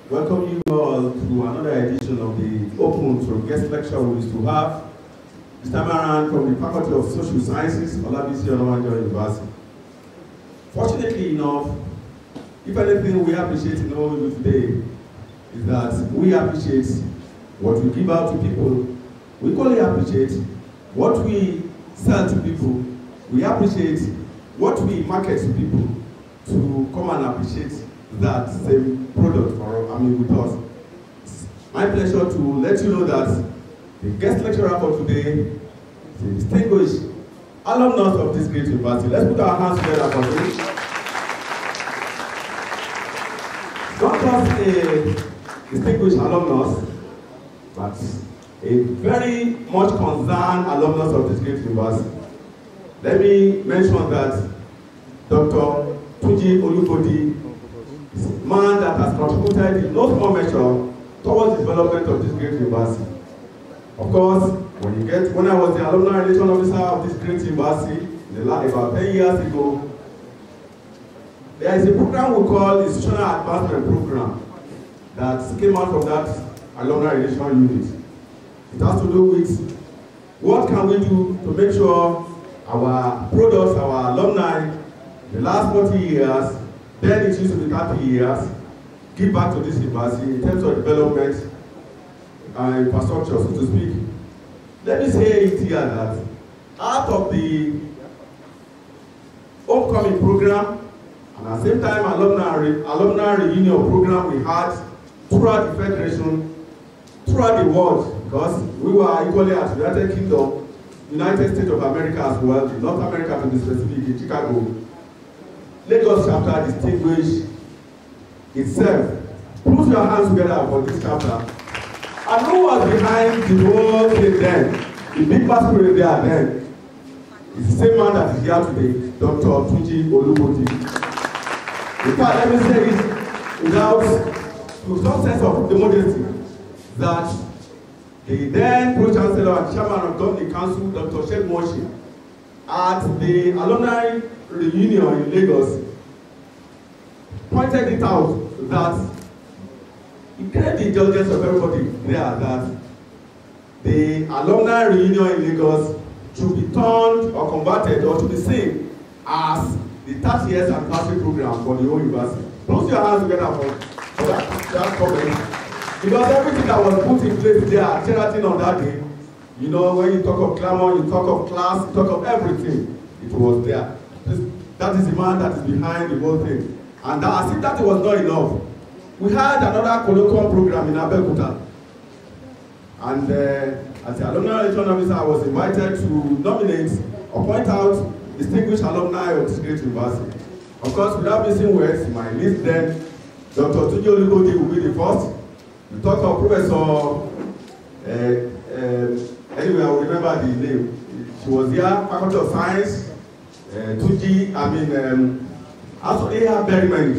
welcome you all to another edition of the Open to Guest Lecture we used to have. This time around from the Faculty of Social Sciences, Olabisi Onabanjo University. Fortunately enough, if anything we appreciate in all we do today is that we appreciate what we give out to people. We equally appreciate what we sell to people. We appreciate what we market to people to come and appreciate that same product with us. It's my pleasure to let you know that the guest lecturer for today is a distinguished alumnus of this great university. Let's put our hands together for him. Not just a distinguished alumnus, but a very much concerned alumnus of this great university. Let me mention that Dr. Tunji Olugbodi is a man that has contributed in no small measure towards the development of this great university. Of course, when I was the alumni relation officer of this great university, about 10 years ago, there is a program we call the Institutional Advancement Program that came out from that alumni relation unit. It has to do with what can we do to make sure our products, our alumni, the last 40 years, then it used to be 30 years, give back to this university in terms of development and infrastructure, so to speak. Let me say it here that out of the upcoming program, and at the same time alumni reunion program we had throughout the Federation, throughout the world, because we were equally at the United Kingdom, United States of America as well, North America to be specific, in Chicago. Lagos chapter distinguished itself. Put your hands together for this chapter. And who was behind the whole thing then? The big masquerade there then. It's the same man that is here today, Dr. Tunji Olugbodi. In fact, let me say it with some sense of the modesty that the then Pro-Chancellor and Chairman of Governing Council, Dr. Sheikh Moshi, at the alumni reunion in Lagos, pointed it out that it created the indulgence of everybody there that the alumni reunion in Lagos should be turned or converted or to be seen as the 30 years anniversary program for the whole university. Close your hands together for that comment. Because everything that was put in place there at Sheraton on that day, you know, when you talk of glamour, you talk of class, you talk of everything, it was there. That is the man that is behind the whole thing. And as if that was not enough, we had another colloquium program in Abeokuta. And as the alumni relation officer, I was invited to nominate or point out distinguished alumni of this great university. Of course, without missing words, my list then, Dr. Tunji Olugbodi will be the first. We talk of Professor, anyway, I will remember the name. She was here, Faculty of Science, Tunji, actually they have very many.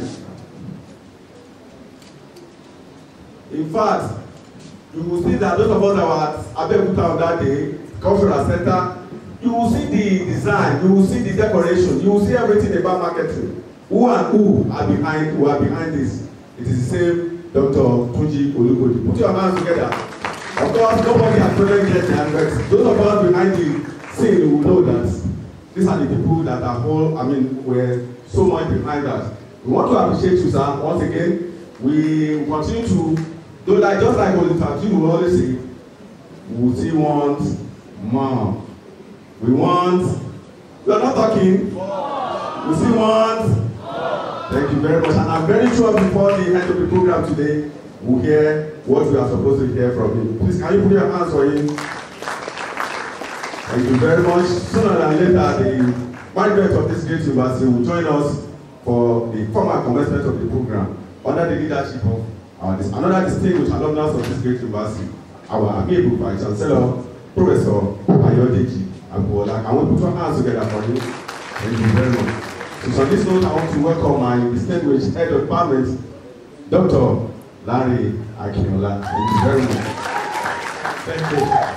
In fact, you will see that those of us that were at Abeokuta on that day, Cultural Center, you will see the design, you will see the decoration, you will see everything about marketing. Who are behind this? It is the same Dr. Tunji Olugbodi. Put your hands together. Of course, nobody has told yet, but those of us behind the scene will know that these are the people that are were so much behind us. We want to appreciate you, sir. Once again, we continue to do like just like Olugbodi will always say, we still want more. We are not talking. We still want. Thank you very much. And I'm very sure before the end of the program today, we'll hear what we are supposed to hear from him. Please, can you put your hands for him? Thank you very much. Sooner than later, the management of this great university will join us for the formal commencement of the program under the leadership of another distinguished alumnus of this great university, our amiable Vice Chancellor, Professor Ayodeji Agbola. Can we put your hands together for him? Thank you very much. So on this note, I want to welcome my distinguished head of department, Dr. Larry Akinola. Thank you very much. Thank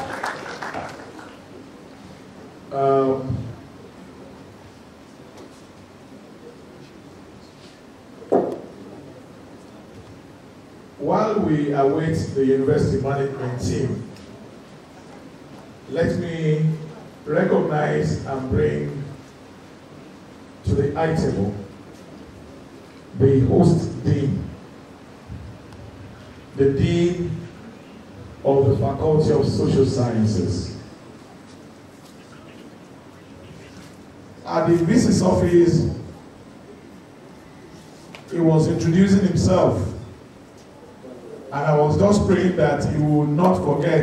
you. while we await the university management team, let me recognize and bring to the high table the host dean, the dean of the Faculty of Social Sciences. At the VC's office, he was introducing himself, and I was just praying that he would not forget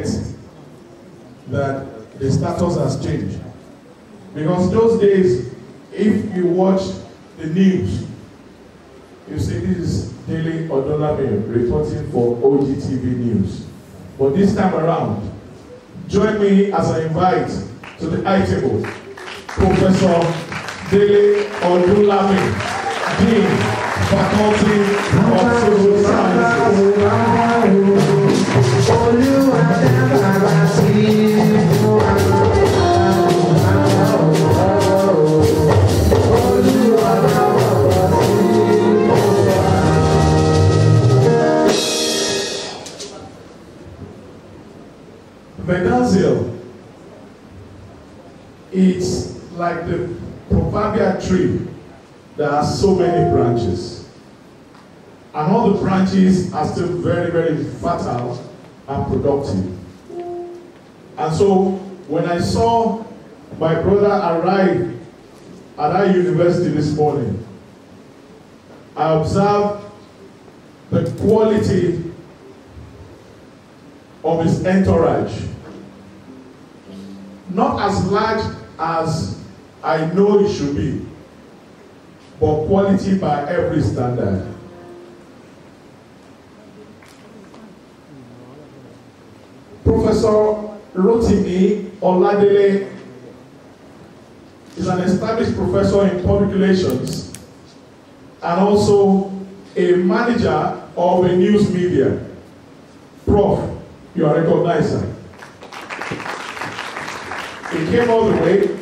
that the status has changed. Because those days, if you watch the news, you see this is Daily Odolame reporting for OGTV News. But this time around, join me as I invite to the high table Professor Daily Odolame, Dean, Faculty of Social Sciences. Verdant Zeal, it's like the proverbial tree that has so many branches. And all the branches are still very, very fertile and productive. And so, when I saw my brother arrive at our university this morning, I observed the quality of his entourage. Not as large as I know it should be, but quality by every standard. Professor Rotimi Oladele is an established professor in public relations and also a manager of a news media. Prof, you are recognized, sir. He came all the way.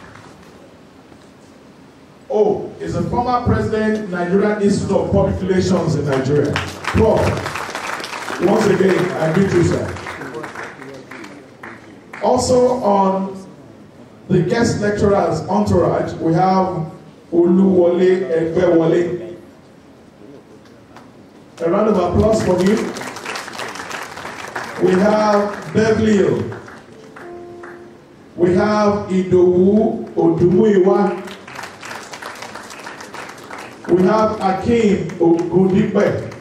Oh, he's a former president, Nigerian Institute of Public Relations in Nigeria. Prof, once again, I greet you, sir. Also on the guest lecturer's entourage, we have Oluwole Egbewole. A round of applause for him. We have Beverly. We have Idowu Odumuyiwa. We have Akim Ogundipe.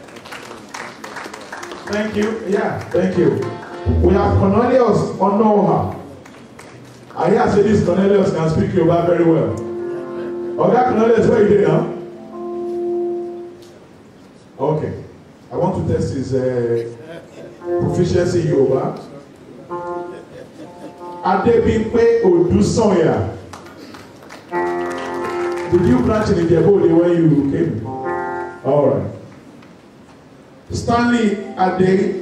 Thank you. Yeah, thank you. We have Cornelius Onoha. I hear say this Cornelius can speak Yoruba very well. Okay, Cornelius, where you now? Okay. I want to test his proficiency in Yoruba. Adebimpe Odusonya. Did you branch in the body when you came? All right. Stanley Ade.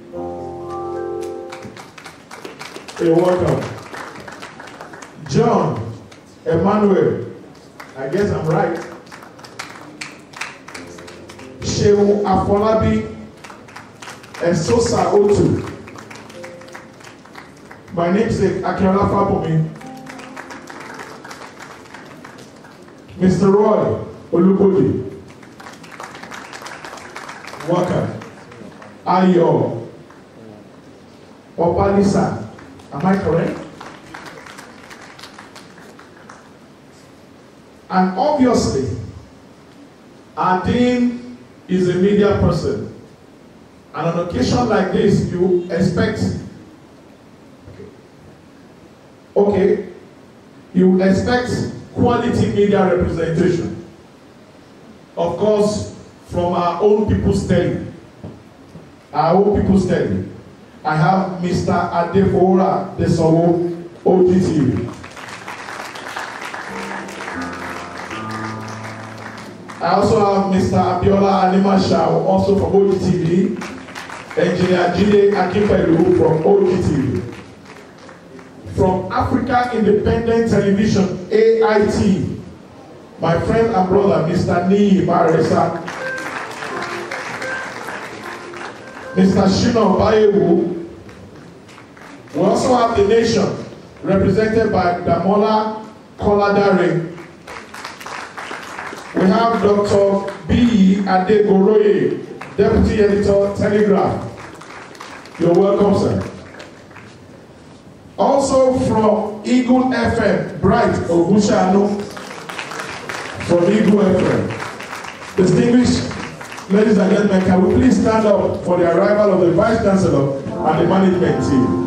You're welcome. John Emmanuel. I guess I'm right. Shehu Afolabi Esosa Otu. My namesake Akinola Fabomi. Mr. Roy Olugbodi. Welcome. Ayo Opalisa. Am I correct? And obviously, our dean is a media person. And on an occasion like this, you expect, you expect quality media representation. Of course, from our own people's telling. Our own people's telling. I have Mr. Adefora Desowo, OGTV. I also have Mr. Abiola Animashao, also from OGTV. Engineer Jide Akipelu from OGTV. From Africa Independent Television, AIT, my friend and brother, Mr. Nii Baresa. Mr. Shino Bayewu. We also have the nation, represented by Damola Koladare. We have Dr. B. Adegoroye, Deputy Editor, Telegraph. You're welcome, sir. Also from Eagle FM, Bright Ogushanu, from Eagle FM. Distinguished ladies and gentlemen, can we please stand up for the arrival of the Vice Chancellor and the management team?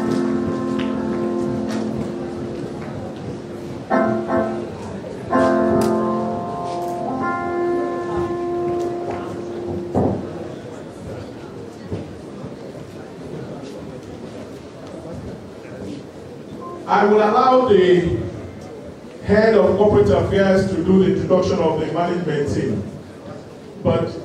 I will allow the head of corporate affairs to do the introduction of the management team. But,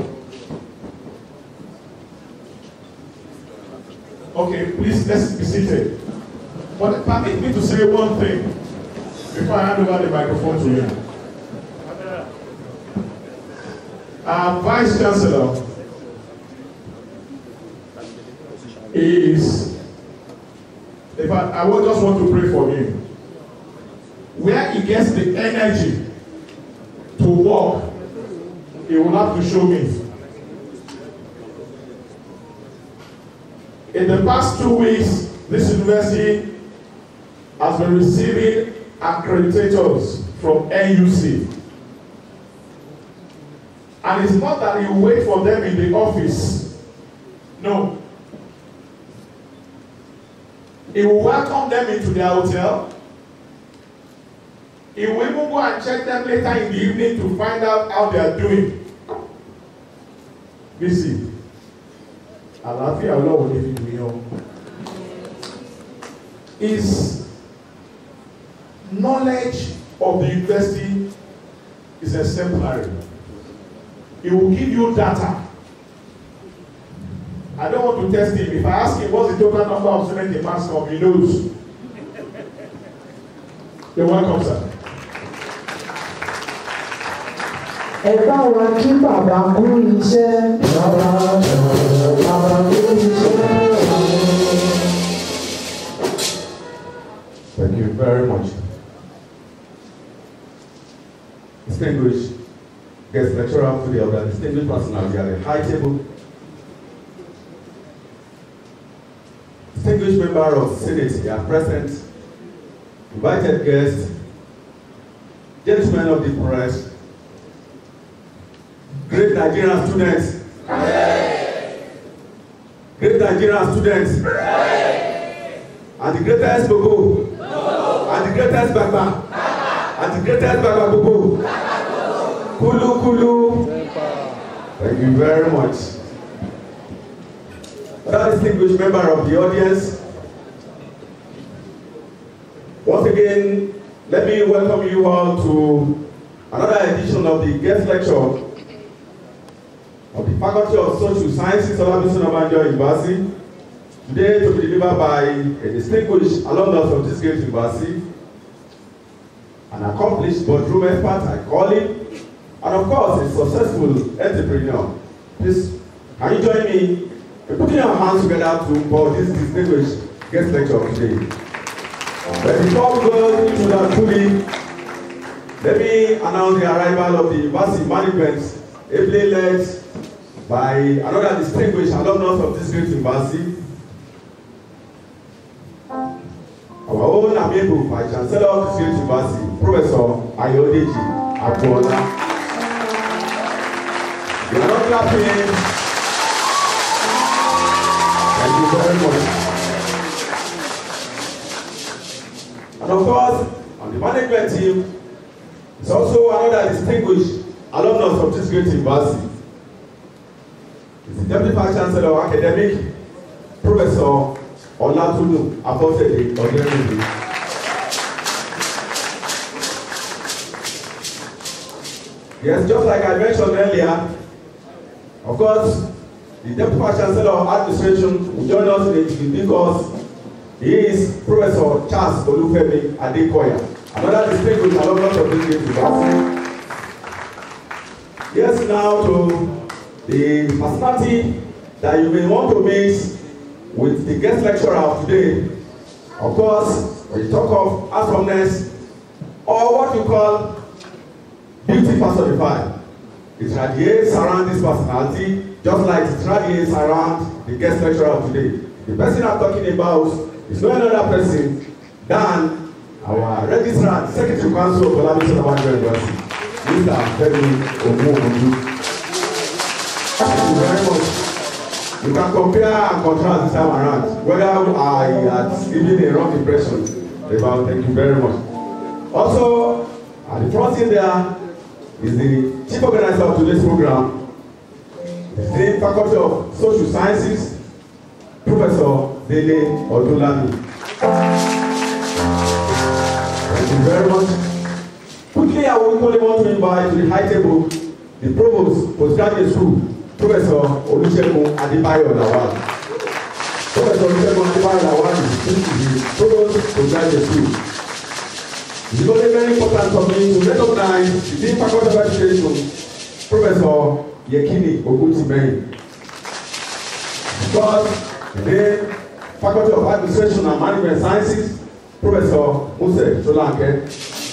okay, please, let's be seated. But permit me to say one thing before I hand over the microphone to you. Our Vice Chancellor is, in fact, I just want to pray for him. Where he gets the energy to work, he will have to show me. In the past 2 weeks, this university has been receiving accreditators from NUC. And it's not that you wait for them in the office. No. He will welcome them into their hotel. He will even go and check them later in the evening to find out how they are doing. Busy. Àlàáfíà Ọlọ́run ní fi dùn yàn. His knowledge of the university is exemplary. He will give you data. I don't want to test him. If I ask him what's the total number of students in mass comm, he knows. You're welcome, sir. Ẹ bá wa kí bàbá kú iṣẹ́. Bàbá kú iṣẹ́. Thank you very much. Distinguished guest lecturer to the other distinguished personality at the high table. Distinguished member of Senate, they are present. Invited guests, gentlemen of the press, great Nigerian students, great Nigerian students, and the greatest Bobo, and the greatest Baba, and the greatest Baba Bobo, Kulu Kulu. Thank you very much. Other distinguished member of the audience, once again, let me welcome you all to another edition of the guest lecture of the Faculty of Social Sciences, Olugbodi University, today to be delivered by a distinguished alumnus of this great university, an accomplished boardroom expert, I call him, and of course, a successful entrepreneur. Please, can you join me in putting our hands together for this distinguished guest lecture today? But before we go into that fully, let me announce the arrival of the university management, ably led by another distinguished alumnus of this great university, our own amiable Vice Chancellor of this great university, Professor Ayodeji Abuola. You are not clapping. Thank you very much. And of course, on the management team is also another distinguished alumnus of this great university. It's the Deputy Vice Chancellor of Academic, Professor Olatunu Abosede Oyedeji. Yes, just like I mentioned earlier, of course, the Deputy Vice Chancellor of Administration will join us today because he is Professor Charles Olufemi Adekoya, another distinguished alumnus of this great university. Yes, now to the personality that you may want to meet with the guest lecturer of today. Of course, when you talk of handsomeness, or what you call beauty personified, it radiates around this personality, just like it radiates around the guest lecturer of today. The person I'm talking about is no other person than our registrar, Secretary Council of Olugbodi University, Mr. Olugbodi. Thank you very much. You can compare and contrast this time around, whether I had given a wrong impression about. Thank you very much. Also, at the front in there is the chief organizer of today's program, the same Faculty of Social Sciences, Professor Zeal Odulami. Thank you very much. Quickly, I would only want to invite to the high table the Provost, Postgraduate School, Professor Olusegun Adebayo Lawal. Professor Olusegun Adebayo Lawal is the Provost, Postgraduate School. It is only very important for me to recognize the Dean Faculty of Education, Professor Yekini Ogutimehin. Because the Faculty of Administration and Management Sciences, Professor Muse Solanke.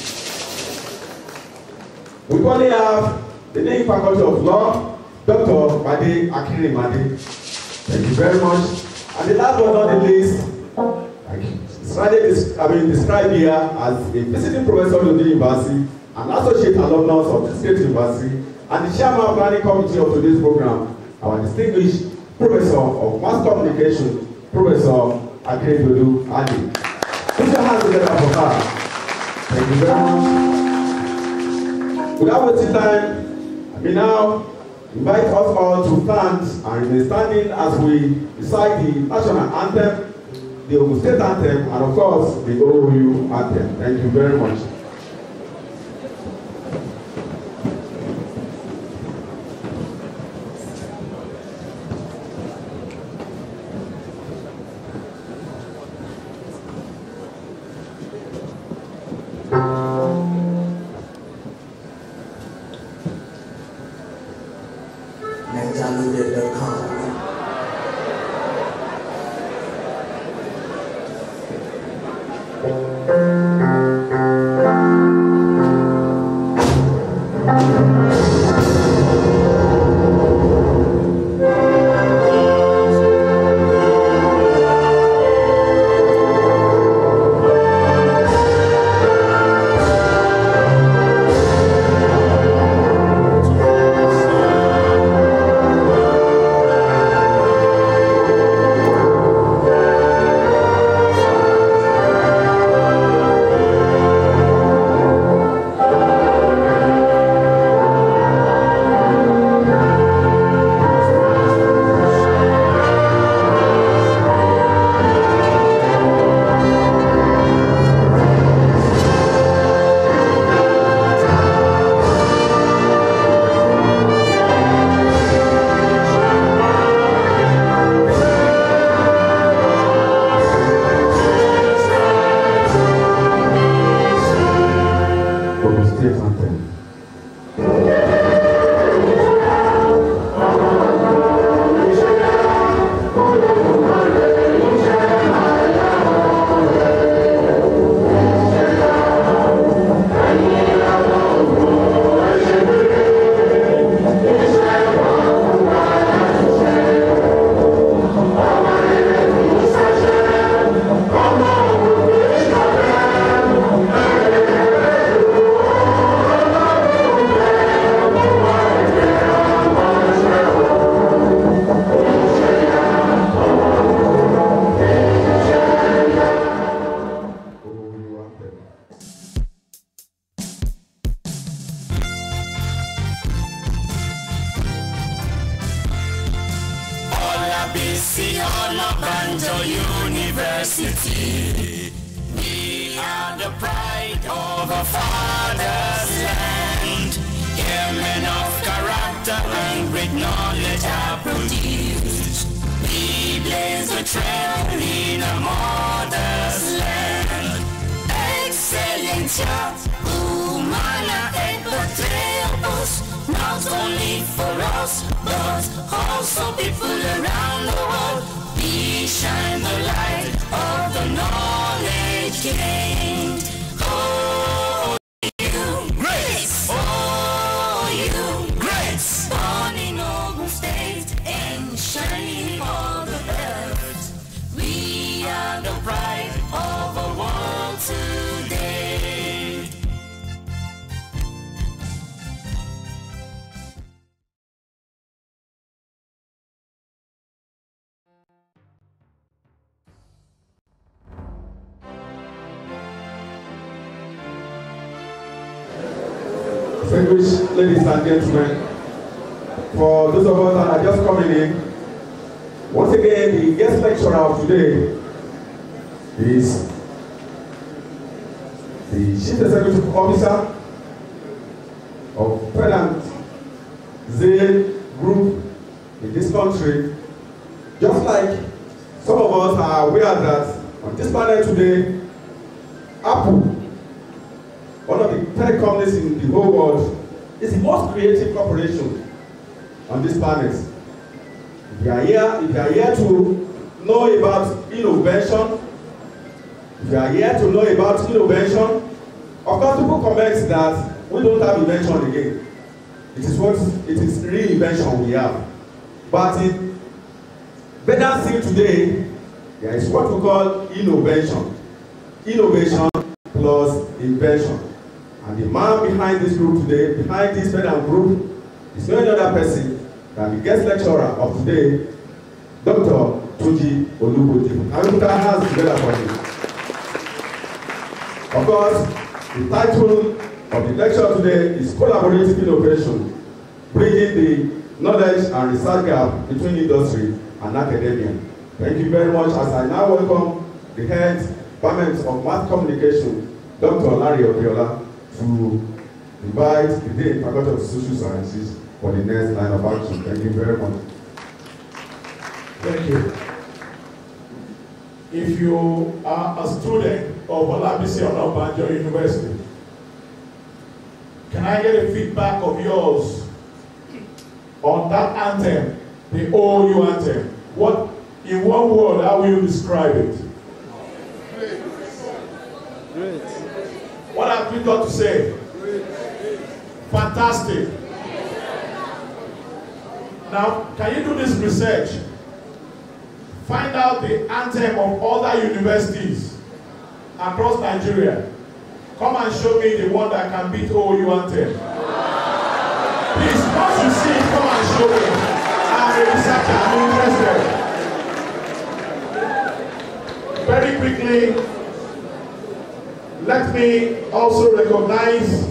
We currently have the Dean Faculty of Law, Dr. Made Akirimade. Thank you very much. And the last but not the least, described here as a visiting professor of the university, an associate alumnus of the State University, and the chairman of the planning committee of today's program, our distinguished Professor of Mass Communication, Professor Akeredolu Adi. Put your hands together for her. Thank you very much. Without wasting time, I may now invite us all to stand and remain standing as we recite the national anthem, the Ogun State anthem, and of course, the OOU anthem. Thank you very much. University. We are the pride of our father's land. Here men of character and great knowledge are produced. We blaze a trail in our mother's land. Excellencia, humana et patrios, not only for us, but also people around. distinguished ladies and gentlemen, for those of us that are just coming in, once again, the guest lecturer of today is the Chief Executive Officer of Verdant Zeal Group in this country. Just like some of us are aware that on this panel today, Apple, one of the tech companies in the whole world, is the most creative corporation on this planet. If you are here to know about innovation, if you are here to know about innovation, of course people comment that we don't have invention again. It is reinvention we have. But in Verdant Zeal today, there is what we call innovation. Innovation plus invention. And the man behind this group today, behind this Verdant group, is no other person than the guest lecturer of today, Dr. Tunji Olugbodi. I will put our hands together for him. Of course, the title of the lecture today is Collaborative Innovation, bridging the knowledge and research gap between industry and academia. Thank you very much. As I now welcome the head department of mass communication, Dr. Larry Obiola, to invite the Dean Faculty of Social Sciences for the next line of action. Thank you very much. Thank you. If you are a student of Olabisi Onabanjo University, can I get a feedback of yours on that anthem, the OU anthem? What, in one word, how will you describe it? Great. What have you got to say? Fantastic. Now, can you do this research? Find out the anthem of other universities across Nigeria. Come and show me the one that can beat OU anthem. Please, once you see it, come and show me. I'm a researcher, I'm interested. Very quickly, let me also recognize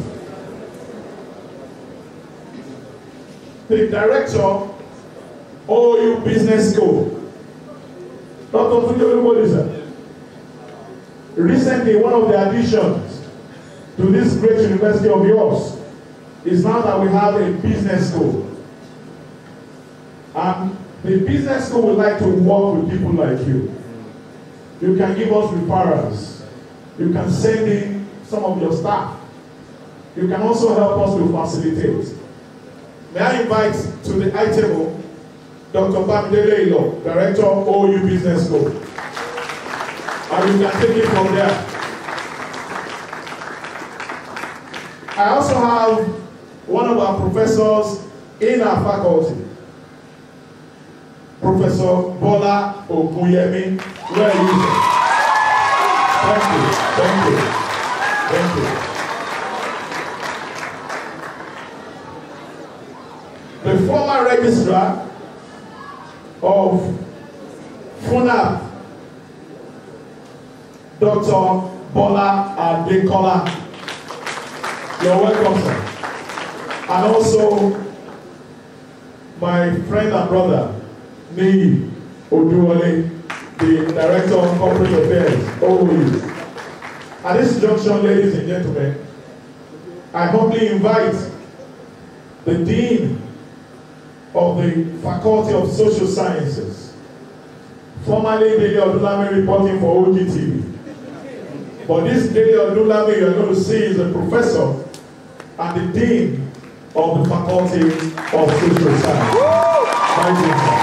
the director, OU Business School, Dr. Tunji Olugbodi. Recently, one of the additions to this great university of yours is now that we have a business school. And the business school would like to work with people like you. You can give us referrals. You can send in some of your staff. You can also help us to facilitate. May I invite to the high table Dr. Bamidele Ilo, Director of OU Business School. And you can take it from there. I also have one of our professors in our faculty, Professor Bola Oguyemi. Where are you? Thank you, thank you, thank you. The former registrar of FNIM, Dr. Bola Adekola. You're welcome, sir. And also my friend and brother, Niyi Oduwole, the Director of Corporate Affairs, OU. At this junction, ladies and gentlemen, I humbly invite the Dean of the Faculty of Social Sciences, formerly Dele Odulame reporting for OGTV. But this Dele Odulame you are going to see is a professor and the Dean of the Faculty of Social Sciences. Thank you, sir.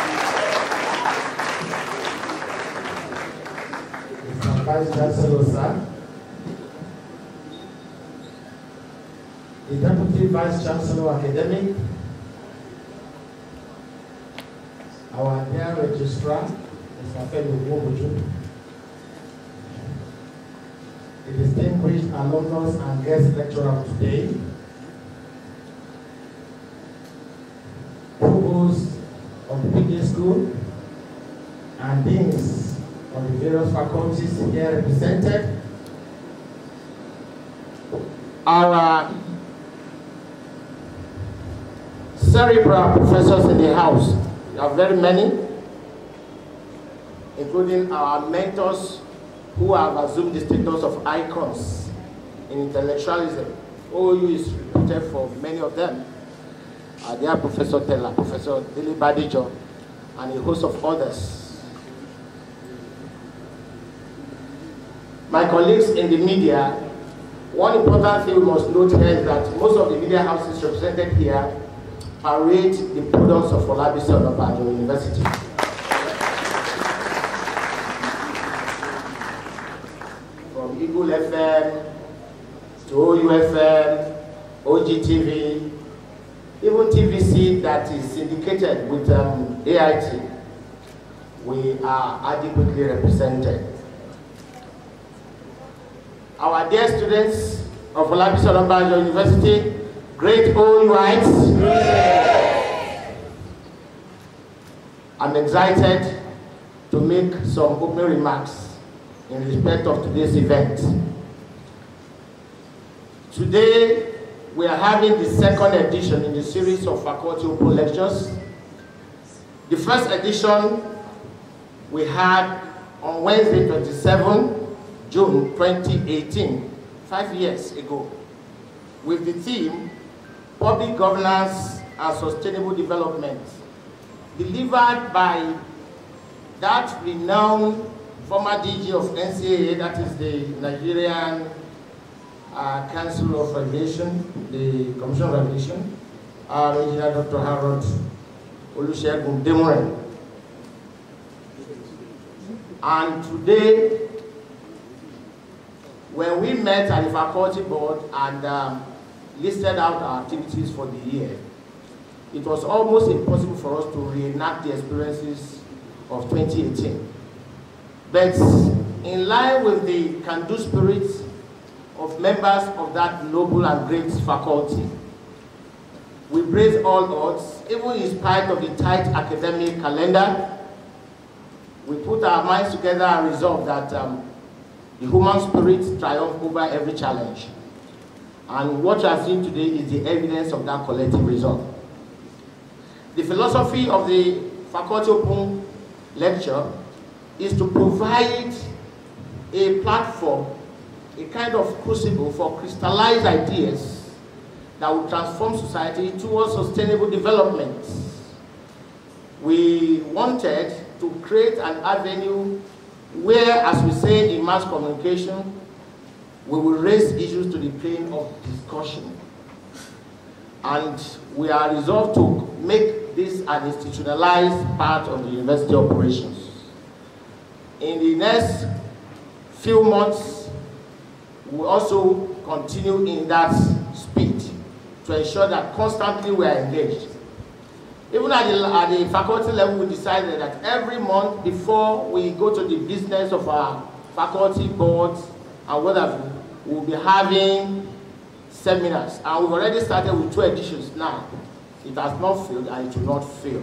Mr. Vice Chancellor, sir. The Deputy Vice Chancellor Academic, our dear Registrar, Mr. Femi, the distinguished alumnus and guest lecturer of today, provost of the business school, and deans of the various faculties here represented, our cerebral professors in the house. There are very many, including our mentors who have assumed the status of icons in intellectualism. OU is reputed for many of them. They are Professor Tella, Professor Dele Badijo, and a host of others. My colleagues in the media, one important thing we must note here is that most of the media houses represented here parade the products of Olabisi Onabanjo University. From Eagle FM to OUFM, OGTV, even TVC that is syndicated with AIT, we are adequately represented. Our dear students of Olabisi Onabanjo University, great OUites, I'm excited to make some opening remarks in respect of today's event. Today, we are having the second edition in the series of faculty open lectures. The first edition we had on Wednesday, 27 June 2018, 5 years ago, with the theme, Public Governance and Sustainable Development, delivered by that renowned former DG of NCAA, that is the Nigerian Council of Regulation, the Commission of Regulation, Engineer Dr. Harold Olusegun Demoren. And today, when we met at the faculty board and listed out our activities for the year, it was almost impossible for us to reenact the experiences of 2018. But in line with the can-do spirit of members of that noble and great faculty, we braved all odds, even in spite of the tight academic calendar. We put our minds together and resolved that the human spirit triumphed over every challenge. And what you are seeing today is the evidence of that collective resolve. The philosophy of the Faculty Open Lecture is to provide a platform, a kind of crucible for crystallized ideas that will transform society towards sustainable development. We wanted to create an avenue where, as we say in mass communication, we will raise issues to the plane of discussion. And we are resolved to make this an institutionalized part of the university operations. In the next few months, we will also continue in that speed to ensure that constantly we are engaged. Even at the faculty level, we decided that every month before we go to the business of our faculty boards and whatever, we'll be having seminars. And we've already started with 2 editions now. It has not failed and it will not fail.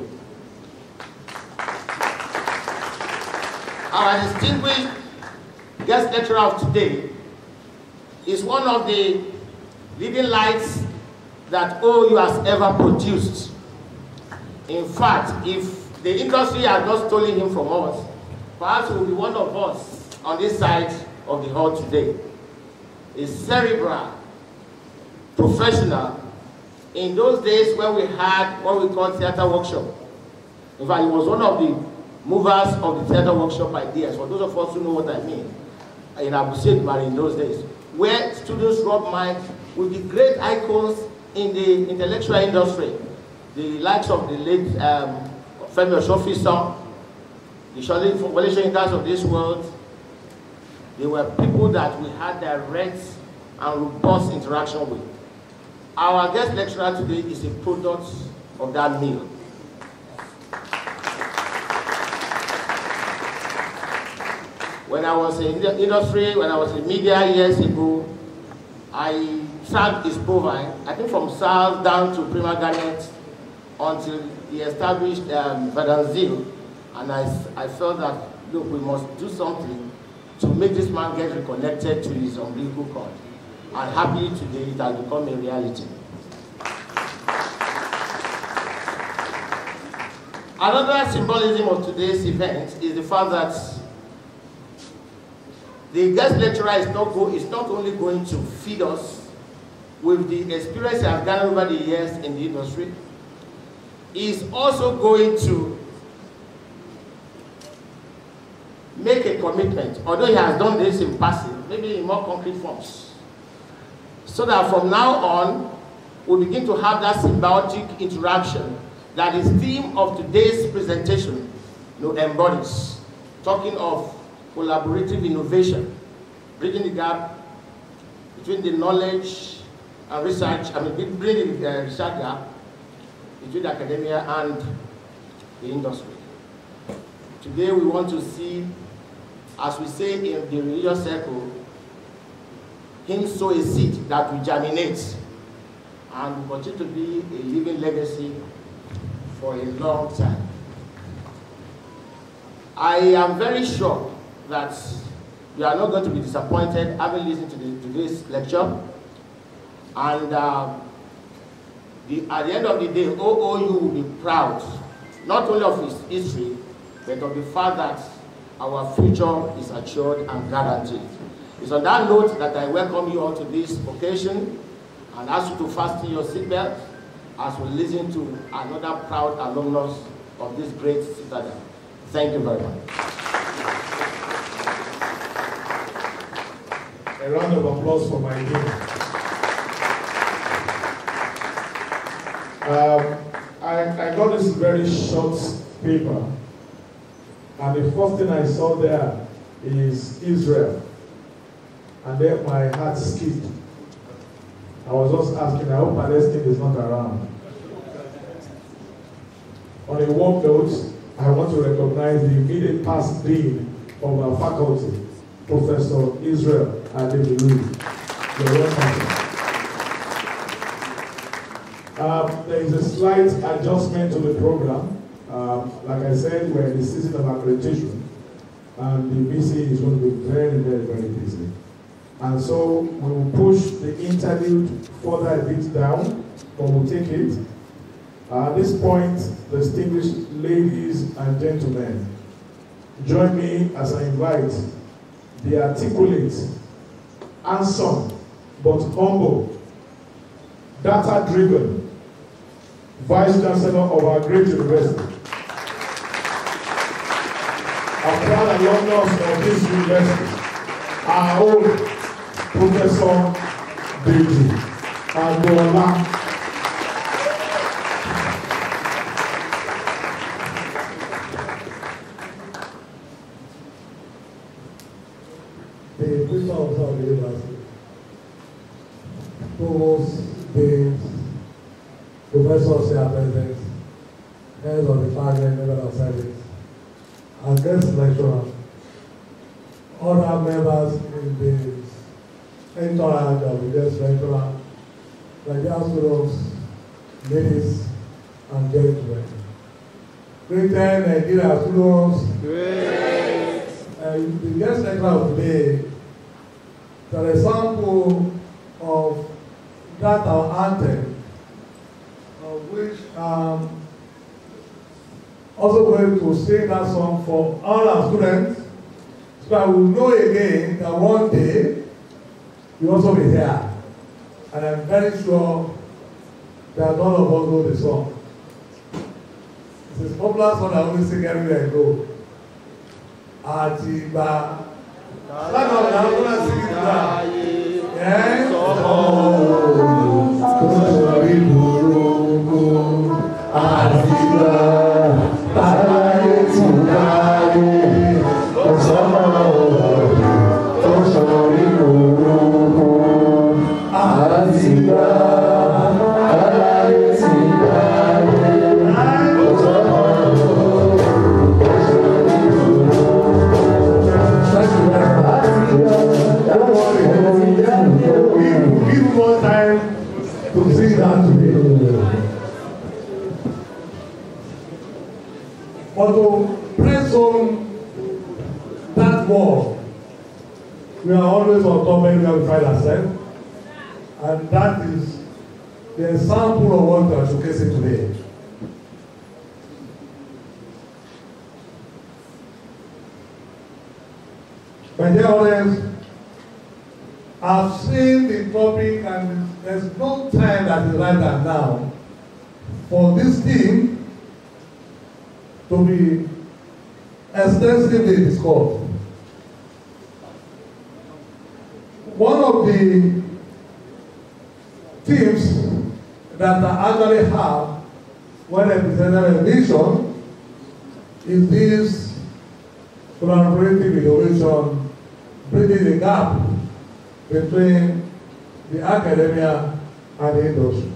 Our distinguished guest lecturer of today is one of the leading lights that OU has ever produced. In fact, if the industry had not stolen him from us, perhaps he will be one of us on this side of the hall today. A cerebral professional in those days when we had what we call theater workshop. In fact, he was one of the movers of the theater workshop ideas, for those of us who know what I mean, in Abu Said in those days, where students rub minds with the great icons in the intellectual industry, the likes of the late Femi Osofisa, the Wole Soyinkas of this world. They were people that we had direct and robust interaction with. Our guest lecturer today is a product of that meal. When I was in the industry, when I was in media years ago, I served his bovine, I think from SARS down to Prima Garnet until he established Verdant Zeal. And I felt that, look, we must do something to make this man get reconnected to his umbilical cord. And happily today it has become a reality. Another symbolism of today's event is the fact that the guest lecturer is not only going to feed us with the experience he has gathered over the years in the industry, he is also going to make a commitment, although he has done this in passing, maybe in more concrete forms, so that from now on, we begin to have that symbiotic interaction that the theme of today's presentation embodies, talking of collaborative innovation, bridging the gap between the knowledge and research, bridging the research gap between the academia and the industry. Today we want to see, as we say in the religious circle, him sow a seed that will germinate and will continue to be a living legacy for a long time. I am very sure that you are not going to be disappointed having listened to today's lecture. And at the end of the day, OOU will be proud, not only of its history, but of the fact that our future is assured and guaranteed. It's on that note that I welcome you all to this occasion and ask you to fasten your seatbelt as we listen to another proud alumnus of this great citadel. Thank you very much. A round of applause for my team. I got this very short paper, and the first thing I saw there is Israel, and then my heart skipped. I was just asking, I hope Palestine is not around. On a warm note, I want to recognize the immediate past dean of our faculty, Professor Israel Adebulu. You're welcome. There is a slight adjustment to the program. Like I said, we're in the season of accreditation, and the BC is going to be very, very, very busy. And so we will push the interlude further a bit down, but we'll take it. At this point, distinguished ladies and gentlemen, join me as I invite the articulate, handsome, but humble, data-driven Vice Chancellor of our great university, a proud alumnus of this university, our own Professor Tunji Agbola. The principal of the university, provost, deans, professors here present, heads of the department, members of service, and guest lecturers, other members in the entourage of the guest lecturer, like the students, ladies and gentlemen. Great Nigeria students. Great. The guest lecturer of today is an example of that our anthem, of which also going to sing that song for all our students, so that we know again that one day we also be here. And I'm very sure that all of us know the song. It's a popular song I always sing everywhere I go. Atiba. Stand up now, I'm gonna sing it now. Yes? But to press on that wall, we are always on top where we find ourselves, and that is the example of what we are showcasing today. My dear audience, I've seen the topic and there's no time that is right than now for this theme to be extensively discussed. One of the themes that I actually have when I presented a vision is this collaborative innovation, bridging the gap between the academia and the industry.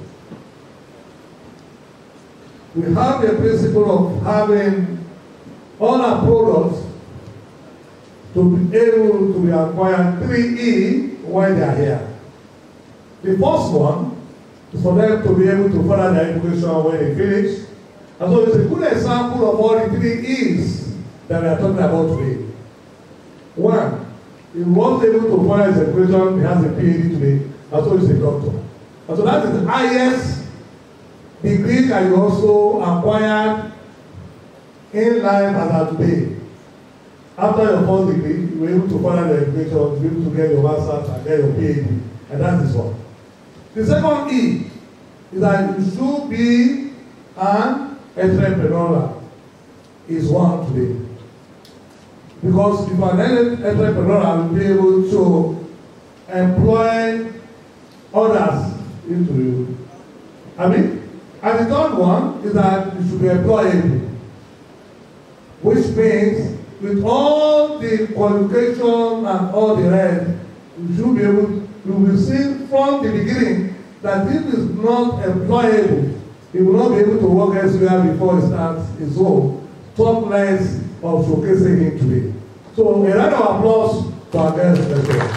We have the principle of having all our products to be able to be acquired 3E while they are here. The first one is for them to be able to further their education when they finish. And so it's a good example of all the 3Es that we are talking about today. One, he was able to further his education, he has a PhD today, and so he's a doctor. And so that is the highest degree that you also acquired in life as of today. After your first degree, you were able to further your education, to be able to get your master's and get your PhD, and that is one. The second E is that you should be an entrepreneur, is one today. Because if you are an entrepreneur, you will be able to employ others into you. And the third one is that you should be employable, which means with all the qualification and all the rest, you should be able, you will see from the beginning that if he is not employable, he will not be able to work elsewhere before he starts his own. Talk less of showcasing him today. So a round of applause to our guest lecturer.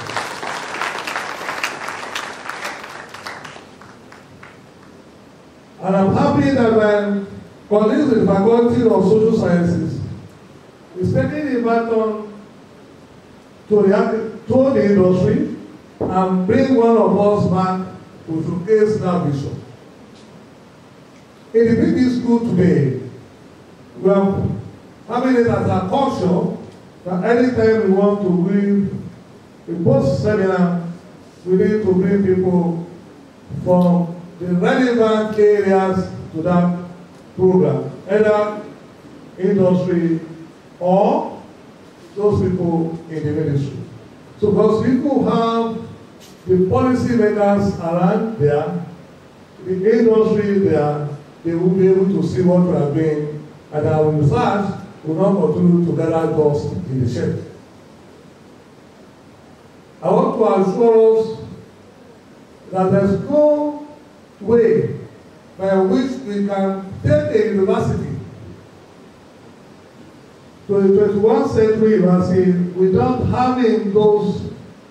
And I'm happy that my colleagues in the Faculty of Social Sciences is taking the baton to the industry and bring one of us back to showcase that vision. In the BD school today, we are having it as a culture that anytime we want to give a post-seminar, we need to bring people from the relevant areas to that program, either industry or those people in the ministry. So because people have the policy makers around there, the industry there, they will be able to see what we are doing, and our research will not continue to gather dust in the shed. I want to assure us that there is no way by which we can take a university to the 21st century university without having those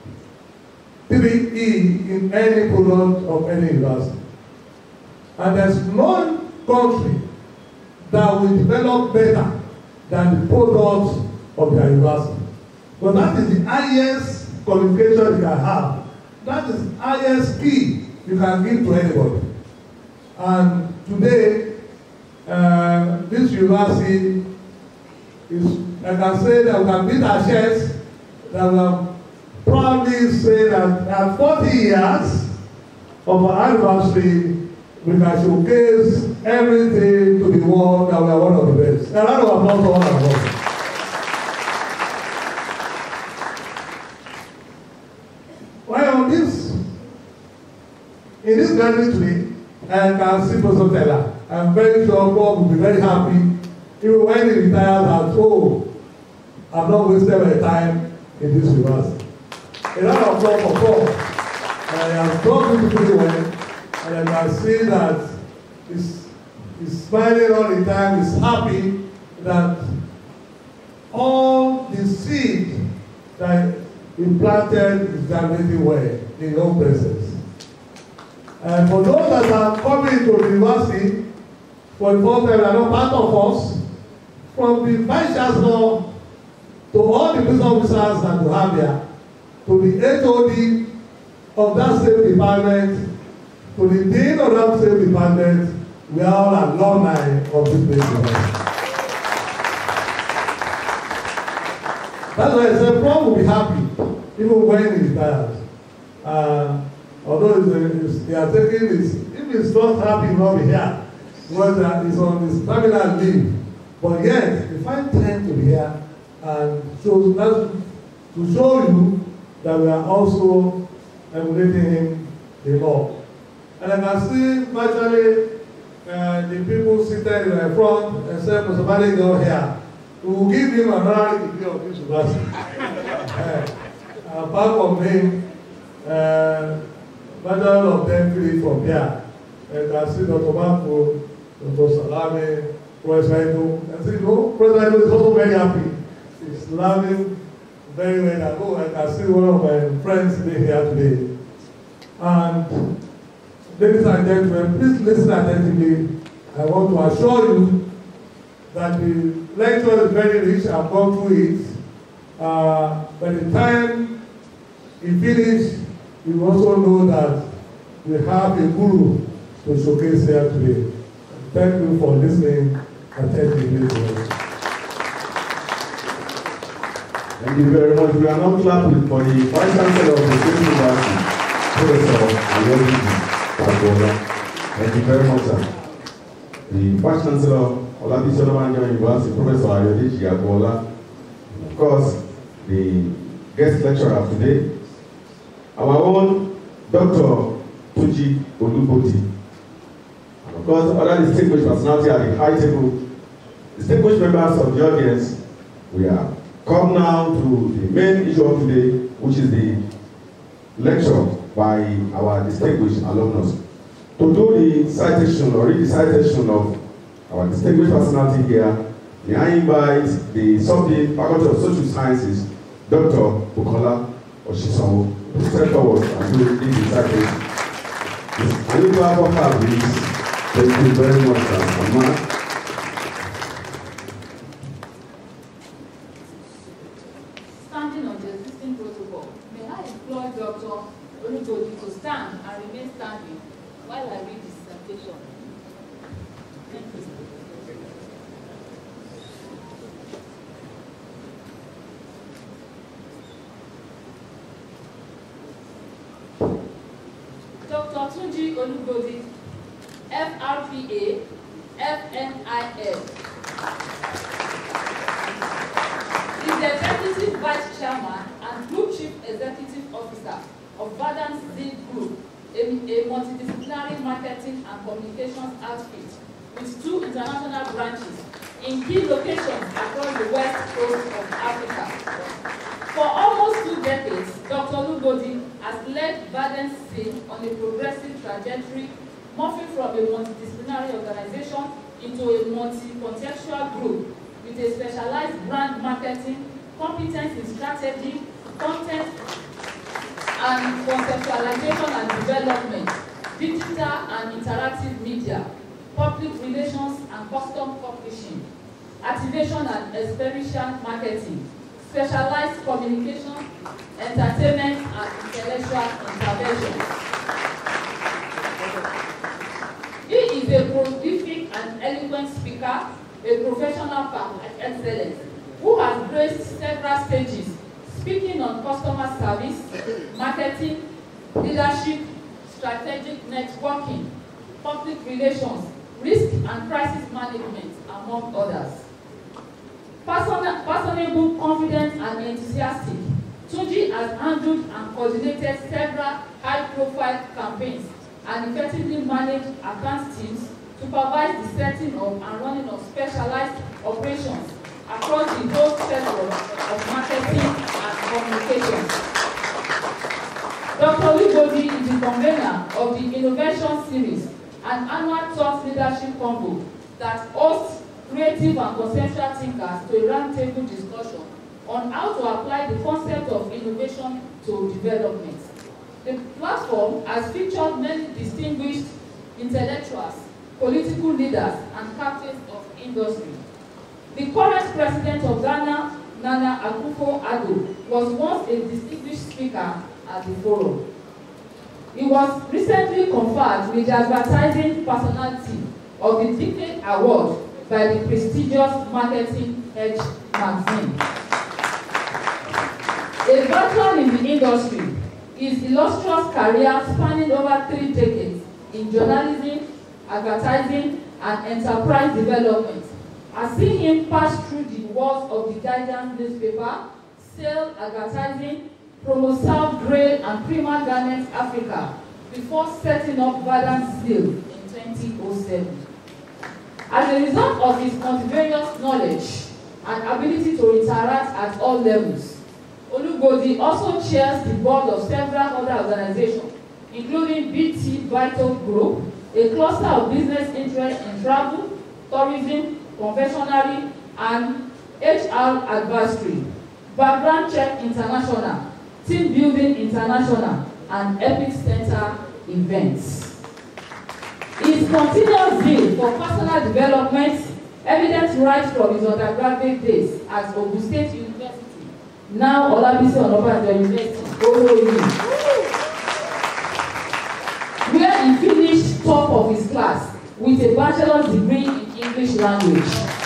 3E in any product of any university. And there's no country that will develop better than the products of their university. But that is the highest qualification you can have. That is the highest key you can give to anybody. And today, this university is, I can say that we can beat our chest, that we have proudly say that at 40 years of our anniversary, we can showcase everything to the world that we are one of the best. A round of applause for one of us. Well, in this gathering today, I can see Professor Taylor. I'm very sure God will be very happy even when he retires that, oh, I've not wasted my time in this university. A round of applause for Paul. I have done beautifully well. And I can see that he's smiling all the time, he's happy that all the seed that he planted is germinating well in his own presence. And for those that are coming to the university for the first time and are not part of us, from the Vice Chancellor to all the business officers that you have here, to the HOD of that same department, to the Dean of that same department, we are all alumni of this place. That's why I said Prof will be happy, even when he's tired. Although they are taking this, if he's not happy, he'll not be here. Because he's on his terminal leave. But yet, he find time to be here. And so that's to show you that we are also emulating him the more. And I can see virtually the people seated in the front, except for somebody down here, who will give him another degree of this university. Apart from him, many of them feel it from here. And I see Dr. Marco, Dr. Salame, Professor Edo. I see, no, Professor Edo is also very happy. He's learning very well. I can see one of my friends sitting here today. And ladies and gentlemen, please listen attentively. I want to assure you that the lecture is very rich. I've gone through it. By the time he finishes, you also know that we have a guru to showcase here today. Thank you for listening attentively to us. Thank you very much. We are now clapping for the Vice Chancellor of the State University, Professor Olugbodi. Thank you very much, sir. The Vice Chancellor of the University, Professor Olugbodi. Of course, the guest lecturer of today, our own Dr. Tunji Olugbodi. And of course, other distinguished personalities at the high table, distinguished members of the audience, we are come now to the main issue of today, which is the lecture by our distinguished alumnus. To do the citation or read the citation of our distinguished personality here, may I invite the subject Faculty of Social Sciences, Dr. Bukola Oshisanwo, to step forward and do the citation. And you clap for her, please. Thank you very much, sir. Standing on the existing protocol, may I employ Dr. Olugbodi to stand and remain standing while I read this citation. Thank you. Dr. Tunji Olugbodi, FRPA, FNIM, is the Executive Vice Chairman and Group Chief Executive Officer of Verdant Zeal Group, a multidisciplinary marketing and communications outfit with 2 international branches in key locations across the west coast of Africa. For almost 2 decades, Dr. Olugbodi has led Verdant Zeal on a progressive trajectory, morphing from a multidisciplinary organization into a multi-contextual group with a specialized brand marketing, competence in strategy, content and conceptualization and development, digital and interactive media, public relations and custom publishing, activation and experiential marketing, specialized communication, entertainment and intellectual intervention. He is a prolific and eloquent speaker, a professional par excellence, who has graced several stages, speaking on customer service, marketing, leadership, strategic networking, public relations, risk and crisis management, among others. Personable, confident, and enthusiastic, Tunji has handled and coordinated several high-profile campaigns and effectively managed advanced teams, supervise the setting of and running of specialized operations across the whole spectrum of marketing and communication. Dr. Olugbodi is the convener of the Innovention series, an annual thought leadership convo that hosts creative and conceptual thinkers to a roundtable discussion on how to apply the concept of innovation to development. The platform has featured many distinguished intellectuals, political leaders, and captains of industry. The current president of Ghana, Nana Akufo-Addo, was once a distinguished speaker at the forum. He was recently conferred with the Advertising Personality of the Decade Award by the prestigious Marketing Edge magazine. in the industry. His illustrious career spanning over 3 decades in journalism, advertising, and enterprise development has seen him pass through the walls of the Guardian newspaper, Zeal Advertising, Promo Grail, and Prima Garments Africa before setting up Verdant Zeal in 2007. As a result of his multivarious knowledge and ability to interact at all levels, Olugbodi also chairs the board of several other organizations, including BT Vital Group, a cluster of business interests in travel, tourism, confectionery, and HR advisory, Background Check International, Team Building International, and Epic Center events. His continuous zeal for personal development evident right from his undergraduate days at Ogun State University, now Olabisi Onabanjo University, OOU, where he finished top of his class with a bachelor's degree in English language.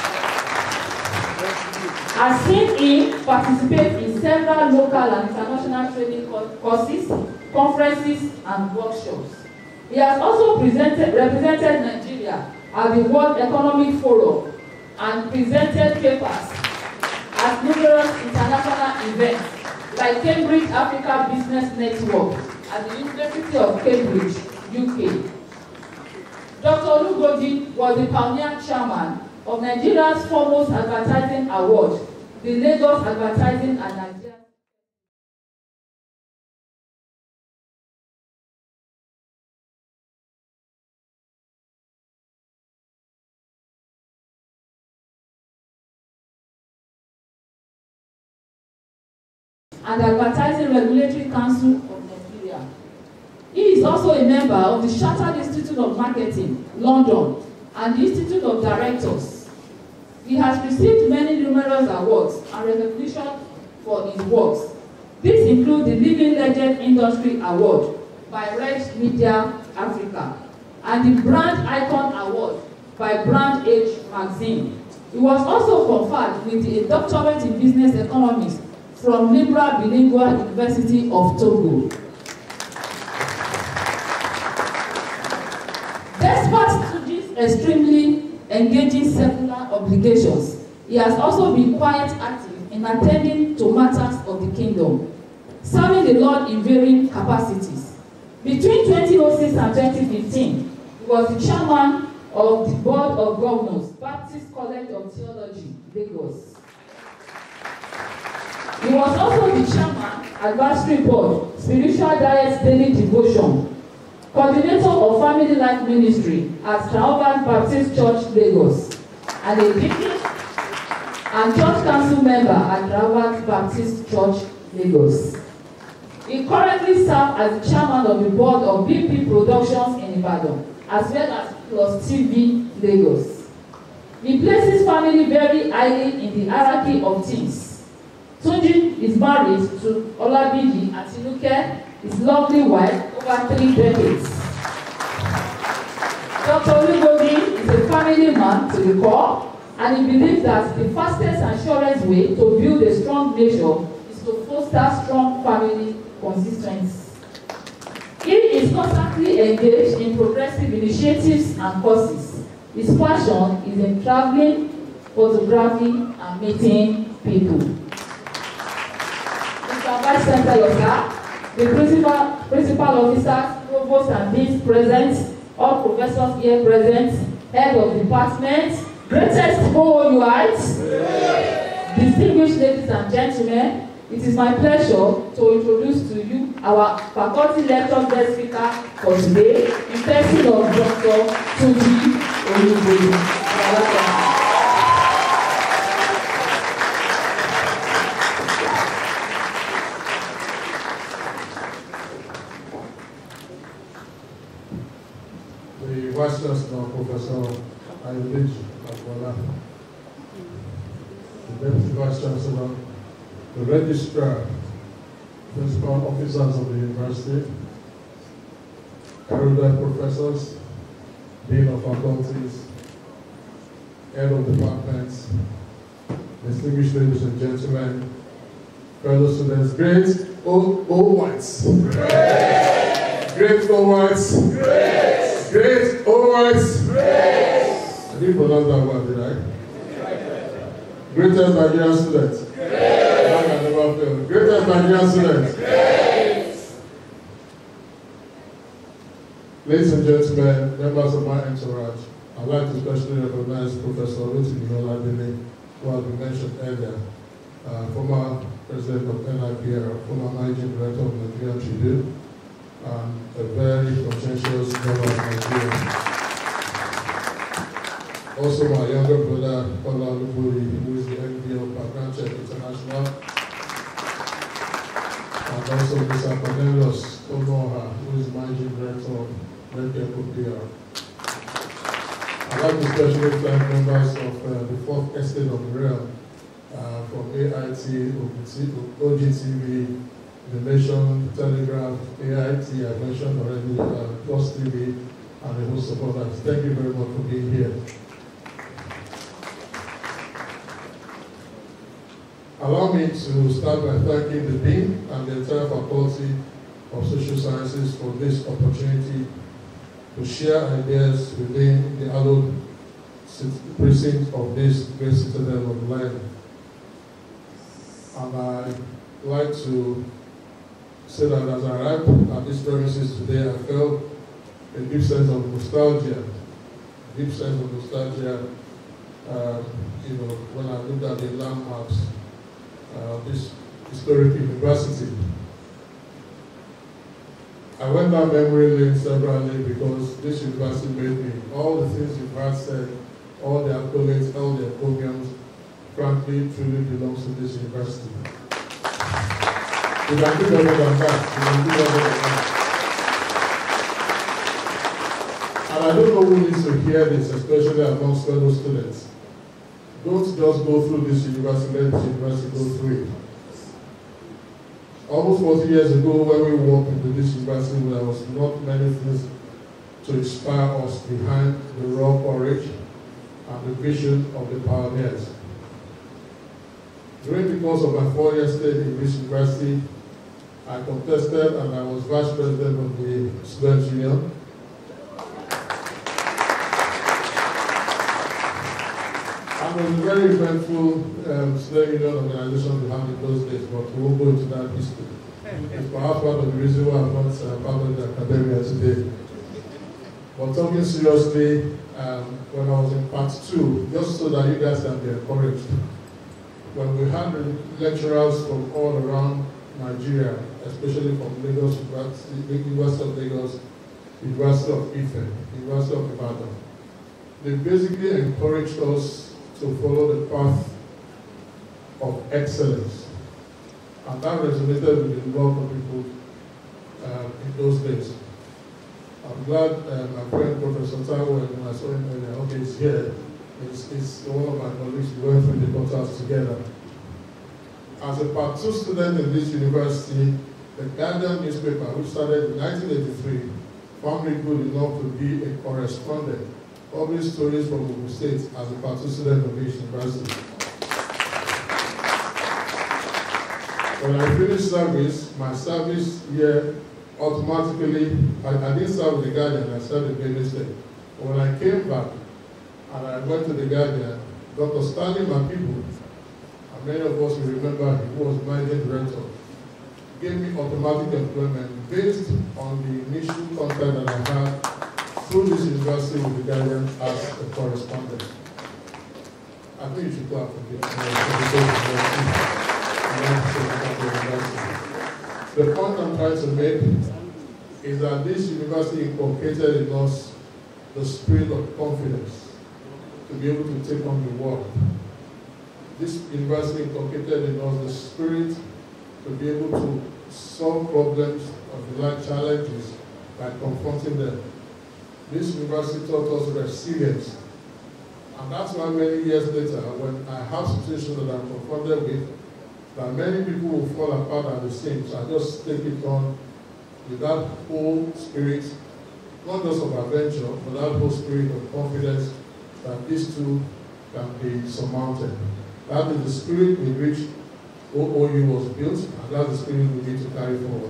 Has seen him participate in several local and international training courses, conferences, and workshops. He has also represented Nigeria at the World Economic Forum and presented papers at numerous international events like Cambridge Africa Business Network at the University of Cambridge, UK. Dr. Olugbodi was the pioneer chairman of Nigeria's foremost advertising award, the Lagos Advertising and Nigeria and Advertising Regulatory Council of Nigeria. He is also a member of the Chartered Institute of Marketing, London, and the Institute of Directors. He has received many numerous awards and recognition for his works. These include the Living Legend Industry Award by Red Media Africa and the Brand Icon Award by Brand Age magazine. He was also conferred with a doctorate in business economics from Libra Bilingual University of Togo. Despite Tunji's extremely engaging secular obligations, he has also been quite active in attending to matters of the kingdom, serving the Lord in varying capacities. Between 2006 and 2015, he was the chairman of the Board of Governors, Baptist College of Theology, Lagos. He was also the chairman, Advisory Board, Spiritual Diets Daily Devotion, coordinator of Family Life Ministry at Traoban Baptist Church, Lagos, and a deacon and church council member at Traoban Baptist Church, Lagos. He currently serves as the chairman of the board of BP Productions in Ibadan, as well as Plus TV, Lagos. He places family very highly in the hierarchy of things. Tunji is married to Olabiji Atinuke, his lovely wife, over 3 decades. Dr. Olugbodi is a family man to the core, and he believes that the fastest and surest way to build a strong nation is to foster strong family consistency. He is constantly engaged in progressive initiatives and courses. His passion is in traveling, photography, and meeting people. Mr. Vice Chancellor, the principal officers, provost and deans present, all professors here present, head of departments, greatest OOUites, distinguished ladies and gentlemen, it is my pleasure to introduce to you our faculty lecture guest speaker for today, in person of Dr. Tunji Olugbodi. The Vice Chancellor, Professor Ayudeji Agbola, the Deputy Vice Chancellor, the Registrar, Principal Officers of the University, erudite professors, Dean of Faculties, Head of Departments, distinguished ladies and gentlemen, fellow students, great Owards. Great Owards. Great Owards. I didn't pronounce that word, did I? Greatest Nigerian students. Greatest Nigerian students. Ladies and gentlemen, members of my entourage, I'd like to especially recognize Professor Olugbodi, who has been mentioned earlier, former president of NIPR, former managing director of Nigerian Tribune, and a very conscientious member of Nigeria. Also my younger brother, Olugbodi, who is the MD of Verdant International, and also Mr. Convener, who is managing director of FNIM. I'd like to especially thank members of the fourth estate of the realm, from AIT, OGTV, Innovention, Telegraph, AIT, I mentioned already, Plus TV, and the host of others. Thank you very much for being here. Allow me to start by thanking the Dean and the entire Faculty of Social Sciences for this opportunity to share ideas within the hallowed precinct of this great citadel of learning. And I'd like to say that as I arrived at these premises today, I felt a deep sense of nostalgia. When I looked at the landmarks of this historic university. I went down memory lane severally because this university made me. All the things you've heard said, all the accolades, all the encomiums, frankly, truly belongs to this university. You can do better than that. And I don't know who needs to hear this, especially amongst fellow students. Don't just go through this university, let this university go through it. Almost 40 years ago, when we walked into this university, there was not many things to inspire us behind the raw courage and the vision of the pioneers. During the course of my 4-year stay in this university, I contested and I was vice president of the Students' Union. And it was a very eventful student union organization we had in those days, but we won't go into that history. It's perhaps one of the reasons why I'm not part of the academia today. But talking seriously, when I was in part 2, just so that you guys can be encouraged, when we had lecturers from all around Nigeria, especially from Lagos, University of Lagos, University of Ife, University of Ibadan, they basically encouraged us to follow the path of excellence. And that resonated with a lot of people in those days. I'm glad my friend Professor Taiwo, when I saw him earlier, okay, he's here. He's one of my colleagues. We went through the portals together. As a part 2 student in this university, the Guardian newspaper, which started in 1983, found me good enough to be a correspondent, published stories from Ogun State as a part 2 student of this university. When I finished service, my service year automatically, I didn't start with the Guardian, I started with Daily State. But when I came back and I went to the Guardian, Dr. Stanley Mapibu, and many of us will remember he was managing director, gave me automatic employment based on the initial contact that I had through this university with the Guardian as a correspondent. I think you should clap for this. The point I'm trying to make is that this university inculcated in us the spirit of confidence to be able to take on the world. This university inculcated in us the spirit to be able to solve problems of life challenges by confronting them. This university taught us resilience. And that's why many years later, when I have situations that I'm confronted with, that many people will fall apart at the seams, I just take it on with that whole spirit, not just of adventure, but that whole spirit of confidence that these two can be surmounted. That is the spirit in which OOU was built, and that's the spirit we need to carry forward.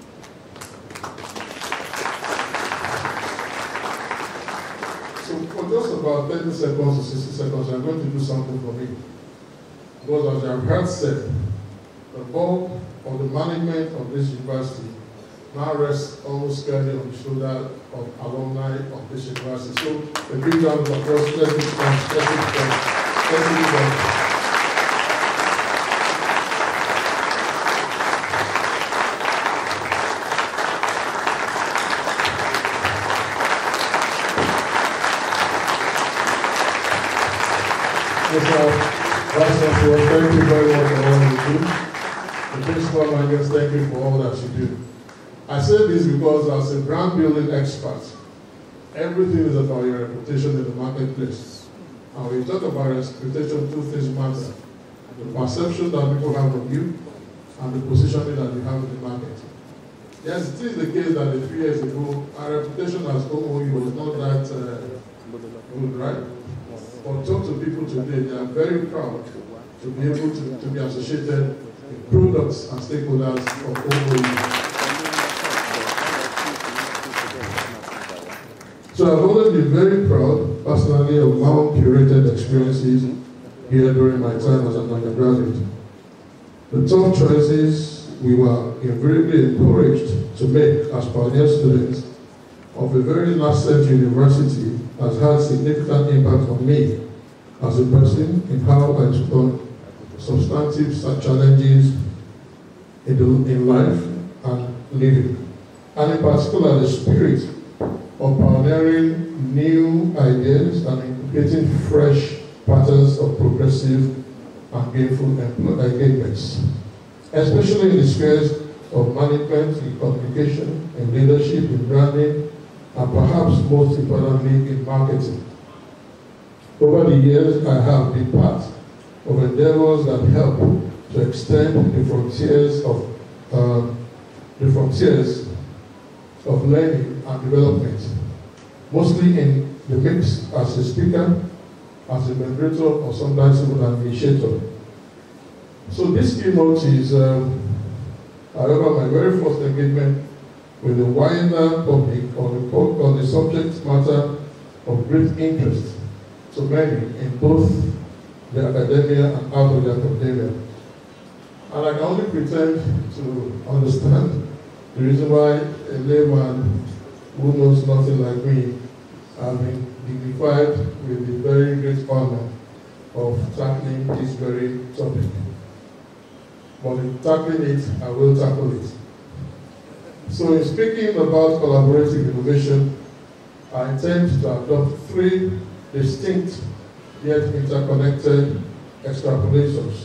So for just about 30 seconds to 60 seconds, I'm going to do something for me. Because as I've heard said, the bulk of the management of this university now rests almost squarely on the shoulder of alumni of this university. So a big round of applause. Let's do thank you very much for all you do. The principal managers, thank you for all that you do. I say this because as a brand building expert, everything is about your reputation in the marketplace. And when you talk about reputation, two things matter. The perception that people have of you and the positioning that you have in the market. Yes, it is the case that 3 years ago, our reputation as OOU was not that good, right? But talk to people today, they are very proud to be able to be associated with products and stakeholders of OOU. So I've always been very proud, personally, of my own curated experiences here during my time as an undergraduate. The tough choices we were invariably encouraged to make as pioneer students of a very nascent university has had significant impact on me as a person in how I took on substantive challenges in life and living. And in particular, the spirit of pioneering new ideas and inculcating fresh patterns of progressive and gainful engagements, especially in the spheres of management, in communication, in leadership, in branding, and perhaps most importantly, in marketing. Over the years, I have been part of endeavors that help to extend the frontiers of learning and development, mostly in the mix as a speaker, as a moderator, or sometimes even an initiator. So this keynote is, however, my very first engagement with the wider public on the subject matter of great interest to many in both the academia and out of the academia. And I can only pretend to understand the reason why a layman who knows nothing like me has been dignified with the very great honor of tackling this very topic. But in tackling it, I will tackle it. So in speaking about collaborative innovation, I intend to adopt 3 distinct yet interconnected extrapolations.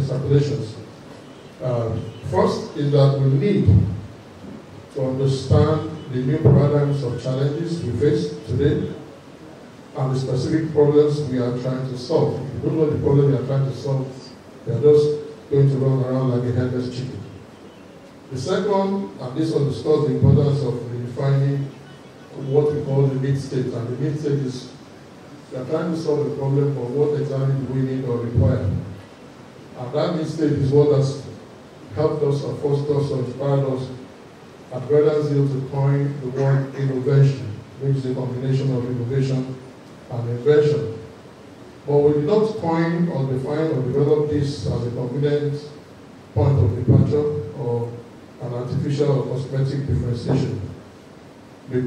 First is that we need to understand the new paradigms of challenges we face today and the specific problems we are trying to solve. If you don't know the problem you are trying to solve, you are just going to run around like a headless chicken. The second, and this underscores the importance of redefining what we call the mid state. And the mid state is we are trying to solve a problem, but what exactly do we need or require? And that mid state is what has helped us or forced us or inspired us at Verdant Zeal to coin the word innovation, which is a combination of innovation and invention. But we did not coin or define or develop this as a convenient point of departure or an artificial or cosmetic differentiation. The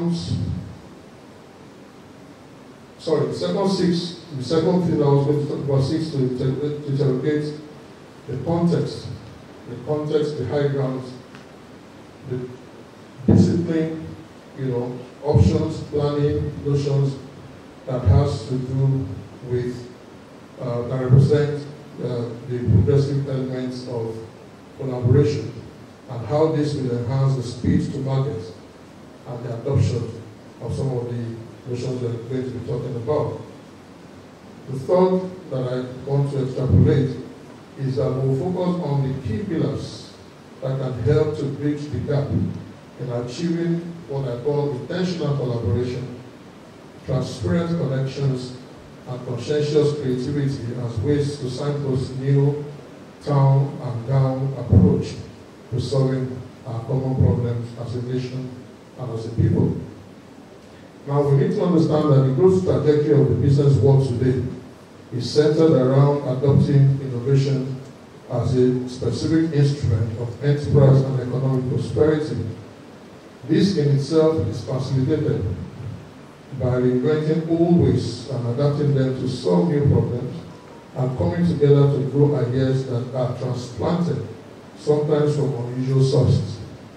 second thing I was going to talk about 6 to interrogate the context, the high grounds, the discipline, options, planning, notions that has to do with, that represent the progressive elements of collaboration and how this will enhance the speed to market and the adoption of some of the notions that we're going to be talking about. The third that I want to extrapolate is that we'll focus on the key pillars that can help to bridge the gap in achieving what I call intentional collaboration, transparent connections, and conscientious creativity as ways to signpost new town and gown approach to solving our common problems as a nation and as a people. Now we need to understand that the growth trajectory of the business world today is centered around adopting innovation as a specific instrument of enterprise and economic prosperity. This in itself is facilitated by reinventing old ways and adapting them to solve new problems and coming together to grow ideas that are transplanted, sometimes from unusual sources.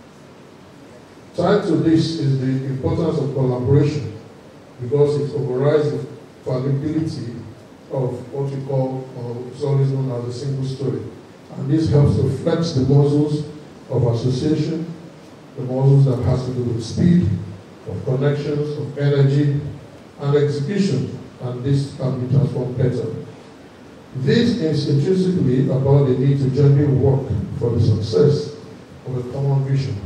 Tied to this is the importance of collaboration because it overrides the fallibility of what we call, or is always known as a single story. And this helps to flex the muscles of association, the muscles that has to do with speed, of connections, of energy, and execution, and this can be transformed better. This is intrinsically about the need to jointly work for the success of a common vision.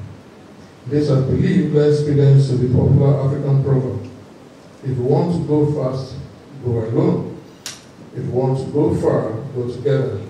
This, I believe, lends credence to the popular African proverb: if you want to go fast, go alone. If you want to go far, go together.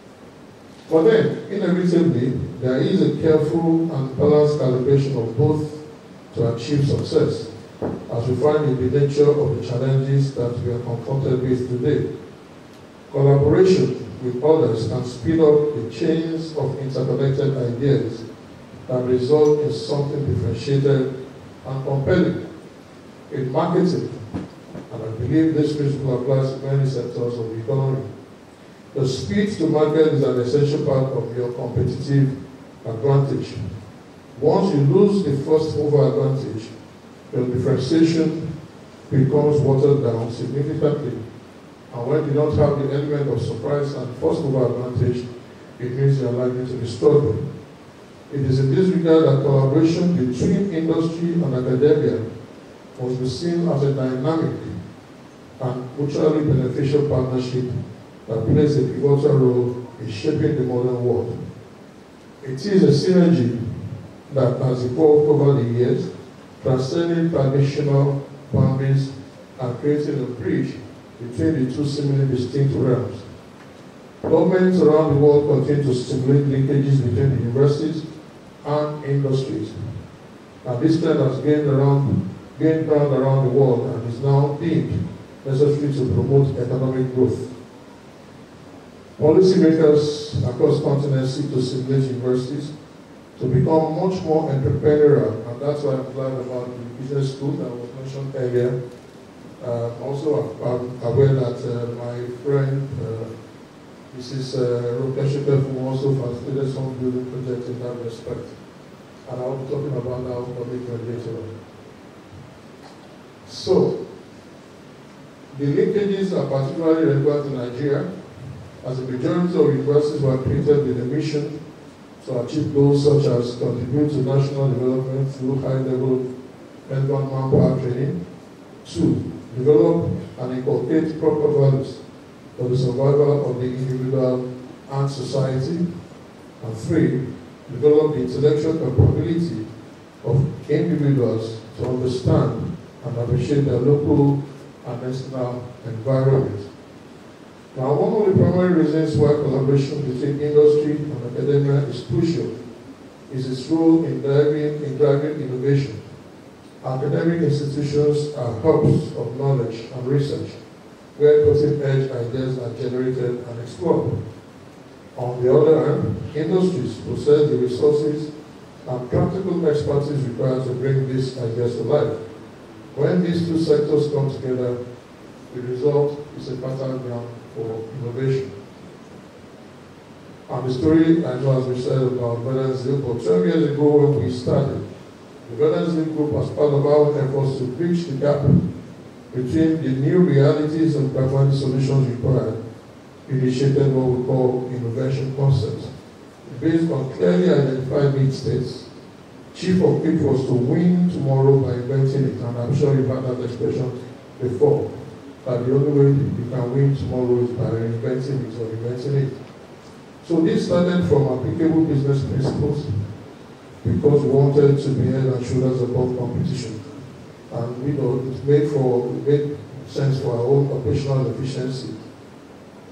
But then, inevitably, there is a careful and balanced calibration of both to achieve success, as we find in the nature of the challenges that we are confronted with today. Collaboration with others can speed up the chains of interconnected ideas that result in something differentiated and compelling. In marketing, and I believe this principle applies to many sectors of the economy, the speed to market is an essential part of your competitive advantage. Once you lose the first mover advantage, your differentiation becomes watered down significantly. And when you don't have the element of surprise and first mover advantage, it means you are likely to be struggling. It is in this regard that collaboration between industry and academia must be seen as a dynamic and mutually beneficial partnership that plays a pivotal role in shaping the modern world. It is a synergy that has evolved over the years, transcending traditional boundaries and creating a bridge between the two seemingly distinct realms. Governments around the world continue to stimulate linkages between the universities and industries. And this trend has gained ground around the world and is now deemed necessary to promote economic growth. Policymakers across continents seek to stimulate universities to become much more entrepreneurial, and that's why I'm glad about the business school that was mentioned earlier. Also, I'm aware that my friend, Mrs. Rokeshika, who also facilitated some building projects in that respect. And I'll be talking about that later on. So, the linkages are particularly relevant in Nigeria, as the majority of universities were created with a mission to achieve goals such as contribute to national development through high-level relevant manpower training, 2, develop and inculcate proper values for the survival of the individual and society, and 3, develop the intellectual capability of individuals to understand and appreciate their local and national environment. Now, one of the primary reasons why collaboration between industry and academia is crucial is its role in driving innovation. Academic institutions are hubs of knowledge and research, where cutting-edge ideas are generated and explored. On the other hand, industries possess the resources and practical expertise required to bring these ideas to life. When these two sectors come together, the result is a fertile ground for innovation. And the story, I know, as we said, about Verdant Zeal, but 12 years ago when we started, the Verdant Zeal group, as part of our efforts to bridge the gap between the new realities and pragmatic solutions required, initiated what we call Innovention concepts. Based on clearly identified need states, chief of it was to win tomorrow by inventing it, and I'm sure you've had that expression before, that the only way you can win tomorrow is by inventing it or inventing it. So this started from applicable business principles because we wanted to be head and shoulders above competition. And it made sense for our own operational efficiency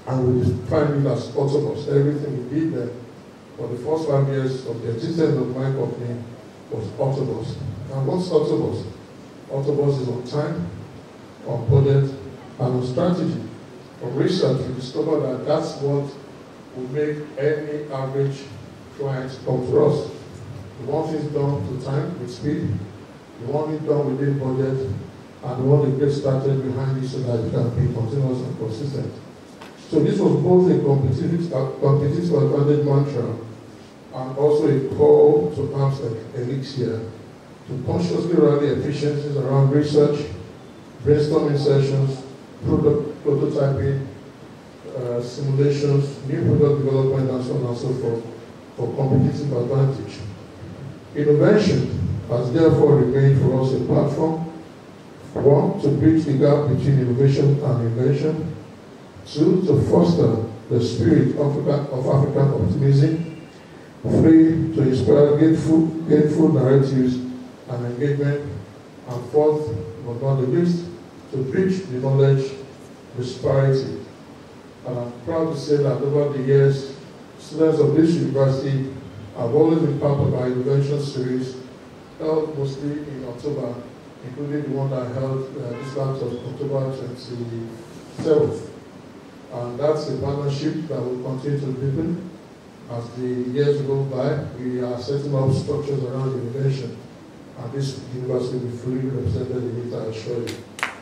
and we defined it as autobus. Everything we did there for the first 5 years of the existence of my company was autobus. And what's autobus? Autobus is on time, on budget, and on strategy. From research, we discovered that that's what will make any average client come to us. We want things done to time, with speed. We want it done within budget, and we want to get started behind it so that it can be continuous and consistent. So this was both a competitive advantage mantra and also a call to arms elixir to consciously rally efficiencies around research, brainstorming sessions, product prototyping, simulations, new product development, and so on and so forth for competitive advantage. Innovention has therefore remained for us a platform, one, to bridge the gap between innovation and invention, two, to foster the spirit of African optimism, three, to inspire gainful narratives and engagement, and fourth, but not the least, to bridge the knowledge disparity. And I'm proud to say that over the years, students of this university have always been part of our Innovention series, held mostly in October, including the one that I held this last October 27th. And that's a partnership that will continue to deepen as the years go by. We are setting up structures around innovation, and this university will be fully represented in it, I assure you.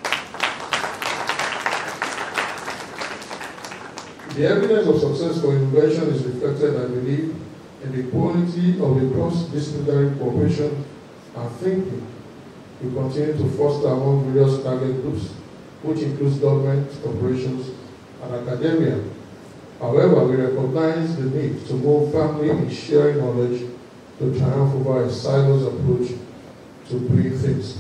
The evidence of success for innovation is reflected, I believe, in the quality of the cross-disciplinary cooperation and thinking we continue to foster among various target groups, which includes government, corporations, and academia. However, we recognize the need to move firmly in sharing knowledge to triumph over a silos approach to doing things.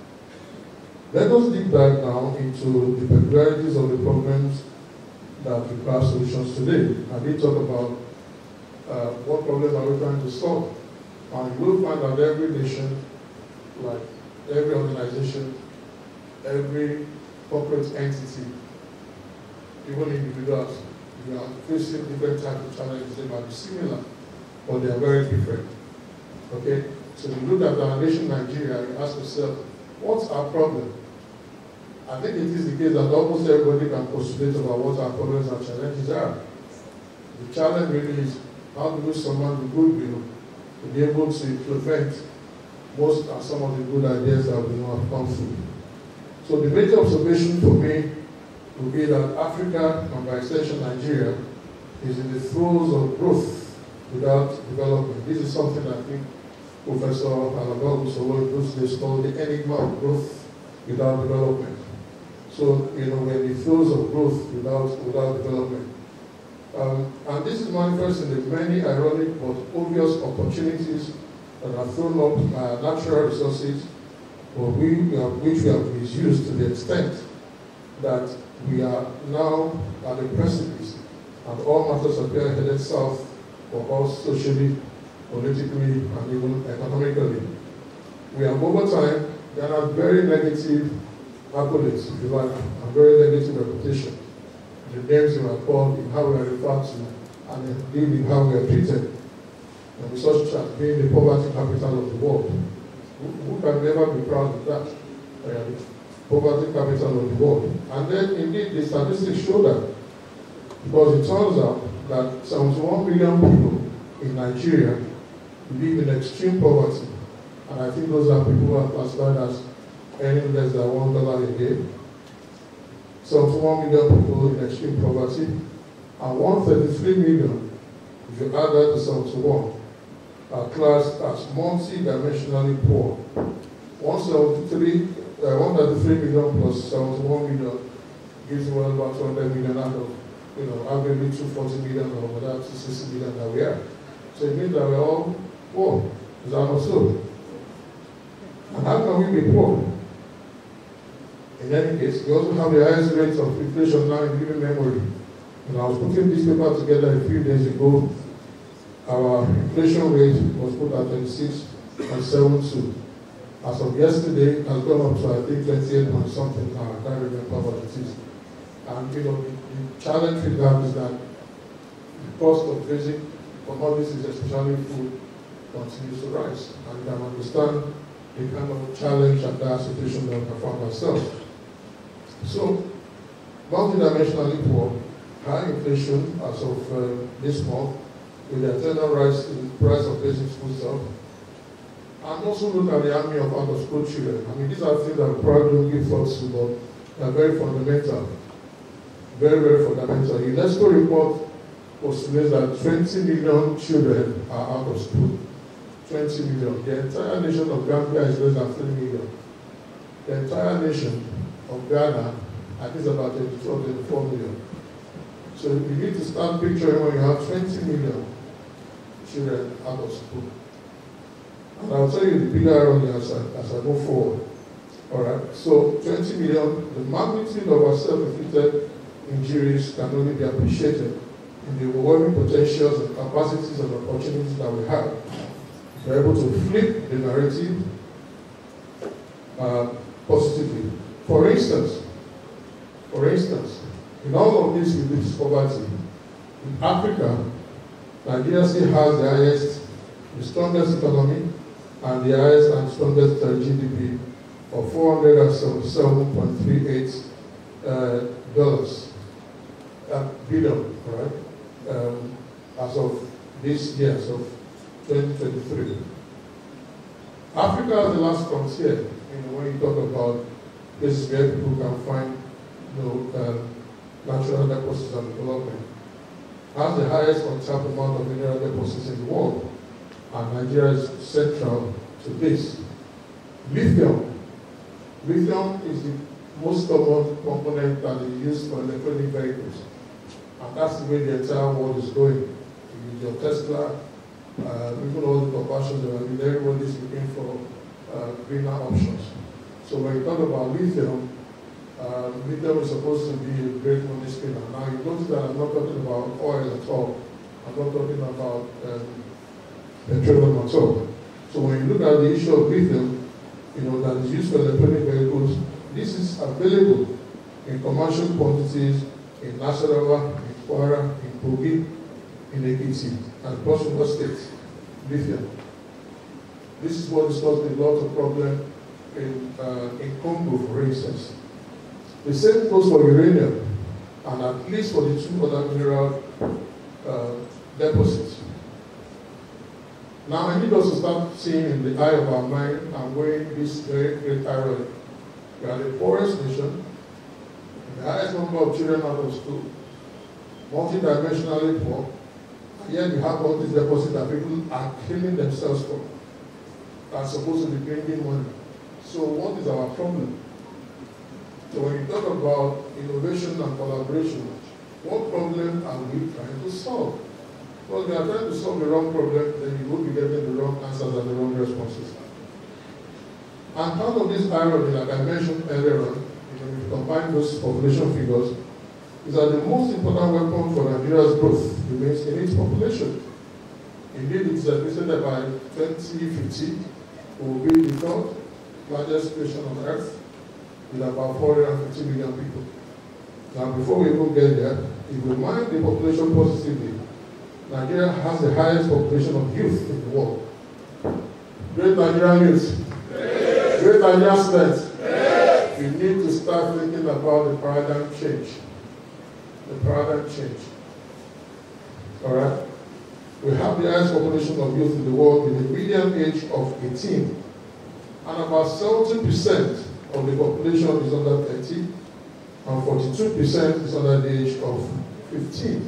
Let us deep dive now into the peculiarities of the problems that require solutions today. I did talk about what problems are we trying to solve. And you will find that every nation, like every organization, every corporate entity, even individuals, we are facing different types of challenges. They might be similar, but they are very different. Okay? So if you look at our nation, Nigeria, you ask yourself, what's our problem? I think it is the case that almost everybody can postulate about what our problems and challenges are. The challenge really is how do we summon the goodwill to be able to implement most and some of the good ideas that we know have come through. So the major observation for me would be that Africa, and by extension Nigeria, is in the throes of growth without development. This is something I think Professor Alabama in those days called the enigma of growth without development. So, you know, we're in the throes of growth without development. And this is manifest in the many ironic but obvious opportunities that are thrown up by natural resources, which we have misused to the extent that we are now at the precipice, and all matters appear headed south for us socially, politically, and even economically. We have over time garnered very negative accolades, if you like, and very negative reputation. The names we are called, in how we are referred to, and indeed in how we are treated. And we such as being the poverty capital of the world. Who can never be proud of that? The poverty capital of the world. And then indeed the statistics show that, because it turns out that 71 million people in Nigeria live in extreme poverty. And I think those are people who are classified as earning less than $1 a day. 71 million people in extreme poverty, and 133 million, if you add that to 71, are classed as multi-dimensionally poor. 133 million plus 71 million gives well about 200 million out of, you know, averagely 240 million or whatever, 260 million that we are. So it means that we're all poor. Is that not so? And how can we be poor? In any case, we also have the highest rates of inflation now in living memory. When I was putting this paper together a few days ago, our inflation rate was put at 26.72. As of yesterday, it has gone up to, I think, 28 point something now. I can't remember what it is. And you know, the challenge with that is that the cost of basic commodities, especially food, continues to rise. And you can understand the kind of challenge and that situation that we found ourselves. So, multidimensionally poor, high inflation as of this month, with the eternal rise in the price of basic foodstuff, and also look at the army of out-of-school children. I mean, these are things that we probably don't give thoughts to, but they are very fundamental. Very, very fundamental. The UNESCO report postulates that 20 million children are out of school. 20 million. The entire nation of Gambia is less than 3 million. The entire nation of Ghana, I think, is about 22 or 24 million. So you need to start picturing when you have 20 million children out of school. And I'll tell you the bigger irony as I move forward. Alright, so 20 million, the magnitude of our self-inflicted injuries can only be appreciated in the overwhelming potentials and capacities and opportunities that we have. We're able to flip the narrative positively. For instance, in all of this reduced poverty, in Africa, Nigeria still has the highest, the strongest economy, and the highest and strongest GDP of $477.38 billion, right? As of this year, so 2023. Africa is the last frontier, you know, when you talk about places where people can find, you know, natural deposits and development. Has the highest untapped amount of mineral deposits in the world, and Nigeria is central to this. Lithium. Lithium is the most common component that is used for electronic vehicles, and that's the way the entire world is going. You use your Tesla, even all the combustions, everybody is looking for greener options. So when you talk about lithium, lithium is supposed to be a great money spinner. Now you notice that I'm not talking about oil at all. I'm not talking about petroleum at all. So when you look at the issue of lithium, you know, that is used for electronic vehicles, this is available in commercial quantities in Nasarawa, in Kwara, in Kogi, in Ekiti, and Cross River State, lithium. This is what is causing a lot of problem in Congo, for instance. The same goes for uranium, and at least for the two other mineral deposits. Now I need us to start seeing in the eye of our mind and weighing this very great irony. We are the poorest nation, the highest number of children out of school, multidimensionally poor, and yet we have all these deposits that people are killing themselves for. That's supposed to be bringing money. So what is our problem? So when you talk about innovation and collaboration, what problem are we trying to solve? Well, we are trying to solve the wrong problem, then you will be getting the wrong answers and the wrong responses. And part of this irony, like I mentioned earlier on, you know, if you combine those population figures, is that the most important weapon for Nigeria's growth remains in its population. Indeed, it is estimated that by 2050, we will be the third largest nation on earth, with about 450 million people. Now, before we even get there, if we mind the population positively, Nigeria has the highest population of youth in the world. Great Nigerian youth. Great Nigerian students. We need to start thinking about the paradigm change. The paradigm change. All right? We have the highest population of youth in the world with a median age of 18. And about 70% of the population is under 30, and 42% is under the age of 15.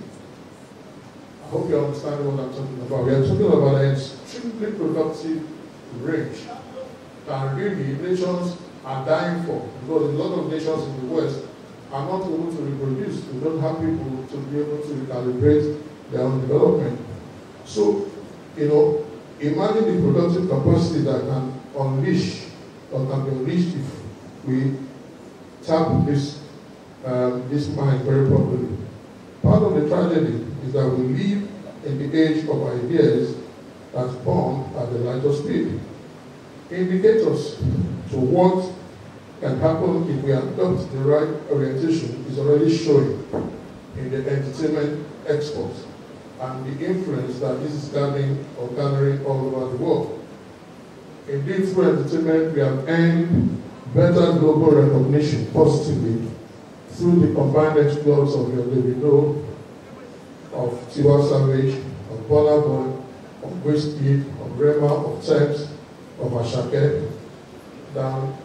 I hope you understand what I'm talking about. We are talking about an extremely productive range that really nations are dying for, because a lot of nations in the West are not able to reproduce. They don't have people to be able to recalibrate their own development. So, you know, imagine the productive capacity that can unleash or can be unleashed if we tap this mind very properly. Part of the tragedy is that we live in the age of ideas that's born at the light of speed. Indicators to what can happen if we adopt the right orientation is already showing in the entertainment exports and the influence that this is gathering all over the world. Indeed, through entertainment, we have earned better global recognition positively through the combined exploits of your Davido, of Tiwa Savage, of Burna Boy, of Wizkid, of Rema, of Tems, of Ashake, down,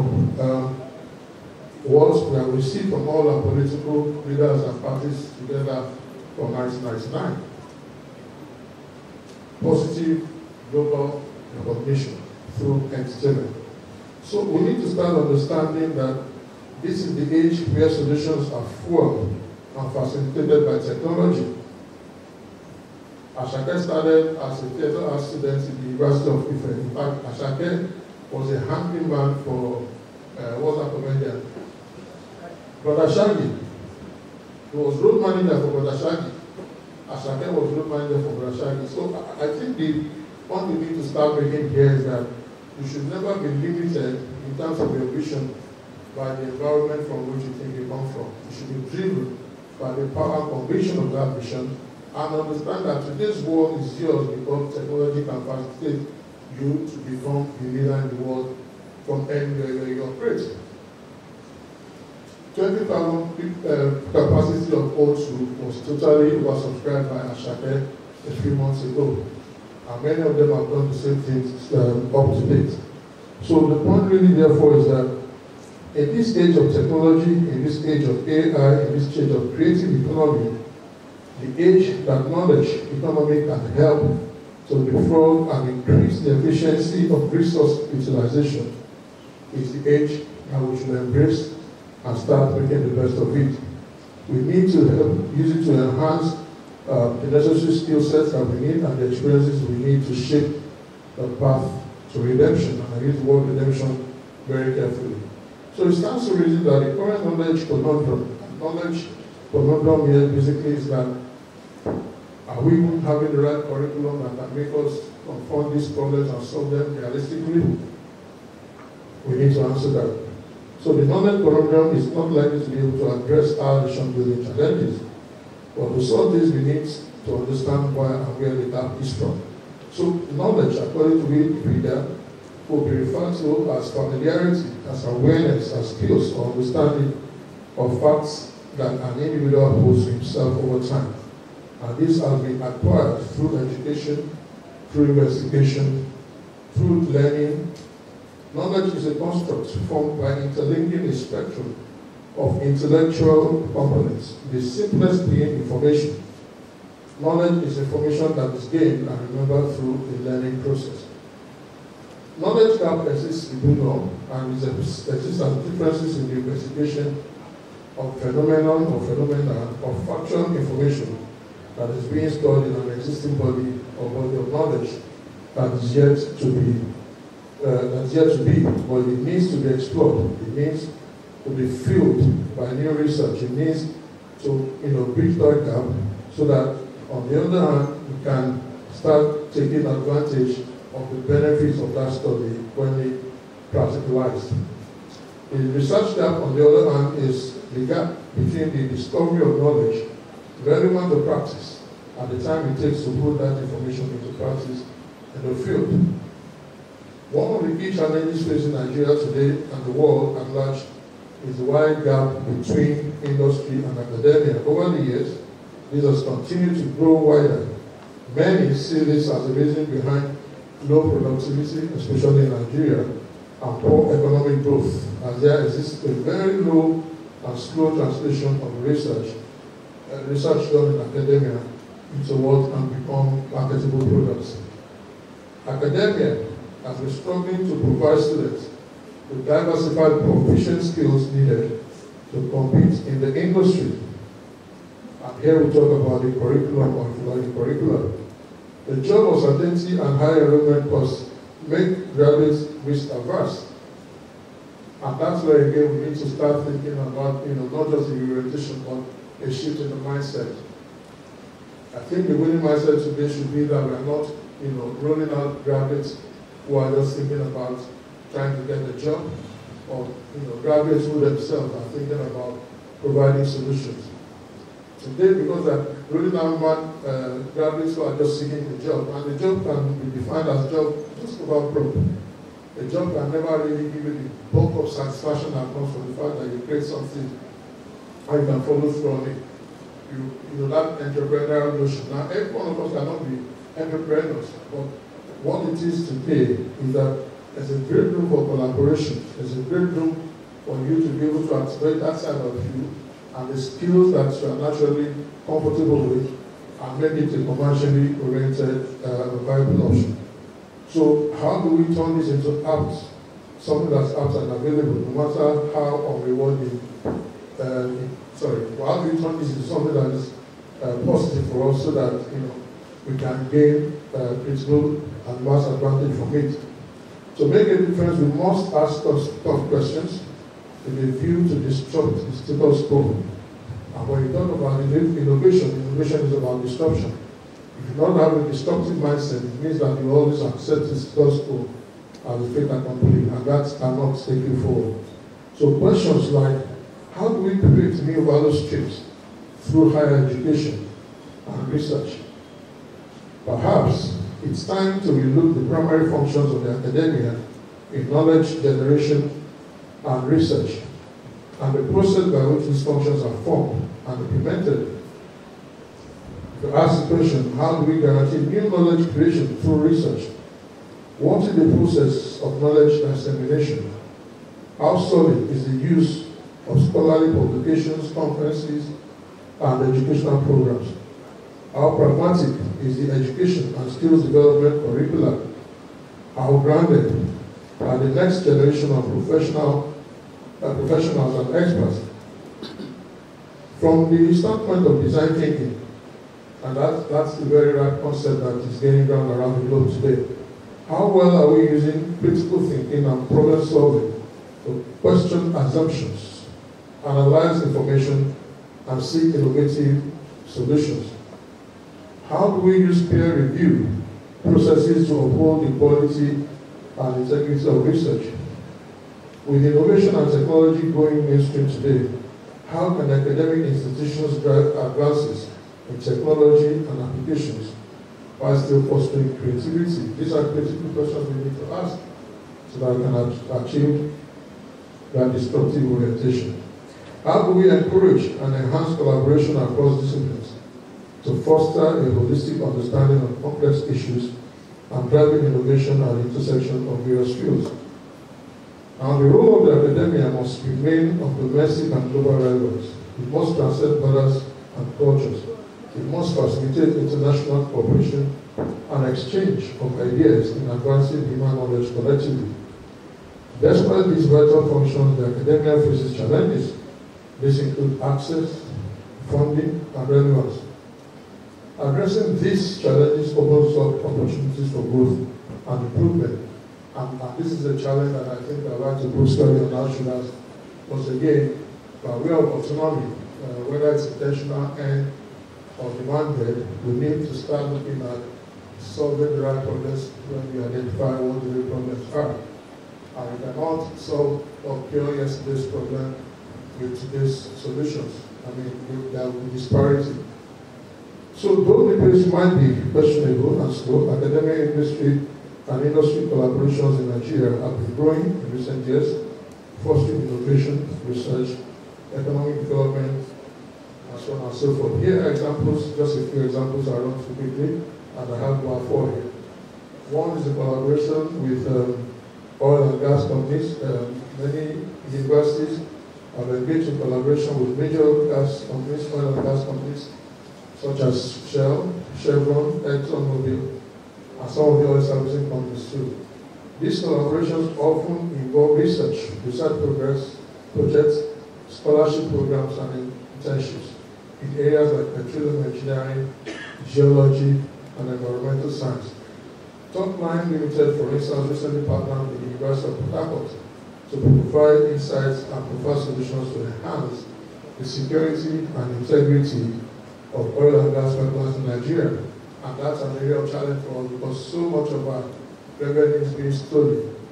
what we have received from all our political leaders and parties together from 1999. Positive global recognition through entertainment. So we need to start understanding that this is the age where solutions are fueled and facilitated by technology. Ashake started as a theatre art student in the University of Ife. In fact, Ashake was a handyman for what's that Convener? Brother Shaggy. He was road manager for Brother Shaggy. Ashake was road manager for Brother Shaggy. So I think the point we need to start making here is that you should never be limited in terms of your vision by the environment from which you think you come from. You should be driven by the power and conviction of that vision and understand that today's world is yours because technology can facilitate you to become the leader in the world from anywhere where you operate. 20,000 capacity of O2 was totally oversubscribed by Ashake a few months ago. And many of them have done the same things up to date. So the point really therefore is that in this age of technology, in this age of AI, in this age of creative economy, the age that knowledge economy can help to defraud and increase the efficiency of resource utilization is the age that we should embrace and start making the best of it. We need to help use it to enhance the necessary skill sets that we need and the experiences we need to shape the path to redemption. And I use the word redemption very carefully. So it stands to reason that the current knowledge conundrum here basically is that are we having the right curriculum that can make us confront these problems and solve them realistically? We need to answer that. So the knowledge conundrum is not likely to be able to address our nation building challenges. But to solve this, we need to understand why and where the gap is from. So knowledge, according to Wikipedia, will be referred to as familiarity, as awareness, as skills or understanding of facts that an individual holds himself over time. And this has been acquired through education, through investigation, through learning. Knowledge is a construct formed by interlinking a spectrum of intellectual components, the simplest being information. Knowledge is information that is gained and remembered through the learning process. Knowledge gap exists, we do know, and exists as differences in the investigation of phenomenon or phenomena of factual information that is being stored in an existing body or body of knowledge that is yet to be, but it needs to be explored. It needs to be filled by new research. It needs to, bridge that gap so that, on the other hand, we can start taking advantage of the benefits of that study when it practicalized. The research gap, on the other hand, is the gap between the discovery of knowledge relevant to practice and the time it takes to put that information into practice in the field. One of the key challenges facing Nigeria today and the world at large is the wide gap between industry and academia. Over the years, this has continued to grow wider. Many see this as a reason behind low productivity, especially in Nigeria, and poor economic growth, as there exists a very low and slow translation of research done in academia into what can become marketable products. Academia has been struggling to provide students with diversified proficient skills needed to compete in the industry. And here we talk about the curriculum or the curriculum. The job uncertainty and high enrollment costs make graduates risk averse. And that's where again we need to start thinking about, not just the orientation, but a shift in the mindset. I think the winning mindset today should be that we are not, rolling out graduates who are just thinking about trying to get a job. or graduates who themselves are thinking about providing solutions. Today, because there are really number graduates who are just seeking a job, and the job can be defined as job just about broke. A job can never really give you the bulk of satisfaction that comes from the fact that you create something and you can follow through on it. You know that entrepreneurial notion. Now, every one of us cannot be entrepreneurs, but what it is today is that there's a great room for collaboration. There's a great room for you to be able to activate that side of you and the skills that you are naturally comfortable with and make it a commercially oriented viable option. So how do we turn this into apps, something that's apps and available, no matter how unrewarding, how do we turn this into something that is positive for us so that we can gain critical and mass advantage from it? To make a difference, we must ask us tough questions with a view to disrupt the status quo. And when you talk about innovation is about disruption. If you don't have a disruptive mindset, it means that you always accept the status quo as a fait accompli, and that cannot take you forward. So questions like, how do we create new value streams through higher education and research? Perhaps it's time to relook the primary functions of the academia in knowledge generation and research, and the process by which these functions are formed and implemented. To ask the question, how do we guarantee new knowledge creation through research? What is the process of knowledge dissemination? How solid is the use of scholarly publications, conferences, and educational programs? How pragmatic is the education and skills development curricula? How grounded are the next generation of professionals and experts? From the standpoint of design thinking, and that's the very right concept that is gaining ground around the globe today. How well are we using critical thinking and problem solving to question assumptions, analyze information, and seek innovative solutions? How do we use peer review processes to uphold the quality and integrity of research? With innovation and technology going mainstream today, how can academic institutions drive advances in technology and applications while still fostering creativity? These are critical questions we need to ask so that we can achieve that disruptive orientation. How do we encourage and enhance collaboration across disciplines to foster a holistic understanding of complex issues and driving innovation at the intersection of various fields? And the role of the academia must remain of domestic and global relevance. It must transcend borders and cultures. It must facilitate international cooperation and exchange of ideas in advancing human knowledge collectively. Despite these vital functions, the academia faces challenges. These include access, funding, and relevance. Addressing these challenges opens up opportunities for growth and improvement. And this is a challenge that I think I'd like to put squarely on our shoulders. Once again, by way of autonomy, whether it's intentional and or demand-led, we need to start looking at solving the right problems when we identify what the real problems are. And we cannot solve or cure yesterday's problem with today's solutions. I mean, there will be disparity. So though the pace might be questionable and slow, academic industry and industry collaborations in Nigeria have been growing in recent years, fostering innovation, research, economic development, and so on and so forth. Here are examples, just a few examples I run through quickly, and I have about 4 here. One is a collaboration with oil and gas companies. Many universities have engaged in collaboration with major gas companies, oil and gas companies, such as Shell, Chevron, ExxonMobil, and some of the oil servicing companies too. These collaborations often involve research progress, projects, scholarship programs, and internships in areas like petroleum engineering, geology, and environmental science. Topline Limited, for instance, recently partnered with the University of Port Harcourt to provide insights and provide solutions to enhance the security and integrity of oil and gas pipelines in Nigeria. And that's an area of challenge for us because so much of our revenue is being stolen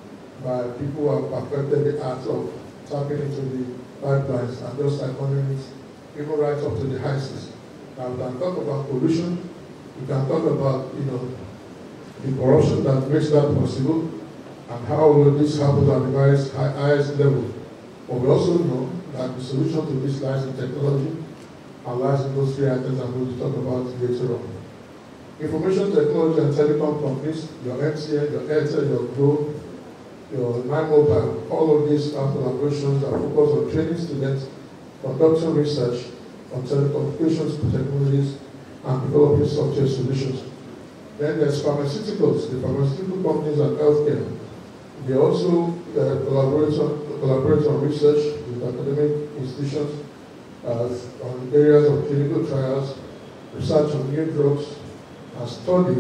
by people who have perfected the art of tapping into the pipelines and just economies, even right up to the high seas. Now we can talk about pollution, we can talk about, the corruption that makes that possible, and how all of this happens at the highest level. But we also know that the solution to this lies in technology and lies in those three items I'm going to talk about later on. Information technology and telecom companies, your MTN, your Airtel, your Glo, your 9Mobile, all of these are collaborations that focus on training students, conducting research on telecommunications technologies, and developing software solutions. Then there's pharmaceuticals, the pharmaceutical companies and healthcare. They also collaborate on research with academic institutions on areas of clinical trials, research on new drugs, and study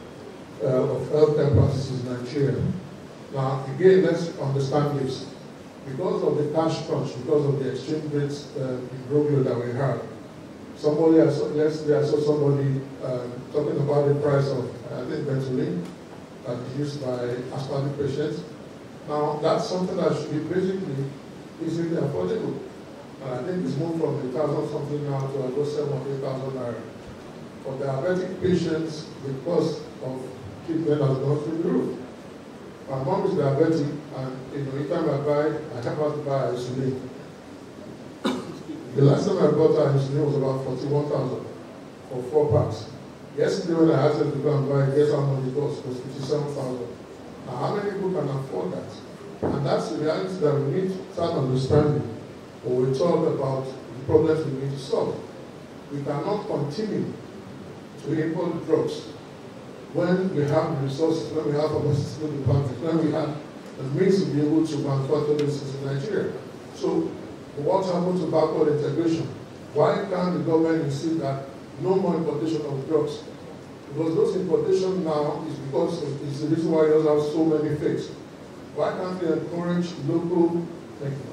of healthcare practices in Nigeria. Now, again, let's understand this. Because of the cash crunch, because of the exchange rates imbroglio that we had, yesterday I saw somebody talking about the price of, I think, Ventolin that is used by asthmatic patients. Now, that's something that should be basically easily affordable. And I think it's moved from 1,000 something now to about 7,000 or 8,000 naira. For diabetic patients, the cost of treatment has gone through the roof. My mom is diabetic, and each time I have to buy insulin. The last time I bought her insulin was about 41,000 for 4 packs. Yesterday when I asked her to go and buy, guess how much it was? It was 57,000. Now, how many people can afford that? And that's the reality that we need to start understanding when we talk about the problems we need to solve. We cannot continue to import drugs when we have the resources, when we have a pharmaceutical department, when we have the means to be able to manufacture this in Nigeria. So, what happened to backward integration? Why can't the government insist that no more importation of drugs? Because those importations now is because it's the reason why you have so many fakes. Why can't they encourage local? Thank you.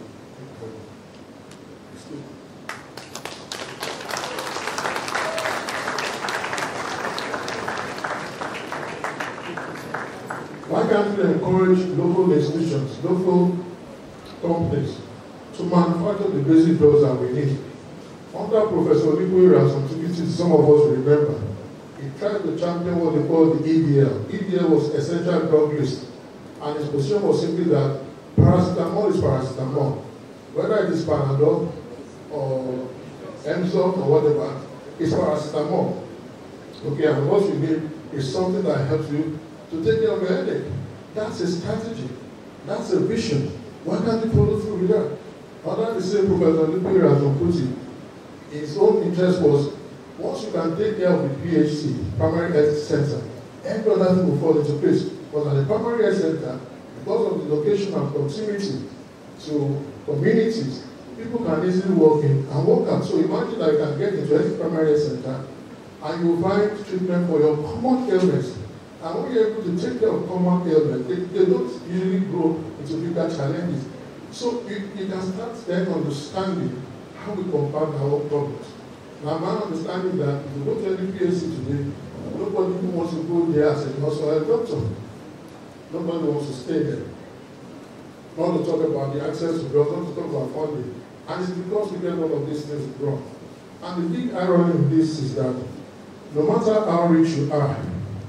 Why can't we encourage local institutions, local companies to manufacture the basic drugs that we need? Under Professor Olugbodi's activities, some of us remember, he tried to champion what they call the EDL. EDL was essential drug list, and his position was simply that paracetamol is paracetamol. Whether it is Panadol or Emzor or whatever, it's paracetamol. Okay, and what you need is something that helps you to take care of your headache. That's a strategy. That's a vision. Why can't you follow through with that? Under the same Professor Olugbodi has put it, his own interest was, once you can take care of the PHC, primary health center, every other thing will fall into place. But at the primary health center, because of the location and proximity to communities, people can easily walk in and walk out. So imagine that you can get into any primary health center and you find treatment for your common ailments. And when you're able to take care of common ailments, they don't usually grow into bigger challenges. So you can start then understanding how we compound our own problems. Now, my understanding that if you go to any PhD today, nobody who wants to go there as a nurse or a doctor. Nobody wants to stay there. Not to talk about the access to drugs, not to talk about funding. And it's because we get all of these things wrong. And the big irony in this is that no matter how rich you are,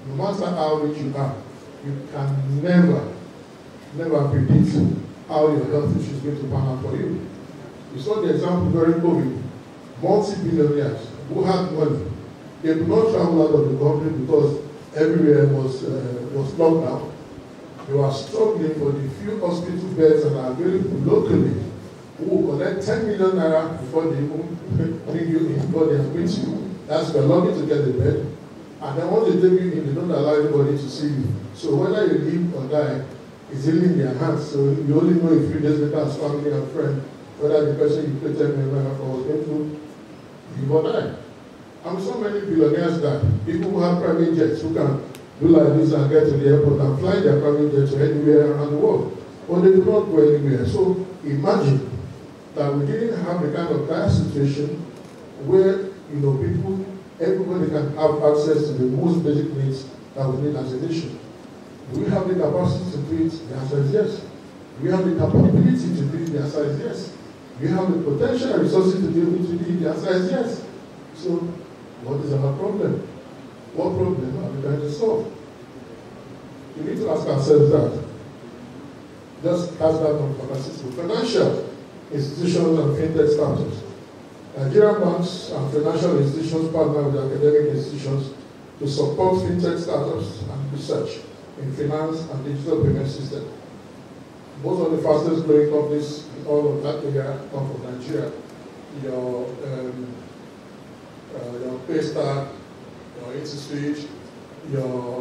you can never predict how your health issue is going to pan out for you. You saw the example during COVID. Multi-billionaires who had money, they could not travel out of the country because everywhere was locked down. They were struggling for the few hospital beds that are available locally, who will collect 10 million naira before they even bring you in, before they admit you. That's you're lucky to get the bed. And then once they take you in, they don't allow anybody to see you. So whether you live or die, it's really in their hands. So you only know a few days later as family and friend whether the person you paid 10 million naira for was going to live or die. And so many billionaires that people who have private jets who can do like this and get to the airport and fly their private jets to anywhere around the world. But they do not go anywhere. So imagine that we didn't have the kind of dire situation where people, everybody can have access to the most basic needs that we need as a nation. Do we have the capacity to do it? The answer is yes. Do we have the capability to do it? The answer is yes. Do we have the potential and resources to be able to do it? The answer is yes. So, what is our problem? What problem are we trying to solve? We need to ask ourselves that. Just ask that on pharmaceutical, financial institutions and fintech startups. Nigerian banks and financial institutions partner with academic institutions to support fintech startups and research in finance and digital payment system. Most of the fastest growing companies in all of that area come from Nigeria. Your Paystar, your InterSwitch, your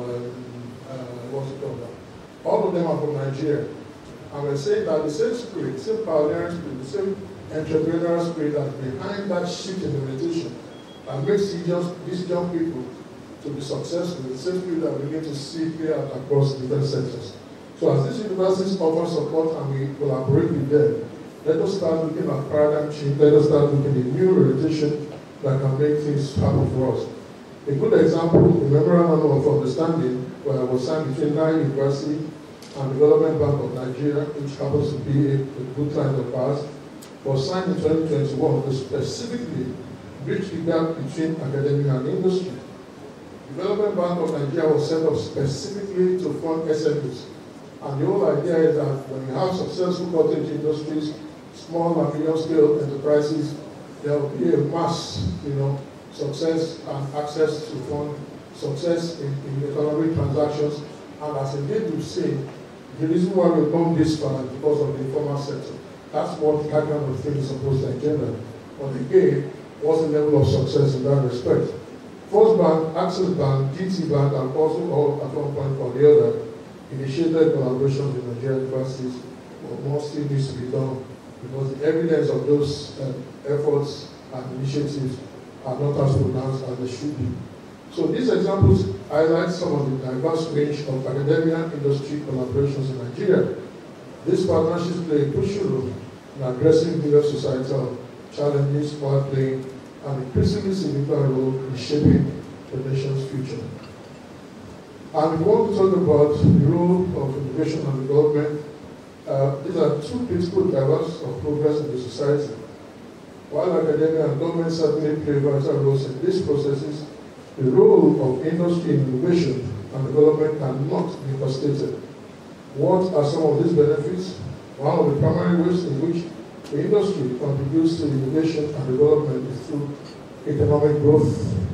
what's it called? All of them are from Nigeria. And we're saying that the same spirit, the same pioneering spirit, the same entrepreneurial spirit that's behind that shift in orientation that makes these young people to be successful, the same spirit that we need to see play out across different sectors. So as these universities offer support and we collaborate with them, let us start looking at paradigm change, let us start looking at new orientation that can make things happen for us. A good example, the Memorandum of Understanding was signed between 9 universities and Development Bank of Nigeria, which happens to be a good client of ours, was signed in 2021 to specifically bridge the gap between academia and industry. Development Bank of Nigeria was set up specifically to fund SMEs. And the whole idea is that when you have successful cottage industries, small and medium scale enterprises, there will be a mass, success and access to fund, success in economic transactions. And as indeed we've seen, the reason why we've come this far is because of the informal sector. That's what that kind of thing is supposed to engender. But again, what's the level of success in that respect? First Bank, Access Bank, GT Bank, and also all at one point or the other, initiated collaborations with Nigerian universities, but more still needs to be done because the evidence of those efforts and initiatives are not as pronounced as they should be. So these examples highlight some of the diverse range of academia industry collaborations in Nigeria. These partnerships play a crucial role in addressing various societal challenges while playing an increasingly significant role in shaping the nation's future. And we want to talk about the role of innovation and development. These are two critical drivers of progress in the society. While academia and government certainly play vital roles in these processes, the role of industry in innovation and development cannot be overstated. What are some of these benefits? One of the primary ways in which the industry contributes to innovation and development is through economic growth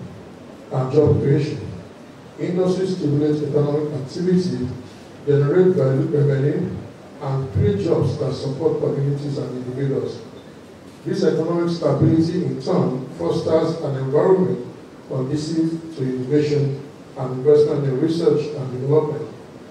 and job creation. Industry stimulates economic activity, generate revenue, and create jobs that support communities and individuals. This economic stability, in turn, fosters an environment conducive to innovation and investment in research and development.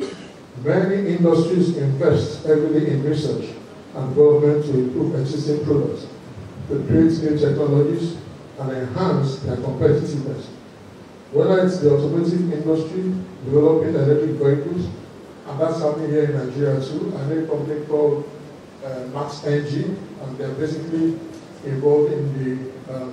Many industries invest heavily in research and development to improve existing products, to create new technologies, and enhance their competitiveness. Whether it's the automotive industry, developing electric vehicles, and that's happening here in Nigeria too. I know a company called Max Energy, and they're basically involved in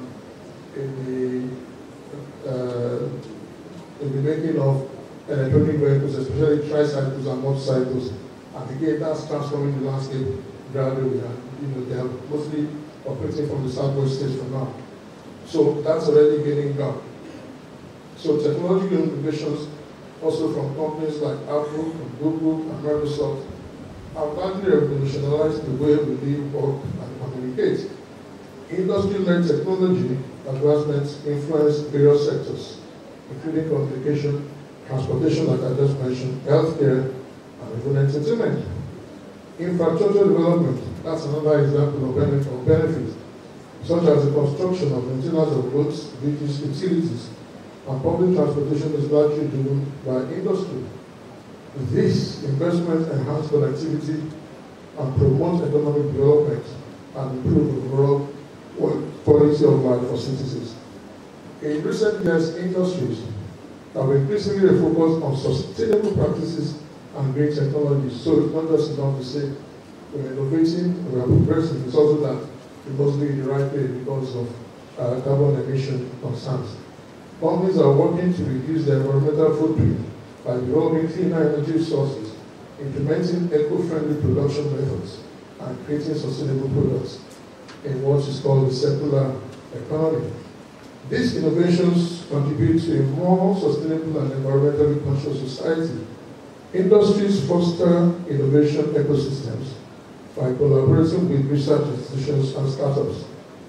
the making of electronic vehicles, especially tricycles and motorcycles. And again, that's transforming the landscape gradually. And, they are mostly operating from the southwest states for now. So that's already gaining ground. So technological innovations, also from companies like Apple, and Google, and Microsoft, have largely revolutionized the way we live, work, and communicate. Industry-led technology advancements influence various sectors, including communication, transportation, like I just mentioned, healthcare, and even entertainment. Infrastructure development, that's another example of benefit, such as the construction of maintenance of roads, bridges, utilities, and public transportation is largely driven by industry. This investment enhances connectivity and promotes economic development and improves overall quality of life for citizens. In recent years, industries have increasingly focused on sustainable practices and green technologies. So it's not just enough to say we're innovating, we're progressing. It's also that we must be in the right way because of carbon emission concerns. Companies are working to reduce their environmental footprint by developing cleaner energy sources, implementing eco-friendly production methods, and creating sustainable products in what is called the circular economy. These innovations contribute to a more sustainable and environmentally conscious society. Industries foster innovation ecosystems by collaborating with research institutions and startups.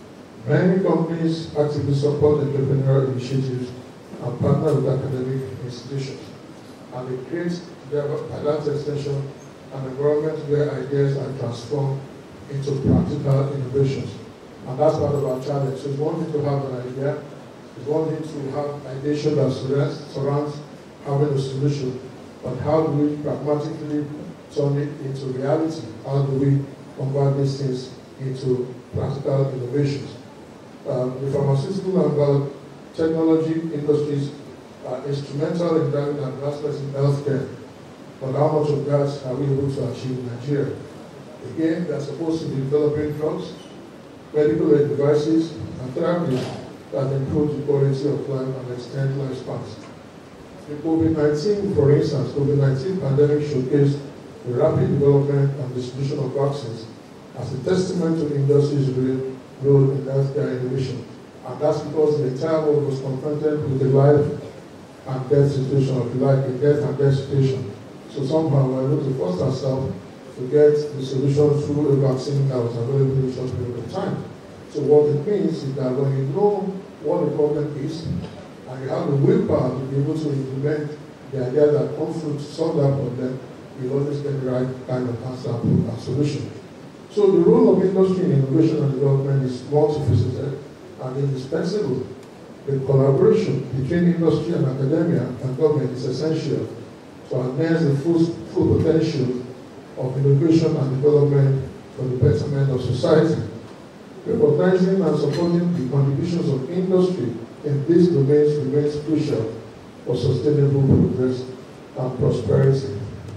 Many companies actively support entrepreneurial initiatives and partner with academic institutions. And they create, by that extension, an environment where ideas are transformed into practical innovations. And that's part of our challenge. So it's one thing to have an idea, it's one thing to have ideation that surrounds having a solution, but how do we pragmatically turn it into reality? How do we convert these things into practical innovations? The pharmaceutical and biotechnology industries are instrumental in driving advancements in healthcare, but how much of that are we able to achieve in Nigeria? Again, they are supposed to be developing drugs, medical devices, and therapies that improve the quality of life and extend lifespans. The COVID-19, for instance, COVID-19 pandemic showcased the rapid development and distribution of vaccines as a testament to the industry's role in healthcare innovation. And that's because the entire world was confronted with a life and death situation, if you like, a death and death situation. So somehow we were able to force ourselves to get the solution through a vaccine that was available in a short period of time. So what it means is that when you know what the problem is, and you have the willpower to be able to implement the idea that comes through to solve that problem, you always get the right kind of answer and solution. So the role of industry in innovation and development is multifaceted and indispensable. The collaboration between industry and academia and government is essential to harness the full potential of innovation and development for the betterment of society. Recognizing and supporting the contributions of industry in these domains remains crucial for sustainable progress and prosperity.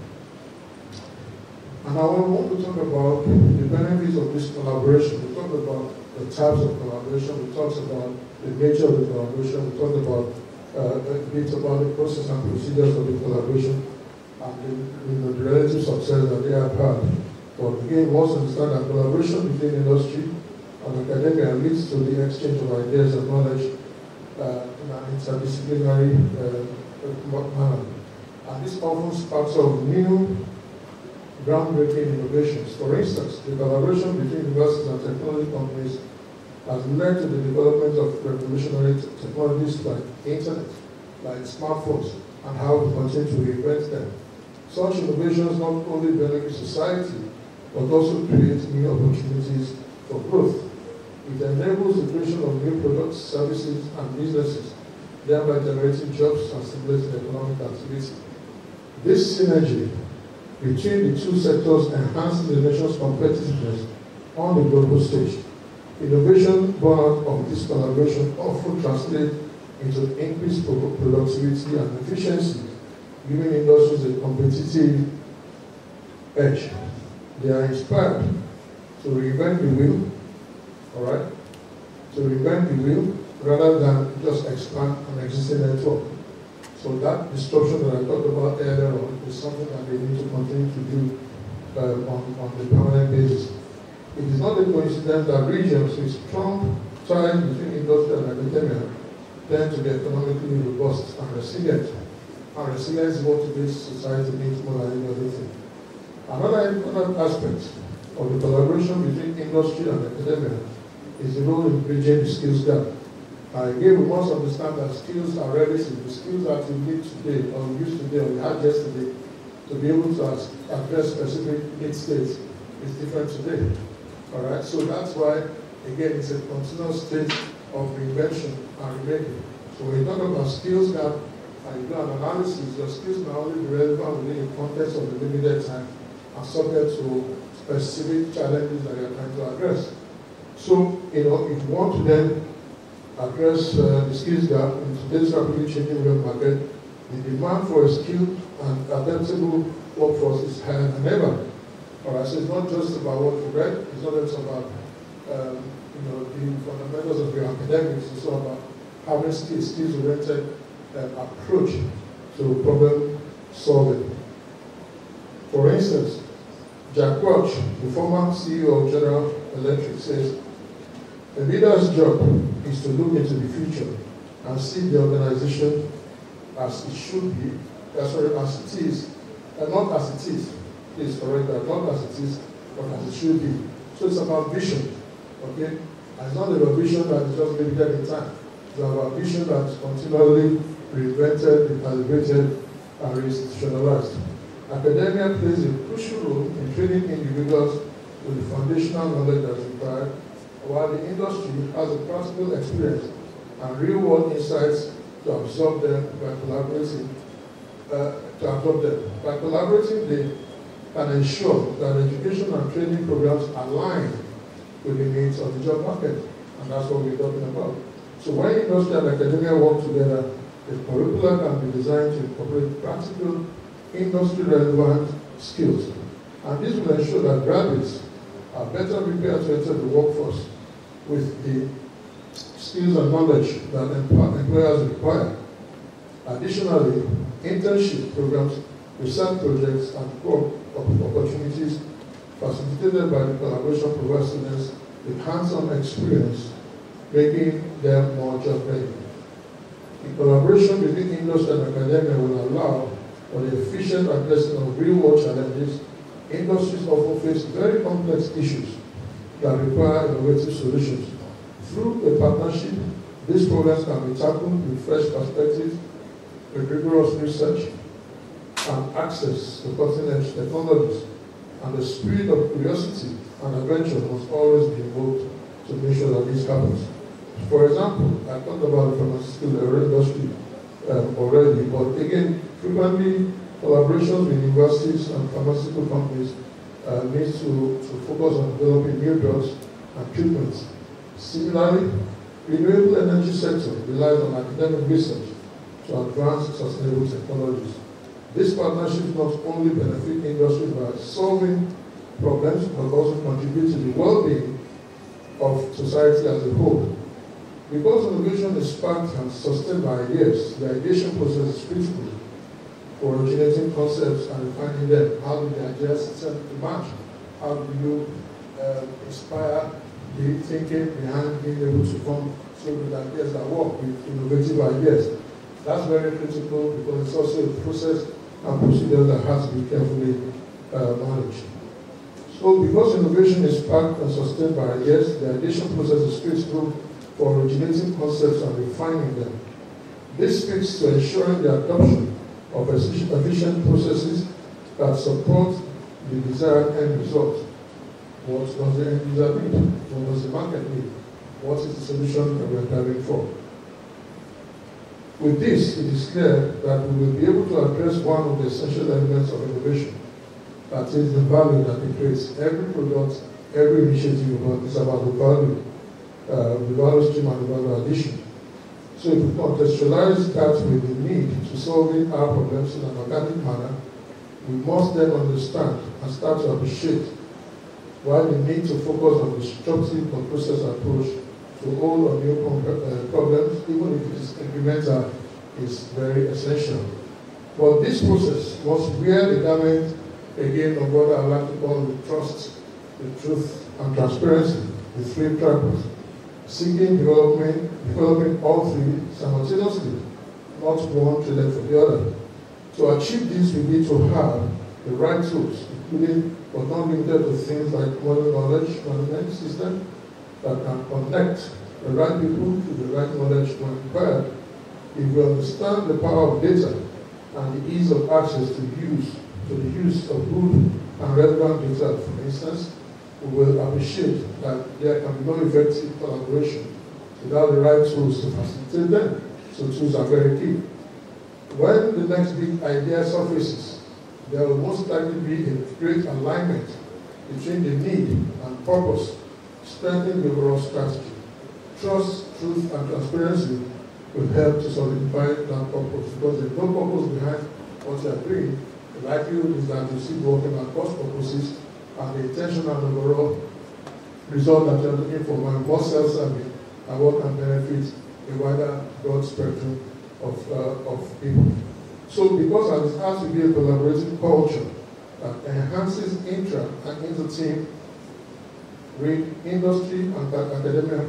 And I want to talk about the benefits of this collaboration. We talked about the types of collaboration, we talked about the nature of the collaboration, we talked about a bit about the process and procedures of the collaboration, and the relative success that they have had. But again, we also understand that collaboration between industry and academia leads to the exchange of ideas and knowledge in an interdisciplinary manner. And this often sparks of new groundbreaking innovations. For instance, the collaboration between universities and technology companies has led to the development of revolutionary technologies like internet, like smartphones, and how we continue to reinvent them. Such innovations not only benefit society, but also create new opportunities for growth. It enables the creation of new products, services, and businesses, thereby generating jobs and stimulating economic activity. This synergy between the two sectors enhances the nation's competitiveness on the global stage. Innovation born out of this collaboration often translates into increased productivity and efficiency, giving industries a competitive edge. They are inspired to reinvent the wheel, all right? To reinvent the wheel rather than just expand an existing network. So that disruption that I talked about earlier on is something that they need to continue to do on a permanent basis. It is not a coincidence that regions with strong ties between industry and academia tend to be economically robust and resilient. And resilience is what today's society needs more than any other thing. Another aspect of the collaboration between industry and academia is the role in bridging the skills gap. Again, we must understand that skills are relative. The skills that you need today, or you used today, or you had yesterday, to be able to address specific need states is different today. All right, so that's why, again, it's a continuous state of reinvention and remaking. So when you talk about skills gap and you do an analysis, your skills may only be relevant within the context of the limited time and subject to specific challenges that you're trying to address. So, if you want to then address the skills gap in today's rapidly changing world market, the demand for a skilled and adaptable workforce is higher than ever. All right, so it's not just about what you read, it's not just about the fundamentals of your academics, it's all about having skills-oriented approach to problem solving. For instance, Jack Welch, the former CEO of General Electric, says, a leader's job is to look into the future and see the organization as it should be, as it is, and not as it is. Please correct that, not as it is, but as it should be. So it's about vision, okay? And it's not about vision that is just limited in time. It's about vision that is continually reinvented, recalibrated, and reinstitutionalized. Academia plays a crucial role in training individuals with the foundational knowledge that is required, while the industry has a practical experience and real-world insights to absorb them by collaborating. By collaborating, they can ensure that education and training programs align with the needs of the job market, and that's what we're talking about. So when industry and academia work together, the curricula can be designed to incorporate practical, industry-relevant skills, and this will ensure that graduates are better prepared to enter the workforce with the skills and knowledge that employers require. Additionally, internship programs, research projects, and work opportunities facilitated by the collaboration provide students with hands-on experience, making them more job-ready. The collaboration between industry and academia will allow for the efficient addressing of real-world challenges. Industries often face very complex issues that require innovative solutions. Through a partnership, these programs can be tackled with fresh perspectives, with rigorous research, and access to cutting-edge technologies. And the spirit of curiosity and adventure must always be invoked to make sure that this happens. For example, I talked about the pharmaceutical industry already, but again, frequently collaborations with universities and pharmaceutical companies needs to focus on developing new drugs and treatments. Similarly, renewable energy sector relies on academic research to advance sustainable technologies. This partnership not only benefit industry by solving problems, but also contribute to the well-being of society as a whole. Because innovation is sparked and sustained by ideas, the ideation process is critical for originating concepts and refining them. How do the ideas set to match? How do you inspire the thinking behind being able to come through with ideas that work with innovative ideas? That's very critical because it's also a process and procedure that has to be carefully managed. So because innovation is sparked and sustained by ideas, the ideation process is critical for originating concepts and refining them. This speaks to ensuring the adoption of efficient processes that support the desired end result. What does the end user need? What does the market need? What is the solution that we are driving for? With this, it is clear that we will be able to address one of the essential elements of innovation, that is the value that it creates. Every product, every initiative is about the value stream and the value addition. So if we contextualize that with the need to solving our problems in an organic manner, we must then understand and start to appreciate why the need to focus on the structured and process approach to all or new problems, even if it is incremental, is very essential. But this process must wear the garment again of what I like to call the trust, the truth, and transparency, the three triangles. Seeking developing all three simultaneously, not one to for the other. To achieve this, we need to have the right tools, including but not limited to things like modern knowledge management system that can connect the right people to the right knowledge when required. If we understand the power of data and the ease of access to the use of good and relevant data, for instance, we will appreciate that there can be no effective collaboration without the right tools to facilitate them. So tools are very key. When the next big idea surfaces, there will most likely be a great alignment between the need and purpose, strengthening the overall strategy. Trust, truth, and transparency will help to solidify that purpose, because there's no purpose behind what you are doing. The likelihood is that you see working across purposes, and the intention and overall result that you are looking for might be more self-serving and what can benefit a wider broad spectrum of people. So because it has to be a collaborative culture that enhances intra and inter-team with industry and academia,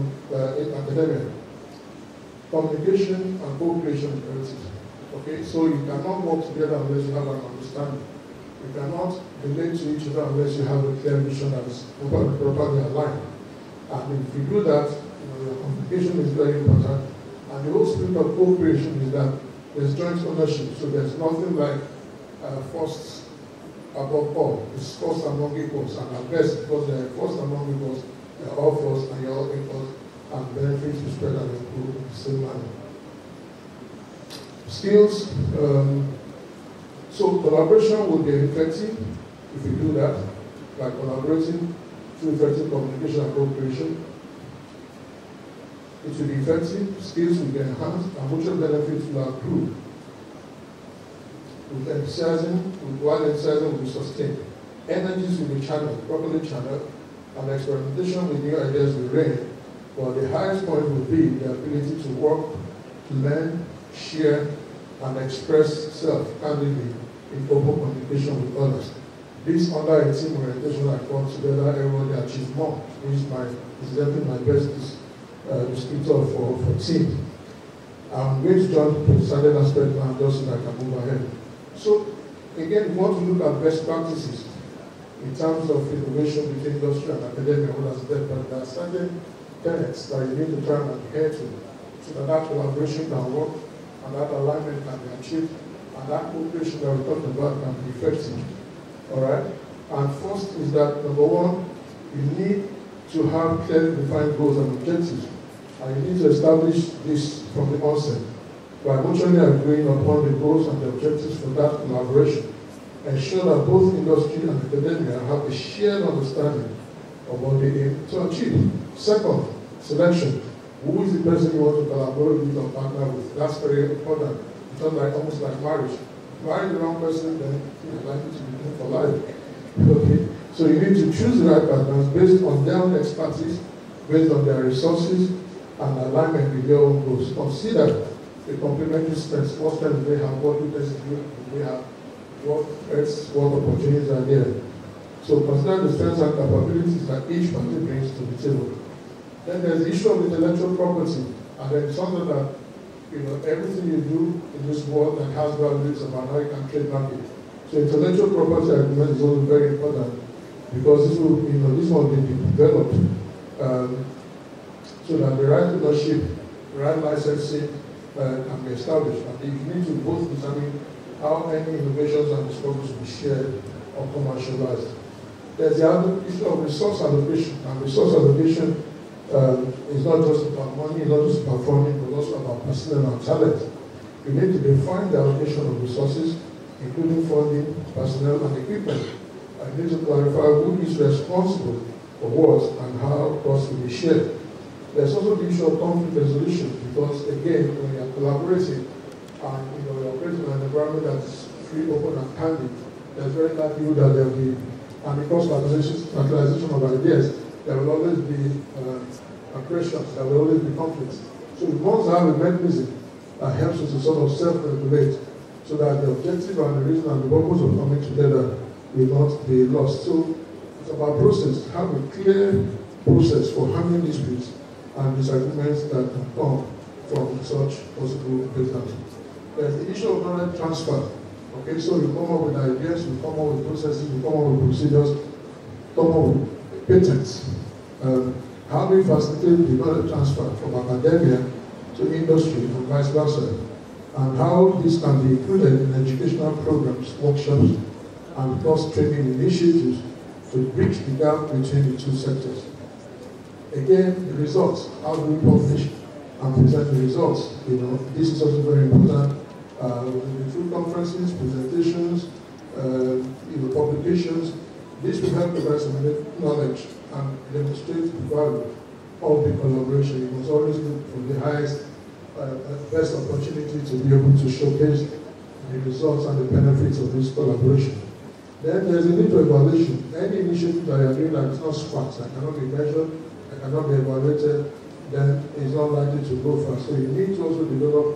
communication and cooperation is critical. Okay, so you cannot work together unless you have an understanding. You cannot relate to each other unless you have a clear vision that is properly aligned. And if you do that, your communication is very important. And the whole spirit of cooperation is that there's joint ownership. So there's nothing like first above all. It's first among equals. And at best, because they're first among equals, they're all first and you're all equals, and benefits to spread and improve in the same manner. Skills. So collaboration will be effective if you do that, by collaborating through effective communication and cooperation. It will be effective, skills will be enhanced, and mutual benefits will accrue. With enthusiasm, while enthusiasm will be sustained. Energies will be channeled, properly channeled, and experimentation with new ideas will reign. But the highest point will be the ability to work, to learn, share, and express self candidly in open communication with others. This under a team orientation that comes together, everybody achieve more, which is definitely my best descriptor for team. I'm going to jump to the second aspect now just so that I can move ahead. So again, we want to look at best practices in terms of innovation between industry and academia, what has that, but there are certain tenets that you need to try and adhere to so that that collaboration can work and that alignment can be achieved and that cooperation that we talked about can be effective. Alright? And first is that number one, you need to have clearly defined goals and objectives. And you need to establish this from the onset by mutually agreeing upon the goals and the objectives for that collaboration. Ensure that both industry and academia have a shared understanding of what they aim to achieve. Second, selection. Who is the person you want to collaborate with or partner with? That's very important. It's not like almost like marriage. Marry the wrong person, then you're likely to be doomed for life. Okay? So you need to choose the right partners based on their own expertise, based on their resources, and alignment with your own goals. Consider the complementary strengths. What strengths they have, what weaknesses they have, what threats, what opportunities are there. So consider the strengths and capabilities that each party brings to the table. Then there's the issue of intellectual property, and then it's something that everything you do in this world that has value is about how you can trademark it. So intellectual property agreement is also very important because this will, this will be developed so that the right ownership, the right licensing can be established. And you need to both determine how any innovations and discoveries will be shared or commercialized. There's the other issue of resource allocation, and resource allocation is not just about money, not just about funding, but also about personnel and talent. You need to define the allocation of resources, including funding, personnel, and equipment. I need to clarify who is responsible for what and how costs will be shared. There's also the issue of conflict resolution, because again, when you're collaborating and you're operating in an environment that's free, open, and candid, there's very likely that there will be, and because fertilization of ideas, there will always be aggressions, there will always be conflicts. So we want to have a mechanism that helps us to sort of self-regulate so that the objective and the reason and the purpose of coming together will not be lost. So it's about process. Have a clear process for handling disputes and disagreements that can come from such possible breakdowns. There's the issue of knowledge transfer. Okay, so you come up with ideas, you come up with processes, you come up with procedures, come up with patents. How do we facilitate the knowledge transfer from academia to industry and vice versa? And how this can be included in educational programs, workshops, and cross-training initiatives to bridge the gap between the two sectors. Again, the results. How do we publish and present the results? This is also very important. Through conferences, presentations, publications. This will help to disseminate knowledge and demonstrate the value of the collaboration. You must always look for the highest, best opportunity to be able to showcase the results and the benefits of this collaboration. Then there's a need for evaluation. Any initiative that you're doing that is not smart, that cannot be measured, that cannot be evaluated, then it's not likely to go far. So you need to also develop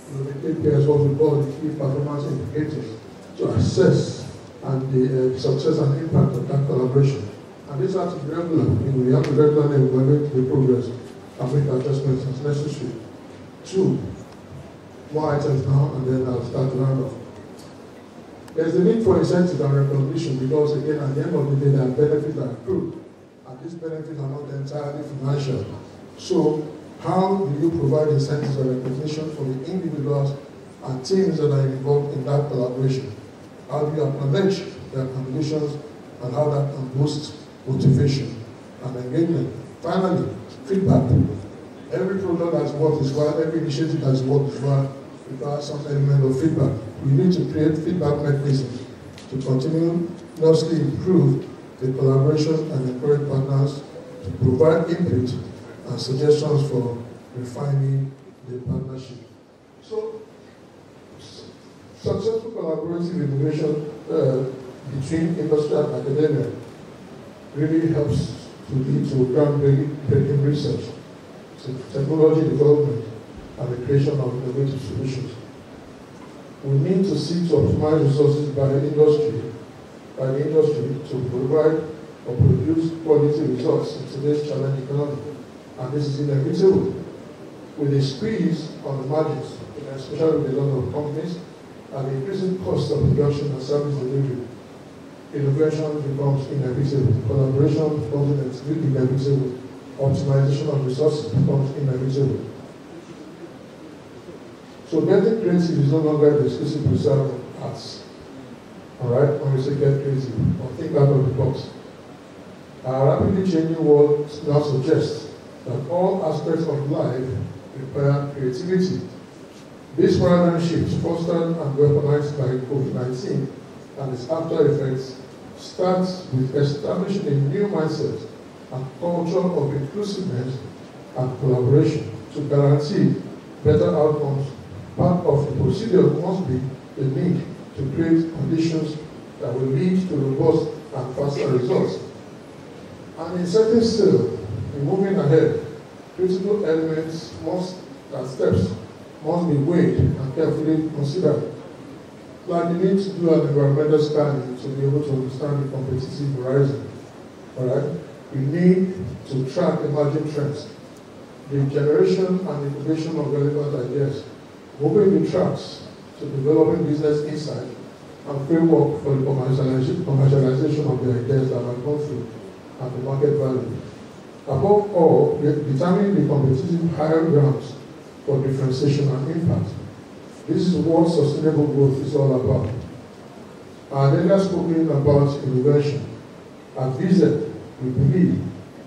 the KPIs, what we call the key performance indicators, to assess and the success and impact of that collaboration. And this has to be regular. We have to regularly evaluate the progress and make adjustments as necessary. 2 more items now, and then I'll start to round off. There's the need for incentive and recognition because, again, at the end of the day, there are benefits that accrue, and these benefits are not entirely financial. So, how do you provide incentives and recognition for the individuals and teams that are involved in that collaboration? How do you acknowledge their contributions and how that can boost motivation and engagement? Finally, feedback. Every product that's worked is well, every initiative that's worked is well, requires some element of feedback. We need to create feedback mechanisms to continuously improve the collaboration and encourage partners to provide input and suggestions for refining the partnership. So, successful collaborative innovation between industry and academia really helps to lead to groundbreaking research, to technology development, and the creation of innovative solutions. We need to seek to optimize resources by the industry to provide or produce quality results in today's challenging economy. And this is inevitable. With a squeeze on the margins, especially with a lot of companies, and the increasing cost of production and service delivery, innovation becomes inevitable. Collaboration becomes inevitable. Optimization of resources becomes inevitable. So getting creative is no longer the exclusive reserve of arts. Alright, when we say get creative, or think out of the box. Our rapidly changing world now suggests that all aspects of life require creativity. This paradigm shift, fostered and weaponized by COVID-19 and its after effects, starts with establishing a new mindset and culture of inclusiveness and collaboration to guarantee better outcomes. Part of the procedure must be the need to create conditions that will lead to robust and faster results. And in setting sail, in moving ahead, critical elements and steps must be weighed and carefully considered. Like the need to do an environmental scanning to be able to understand the competitive horizon. Alright? We need to track emerging trends, the generation and incubation of relevant ideas, moving the tracks to developing business insight and framework for the commercialization of the ideas that have gone through and the market value. Above all, determining the competitive higher grounds for differentiation and impact. This is what sustainable growth is all about. Our earlier spoken about innovation. At VZ, we believe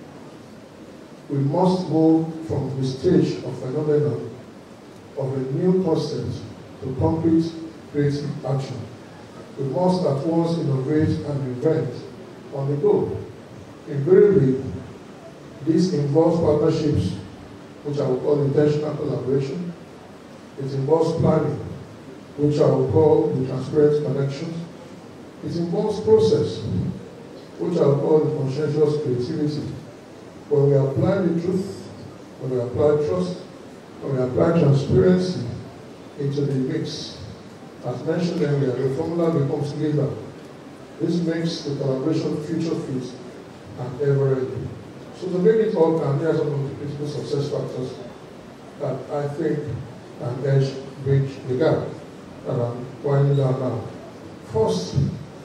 we must move from the stage of phenomenon of a new concept to concrete creative action. We must at once innovate and invent on the go. Invariably, this involves partnerships, which I will call intentional collaboration. It involves planning, which I will call the transparent connections. It involves process, which I will call the conscientious creativity. When we apply the truth, when we apply trust, when we apply transparency into the mix, as mentioned earlier, the formula becomes clearer. This makes the collaboration future fit and ever-ready. So to make it all clear, here are some of the critical success factors that I think can edge bridge the gap that I'm winding down now. First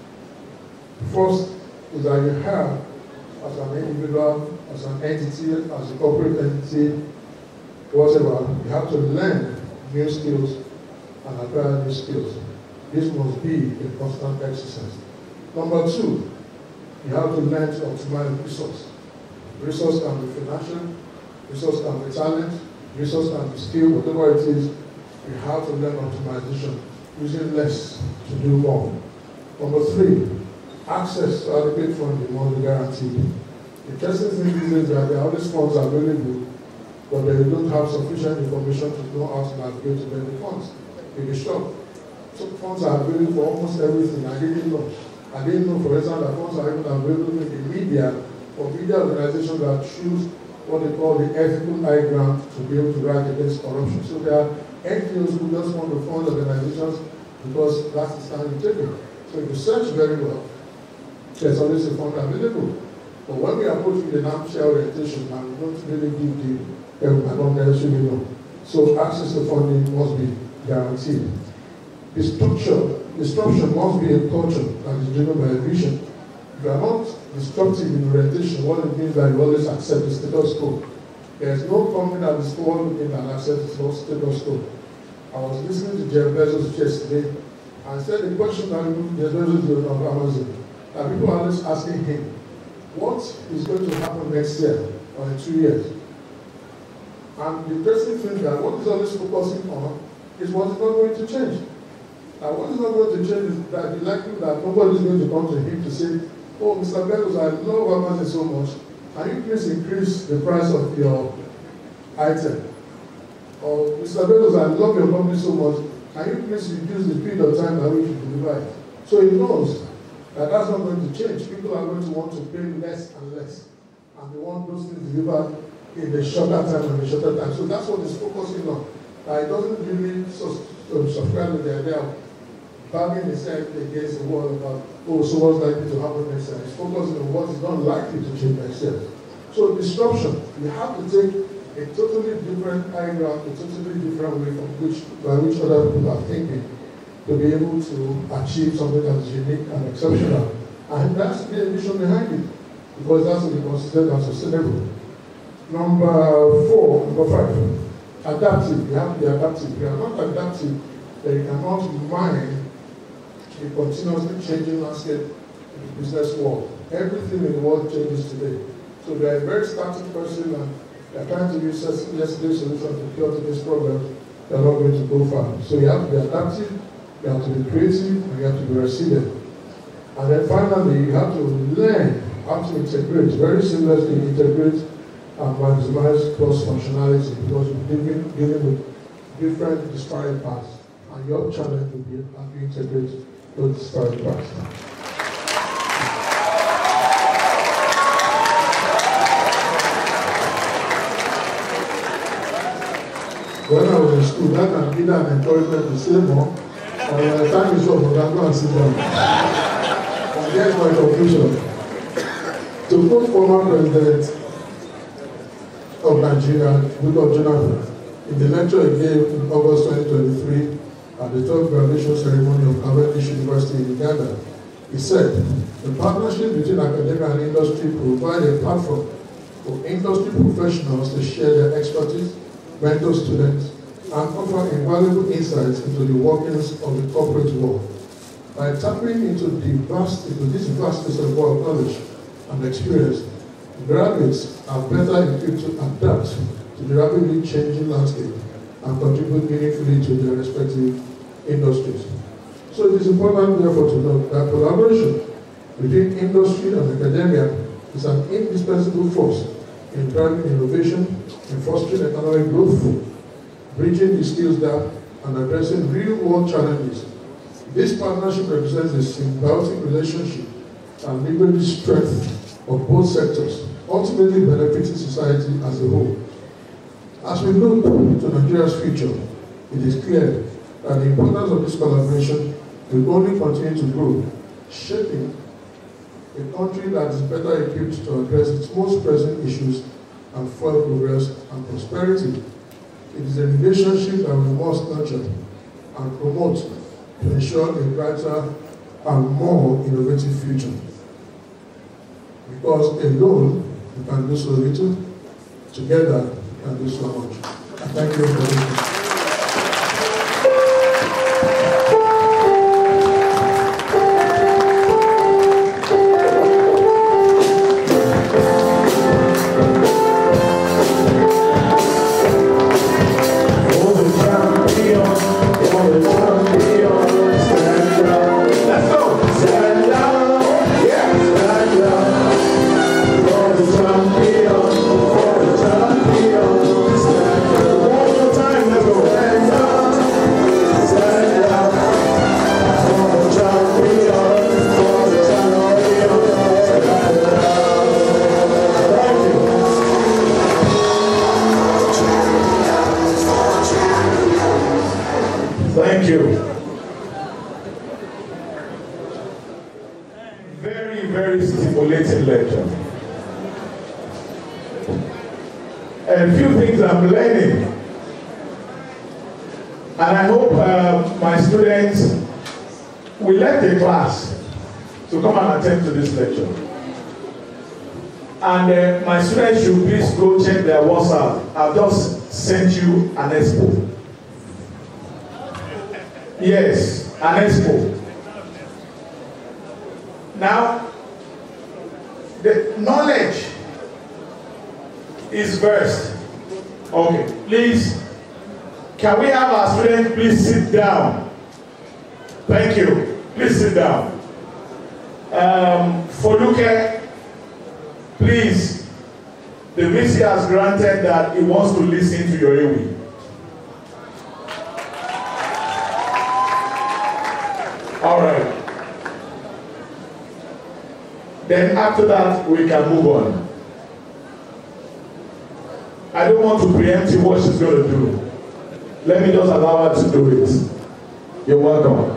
is that you have, as an individual, as an entity, as a corporate entity, whatever, you have to learn new skills and acquire new skills. This must be a constant exercise. Number two, you have to learn to optimize resource. Resource can be financial, resource can be talent, resource can be skill, whatever it is, you have to learn optimization, using less to do more. Number three, access to adequate funding must be guaranteed. The interesting thing is that there are all these funds available, but they don't have sufficient information to know how to navigate to get the funds. You'll be shocked. So funds are available for almost everything. I didn't know, for example, that funds are even available in the media, for media organizations that choose what they call the ethical high ground to be able to write against corruption. So there are NGOs who just want to fund organizations because that's the stand you take it. So if you search very well, there's always a fund available. But when we approach with an armchair orientation, and we don't really give the help, I don't necessarily know. So access to funding must be guaranteed. The disruption must be a culture that is driven by a vision. If you are not disruptive in orientation, what it means that you always accept the status quo. There is no company that is forward looking that accepts the status quo. I was listening to Jeff Bezos yesterday and said the question that Jeff Bezos did on Amazon, that people are always asking him, what is going to happen next year or in 2 years? And the interesting thing that what he's always focusing on is what is not going to change. And what is not going to change is that the likelihood that nobody is going to come to him to say, oh, Mr. Bezos, I love Amazon so much. Can you please increase the price of your item? Or Mr. Bezos, I love your company so much. Can you please reduce the period of time that we should deliver it? So he knows that that's not going to change. People are going to want to pay less and less. And they want those things delivered in the shorter time and the shorter time. So that's what he's focusing on. It doesn't really subscribe to the idea of banging his head against the wall about, oh, so what's likely to happen next year? He's focusing on what is not likely to change next year. So disruption, you have to take a totally different idea, a totally different way by which other people are thinking to be able to achieve something that is unique and exceptional. And there has to be a vision behind it, because it has to be consistent and sustainable. Number 5, adaptive. You have to be adaptive. If you are not adaptive, then you cannot mine the continuously changing landscape in the business world. Everything in the world changes today. So if you are a very static person and you are trying to use yesterday's solution to cure today's problem, you are not going to go far. So you have to be adaptive, you have to be creative, and you have to be resilient. And then finally, you have to learn how to integrate, very seamlessly integrate and maximize cross-functionality, because you're dealing with different disparate parts. And your challenge will be how to integrate those disparate parts. When I was in school, that can be an encouragement to say more. And when the time is up, I can go and sit down. And here's my conclusion. To quote former President of Nigeria, Goodluck Jonathan, in the lecture he gave in August 2023 at the 12th graduation ceremony of Convener University in Uganda, he said, the partnership between academia and industry provide a platform for industry professionals to share their expertise, mentor students, and offer invaluable insights into the workings of the corporate world. By tapping into this vastness of world knowledge and experience, graduates are better equipped to adapt to the rapidly changing landscape and contribute meaningfully to their respective industries. So it is important, therefore, to note that collaboration between industry and academia is an indispensable force in driving innovation, in fostering economic growth, bridging the skills gap, and addressing real-world challenges. This partnership represents a symbiotic relationship and leverages strength of both sectors, ultimately benefiting society as a whole. As we look to Nigeria's future, it is clear that the importance of this collaboration will only continue to grow, shaping a country that is better equipped to address its most pressing issues and fuel progress and prosperity. It is a relationship that we must nurture and promote to ensure a brighter and more innovative future. Because alone, we can do so little, together we can do so much. Thank you for listening. Time, very, very stimulating lecture. A few things I'm learning. And I hope my students will left the class to come and attend to this lecture. And my students should please go check their WhatsApp. I've just sent you an expo. Yes, an expo. Now, the knowledge is first. Okay, please, can we have our students please sit down? Thank you. Please sit down. Foluke, please, the VC has granted that he wants to listen to your AWI. All right. Then after that, we can move on. I don't want to preempt you what she's going to do. Let me just allow her to do it. You're welcome.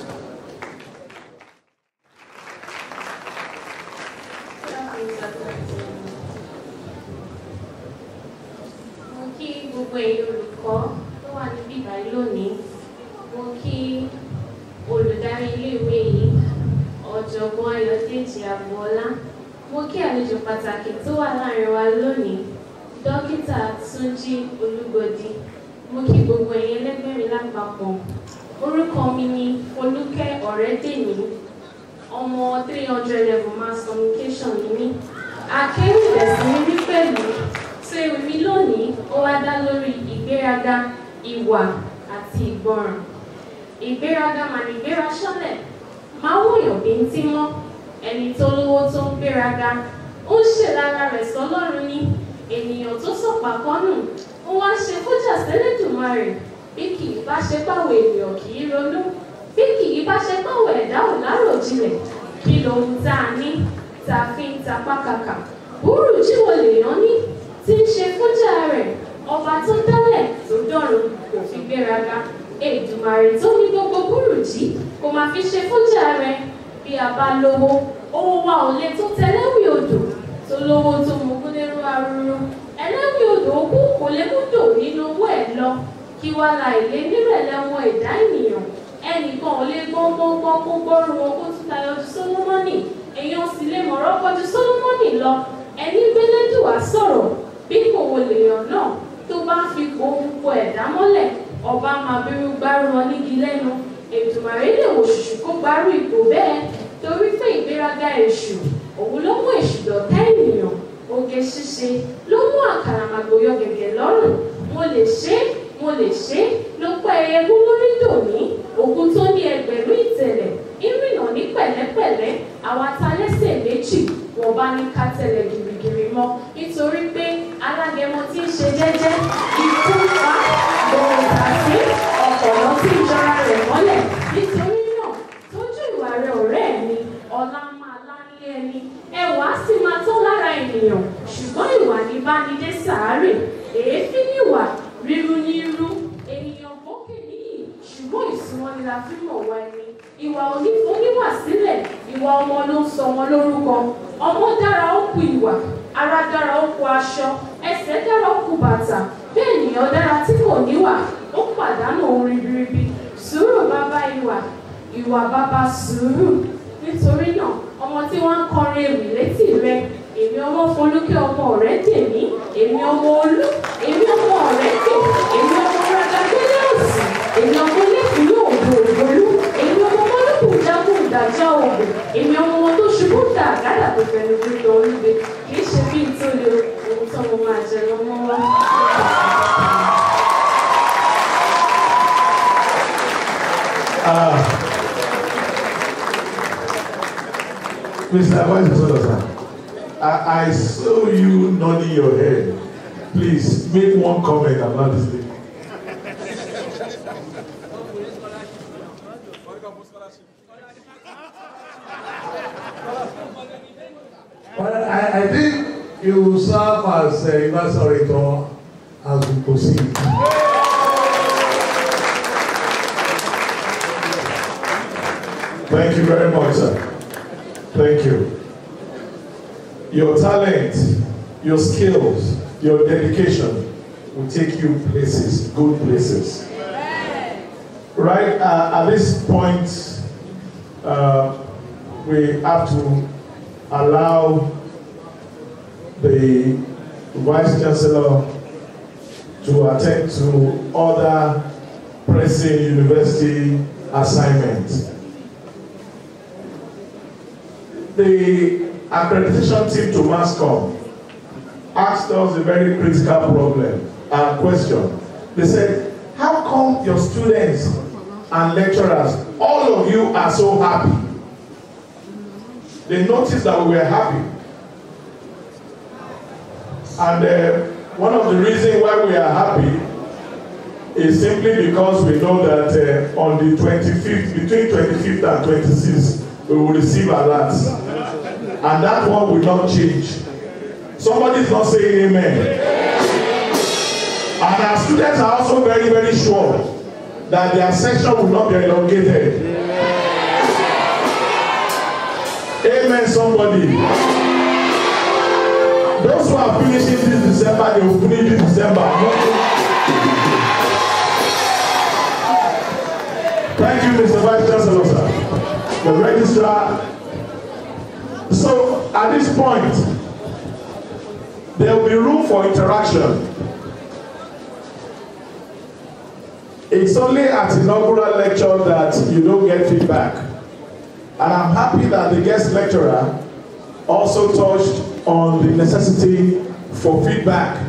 Mo kí gbogbo ẹ̀yin olùkọ́ tó wà níbí báyìí lónìí. Mo kí olùdarí iléèwé yìí, ọ̀jọ̀gbọ́n Ayọ̀dèjì Àgbọ̀ọ́lá. Mo kí àlejò pàtàkì tó wà láàrin wa lónìí, Dókítà Tunji Olugbodi. Mo kí gbogbo ẹ̀yin ẹlẹgbẹ́ mi lápapọ̀. Orúkọ mi ni Fọlúkẹ́ Ọ̀rẹ́dèmí, ọmọ 300 level mass communication ni mí. Akéwì ìrẹsì mi ní pẹ̀lú tó ewì mi lónìí ó wá dá lórí ìgbéraga, ìwà àti ìgbọràn. Ìgbéraga mà ní ìgbéra ṣánlẹ̀, máa wòyàn bí ń tí mọ́. Ẹni tó lówó tó ń gbéraga, ó ń ṣèlára rẹ̀ sọ́lọ́run ní. Ènìyàn tó sọ̀pà kọ́nù, ó wá ṣe fújà sẹ́lẹ̀dùmarè. Bí kì í bá ṣe báwo ènìyàn kì í ronú, bí kì í bá ṣe báwo ẹ̀dá ò láròjinlẹ̀, kí lohun tá a ní tá a fi ń tapá kàkà. Búrú jíwo lèèyàn ní tí ń ṣe fújà rẹ̀, ọba tó dálẹ̀ tó dọ̀run kò fi gbéraga. Èdùmàrè tó ní gbogbo búrùjí kò máa fi ṣe fújà rẹ̀. Bí a bá lówó, owó wa ò lè tó tẹlẹ́wì odò, tó lówó tó mú kúnlérú arúrú. Ẹlẹ́wì odò òkú kò lè mú dò nínú owó ẹ̀ lọ. Kí wá la ìlé nírẹ̀lẹ̀ wọn ẹ̀dá ènìyàn. Ẹnìkan ò lè gbọ́ngbọ́ngbọ́n kó gbọ́rùn wọn kó tún tayọ ju Sólómọ́nì. Èèyàn sì lè mọ̀rọ̀ kọjú Sólómọ́nì lọ. Ẹni gbélédùwà sọ̀rọ̀ bí kò wo lèèyàn náà tó bá fi gbogbo ẹ̀dá mọ́lẹ̀. Ọba máa bírú gbárù wọn nígi lẹ́nu. Èdùmàrè lè wò ṣùṣù kó gbárù ipò bẹ́ẹ̀. Torí pé ìgbéraga èṣù, òun ló mú èṣù dọ̀tá ènìyàn. Oge ṣíṣe ló mú àkàràmàgbò yọ gẹ̀gẹ̀ lọ́rùn. Mo lè ṣe ló pẹ́ eégún lórí dòní. Ògùn tó ní ẹgbẹ̀rún ìtẹ̀lẹ̀ ìrìnà ní pẹ̀lẹ́pẹ̀lẹ́. Àwa ta lẹ́sẹ̀ méjì wọ́n bá ní ká tẹ̀lẹ̀ gìrìgìrì mọ́. Nítorí pé alágẹmọ tí ń ṣe jẹ́jẹ́, ikú pa gbòòrò sí ọ̀pọ̀lọ́ tí ń jọra rẹ̀ mọ́lẹ̀. Nítorí náà, tójú ìwà rẹ̀ ọ̀rẹ́ mi, ọlá máa láńlé ẹni. Ẹwà sì máa tó lára ènìyàn, ṣùgbọ́n ìwà ní bá ní dé sàárè. Èéfín níwà, ríru ní irú. Ènìyàn gbókè níyì, ṣùgbọ́n ìsúnmọ́ ni la fi mọ̀ wá ẹni. Ìwà oníwà sílẹ̀, ìwà ọmọ ló ń sọ wọn lórúkọ. Ọmọ dára ó kù ìwà, ara dára ó kù aṣọ, ẹsẹ̀ dára ó kù bàtà. Bẹ́ẹ̀ ènìyàn dára tí kò níwà, ó pàdánù ohun ribiribi. Sùúrù bàbá ìwà, ìwà bàbá sùúrù. Nítorí náà, ọmọ tí wọ́n ń kọrin ewì létí rẹ̀, èmi ọmọ Fọlúkẹ́ ọmọ Ọ̀rẹ́dèmí, èmi ọmọ Olú, èmi ọmọ Ọ̀rẹ́dè, èmi ọmọ Radagbélé òsì, èmi ọmọ Lẹ́kùnlé ògbò ògbólú, èmi ọmọ Mọ́lúkù jágùn ìdájọ́ ògbò, èmi ọmọ wọn tó ṣubú dà àgádà tó fẹnu gbígbọ́ olúbe, kì í ṣe bí ìtòlè ohun tó mo máa jẹ lọ́mọ wá. Mr. Vice Chancellor, I saw you nodding your head. Please make one comment about this thing. Well, I think you will serve as a university orator as we proceed. Thank you very much, sir. Thank you. Your talent, your skills, your dedication will take you places, good places. Right at this point, we have to allow the Vice Chancellor to attend to other pressing university assignments. The accreditation team to MassCom asked us a very critical problem and question. They said, how come your students and lecturers, all of you are so happy? They noticed that we were happy. And one of the reasons why we are happy is simply because we know that on the 25th, between 25th and 26th, we will receive alerts. And that one will not change. Somebody is not saying amen. And our students are also very, very sure that their section will not be elongated. Amen, somebody. Those who are finishing this December, they will finish this December. Thank you, Mr. Vice Chancellor, sir. The registrar. So, at this point, there will be room for interaction. It's only at inaugural lecture that you don't get feedback. And I'm happy that the guest lecturer also touched on the necessity for feedback.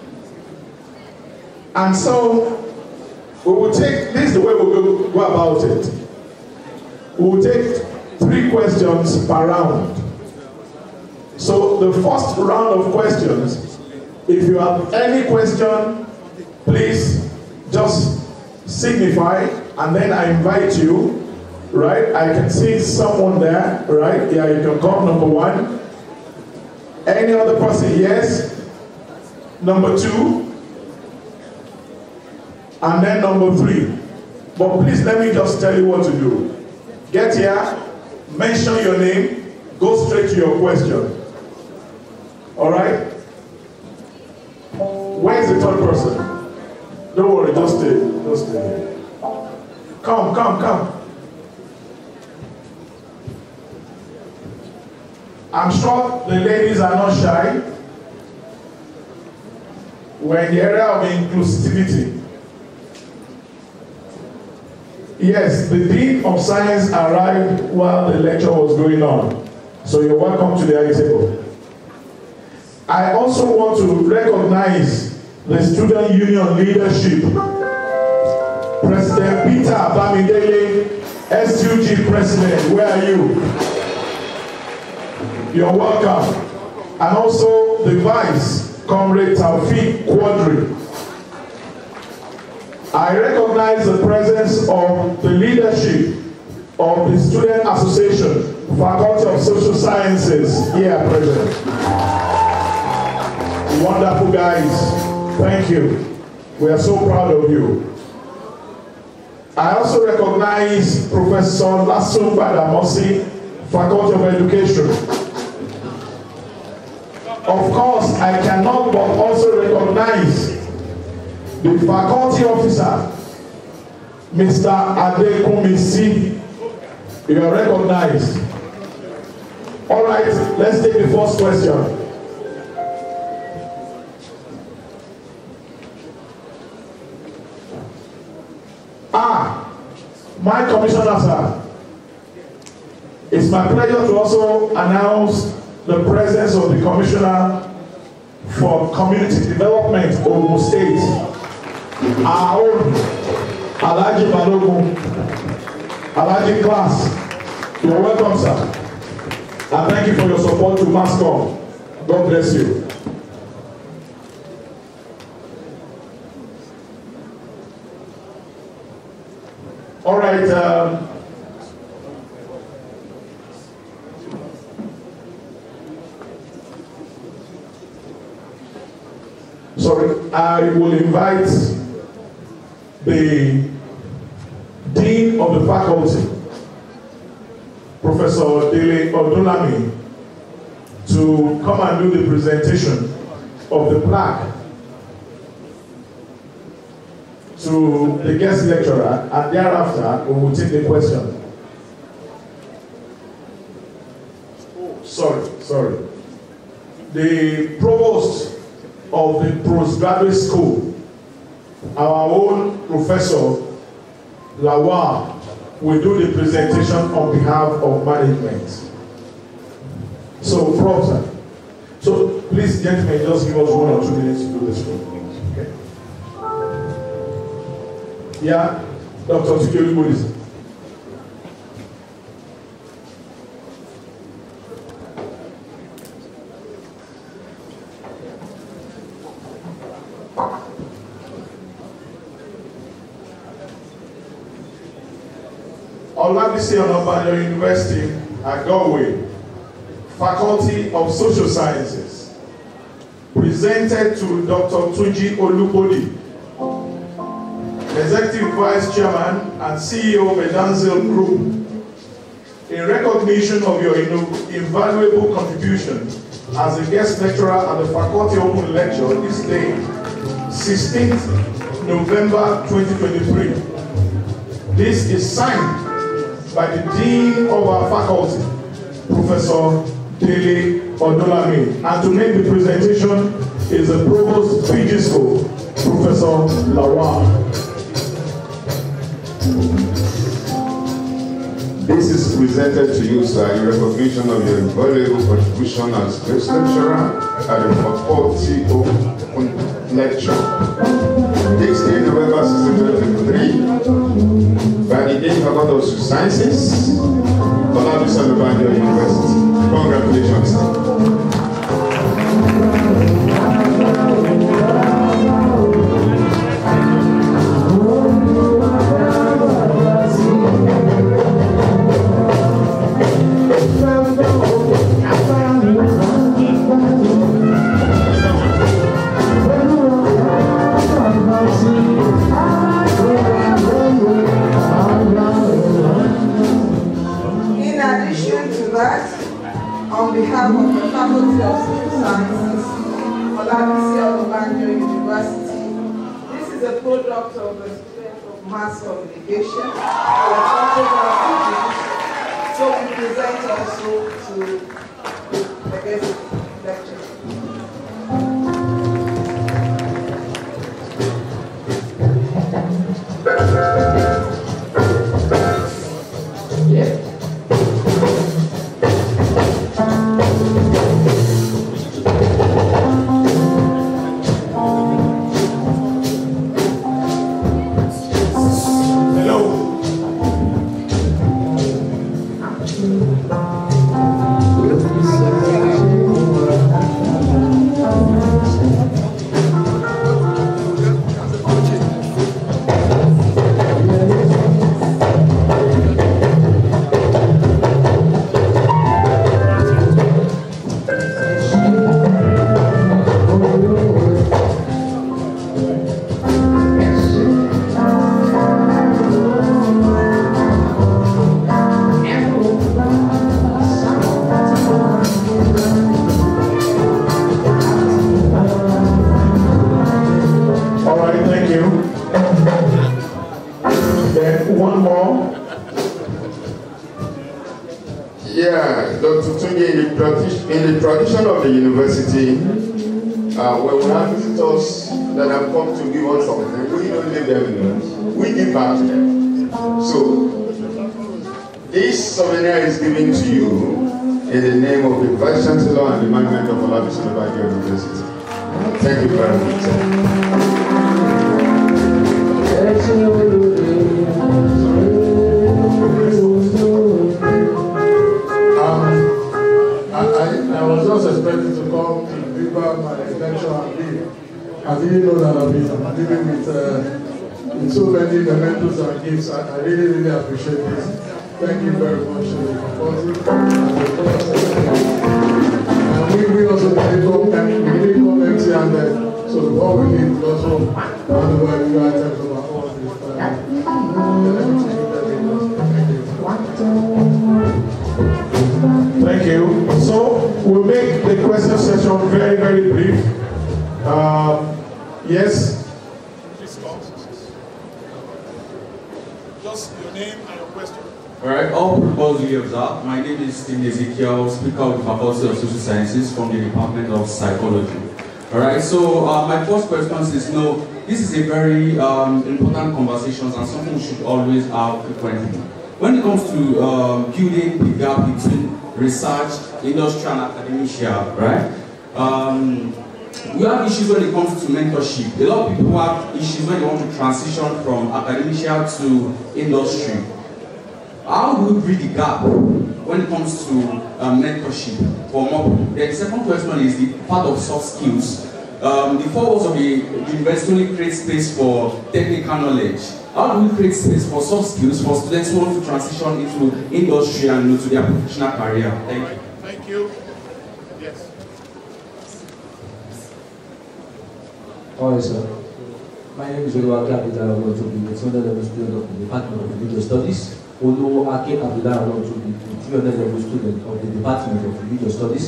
And so, we will take, this is the way we will go about it. We will take 3 questions per round. So the first round of questions, if you have any question, please just signify, and then I invite you, right? I can see someone there, right? Yeah, you can come, number 1. Any other person? Yes. Number 2. And then number 3. But please let me just tell you what to do. Get here, mention your name, go straight to your question. All right? Where's the 3rd person? Don't worry, just stay. Just stay. Come. I'm sure the ladies are not shy. We're in the area of inclusivity. Yes, the Dean of Science arrived while the lecture was going on. So you're welcome to the high table. I also want to recognize the student union leadership. President Peter Bamidele, SUG President, where are you? You're welcome. And also the Vice, Comrade Taufik Quadri. I recognize the presence of the leadership of the Student Association, Faculty of Social Sciences, here present. Wonderful guys. Thank you. We are so proud of you. I also recognize Professor Lasun Badamosi, Faculty of Education. Of course, I cannot but also recognize the faculty officer, Mr. Adekumisi. You are recognized. All right, let's take the first question. My commissioner, sir. It's my pleasure to also announce the presence of the Commissioner for Community Development of Ogun State, our own Alhaji Balogun, Alhaji Class. You're welcome, sir. And thank you for your support to MassCom. God bless you. All right. Sorry, I will invite the Dean of the Faculty, Professor Dele Odolami to come and do the presentation of the plaque to the guest lecturer, and thereafter we will take the question. Sorry. The provost of the postgraduate school, our own Professor Lawal, will do the presentation on behalf of management. So, Prof. So, please, gentlemen, just give us 1 or 2 minutes to do this. Okay? Yeah, Dr. Tunji Olugbodi. Olabisi Onabanjo University at Galway, Faculty of Social Sciences, presented to Dr. Tunji Olugbodi, Executive Vice Chairman and CEO of Verdant Zeal Group, in recognition of your invaluable contribution as a guest lecturer at the Faculty Open Lecture this day, 16th November 2023. This is signed by the Dean of our faculty, Professor Dele Odolami, and to make the presentation is the Provost PG School, Professor Lawal. This is presented to you, sir, in recognition of your invaluable contribution as guest lecturer at the Faculty Open Lecture. This day, November 16, 2023, by the Dean Faculty of Social Sciences, Olabisi Onabanjo University. Congratulations. On behalf of the Faculty of Social Sciences, Olabisi Onabanjo University, this is a product of the student of mass communication. So we present also to the guest lecturer. In the tradition of the university, when we have visitors that have come to give us something, we don't leave them alone. We give back to them. So, this souvenir is given to you in the name of the Vice Chancellor and the management of Olabisi Onabanjo University. Thank you very much. I was just expecting to come to deliver my lecture and leave. I didn't know that I've been dealing with so many mementos and gifts. I really appreciate this. Thank you very much for the faculty. And we also didn't come empty-handed. So before we leave, we also hand over a few items of our own. Thank you. Thank you. So we'll make the question session very, very brief. Yes. Just your name and your question. All right. All protocols we observe. My name is Ezekiel, Speaker of the Faculty of Social Sciences from the Department of Psychology. All right. So my first question is: this is a very important conversation and something we should always have frequently. When it comes to building the gap between research, industry, and academia, right? We have issues when it comes to mentorship. A lot of people have issues when they want to transition from academia to industry. How do we bridge the gap when it comes to mentorship for more people? The second question is the part of soft skills. The 4 walls of the university only create space for technical knowledge. How do we create space for soft skills for students who want to transition into industry and into their professional career? Thank you. Thank you. Yes. Hi, sir. My name is Olugbodi. I'm a level student of the Department of Video Studies. Although I came to be a 300 level student of the Department of Video Studies.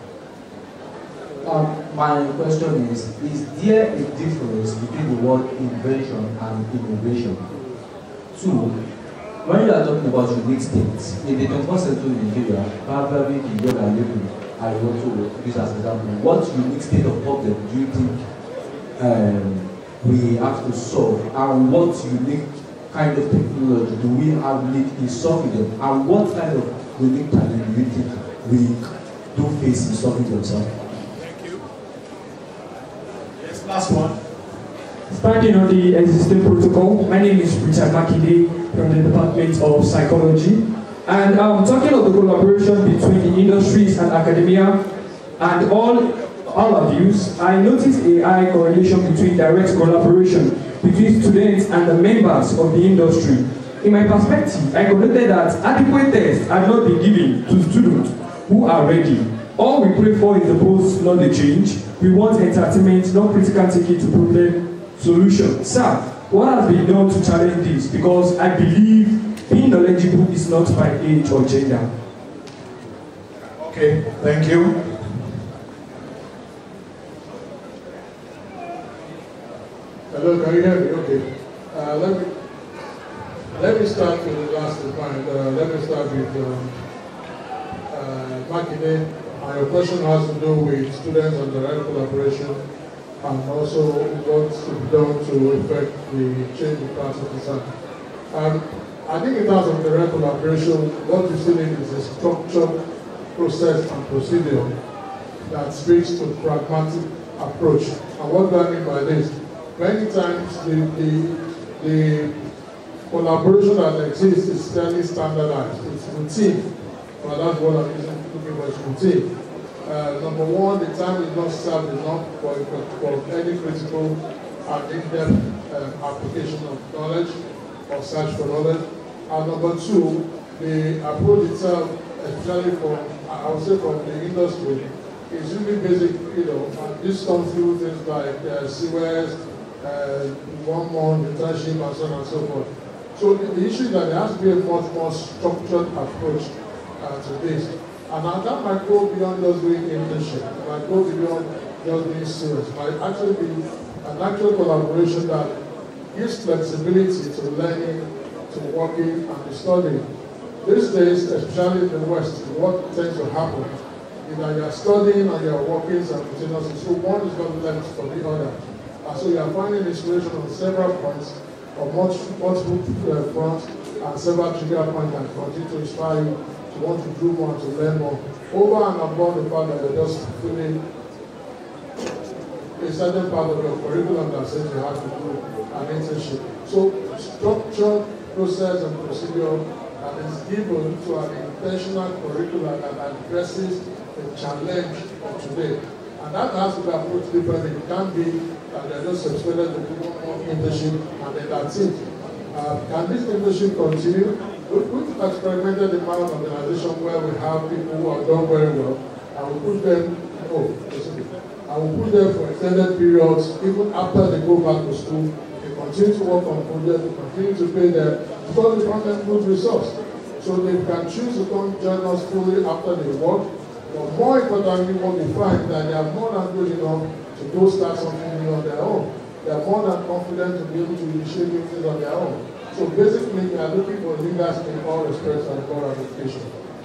My question is there a difference between the word invention and innovation? 2, when you are talking about unique states, in the 21st century Nigeria, probably the young and living, I want to use as an example, what unique state of problem do you think we have to solve, and what unique kind of technology do we have need in solving them, and what kind of unique challenge do you think we do face in solving themselves? Last one. Expanding on the existing protocol, my name is Richard Makinde from the Department of Psychology. And talking of the collaboration between the industries and academia and all our views, I noticed a high correlation between direct collaboration between students and the members of the industry. In my perspective, I concluded that adequate tests have not been given to students who are ready. All we pray for is the post-knowledge change. We want entertainment, not critical thinking to problem solution. Sir, what has been done to challenge this? Because I believe being knowledgeable is not by age or gender. Okay, thank you. Hello, can you hear me? Okay. Let me start with the last point. Let me start with Makinde. Your question has to do with students and direct collaboration, and also what's to be done to effect the change in class of design. I think in terms of direct collaboration, what you still need is a structured process and procedure that speaks to pragmatic approach. And what do I mean by this? Many times the collaboration that exists is fairly standardized. It's routine. Well, that's what I'm using looking for, is routine. Number one, the time is not served enough for any critical and in-depth application of knowledge or search for knowledge. And number two, the approach itself, especially from, I would say from the industry, is really basic, and this comes through things like CWS, 1 month internship, and so on and so forth. So the issue is that there has to be a much more structured approach to this. And that might go beyond just doing internship. It might go beyond just being serious. It might actually be an actual collaboration that gives flexibility to learning, to working, and to studying. These days, especially in the West, what tends to happen is that you are studying and you are working simultaneously. So one is not left for the other. And so you are finding inspiration on several points, on multiple fronts, and several trigger points that continue to inspire you to want to do more, to learn more, over and above the fact that you're just fulfilling a certain part of your curriculum that says you have to do an internship. So structured process and procedure that is given to an intentional curriculum that addresses the challenge of today. And that has to be approached differently. It can't be that they're just suspended to do one internship and then that's it. Can this internship continue? We've experimented in my organization where we have people who have done very well, and we put them, for extended periods, even after they go back to school. They continue to work on projects, they continue to pay them, because we found them good results. So they can choose to come join us fully after they work. But more importantly, what we find that they are more than good enough to go start something new on their own. They are more than confident to be able to initiate things on their own. So basically, we are looking for leaders in all respects and all ramifications.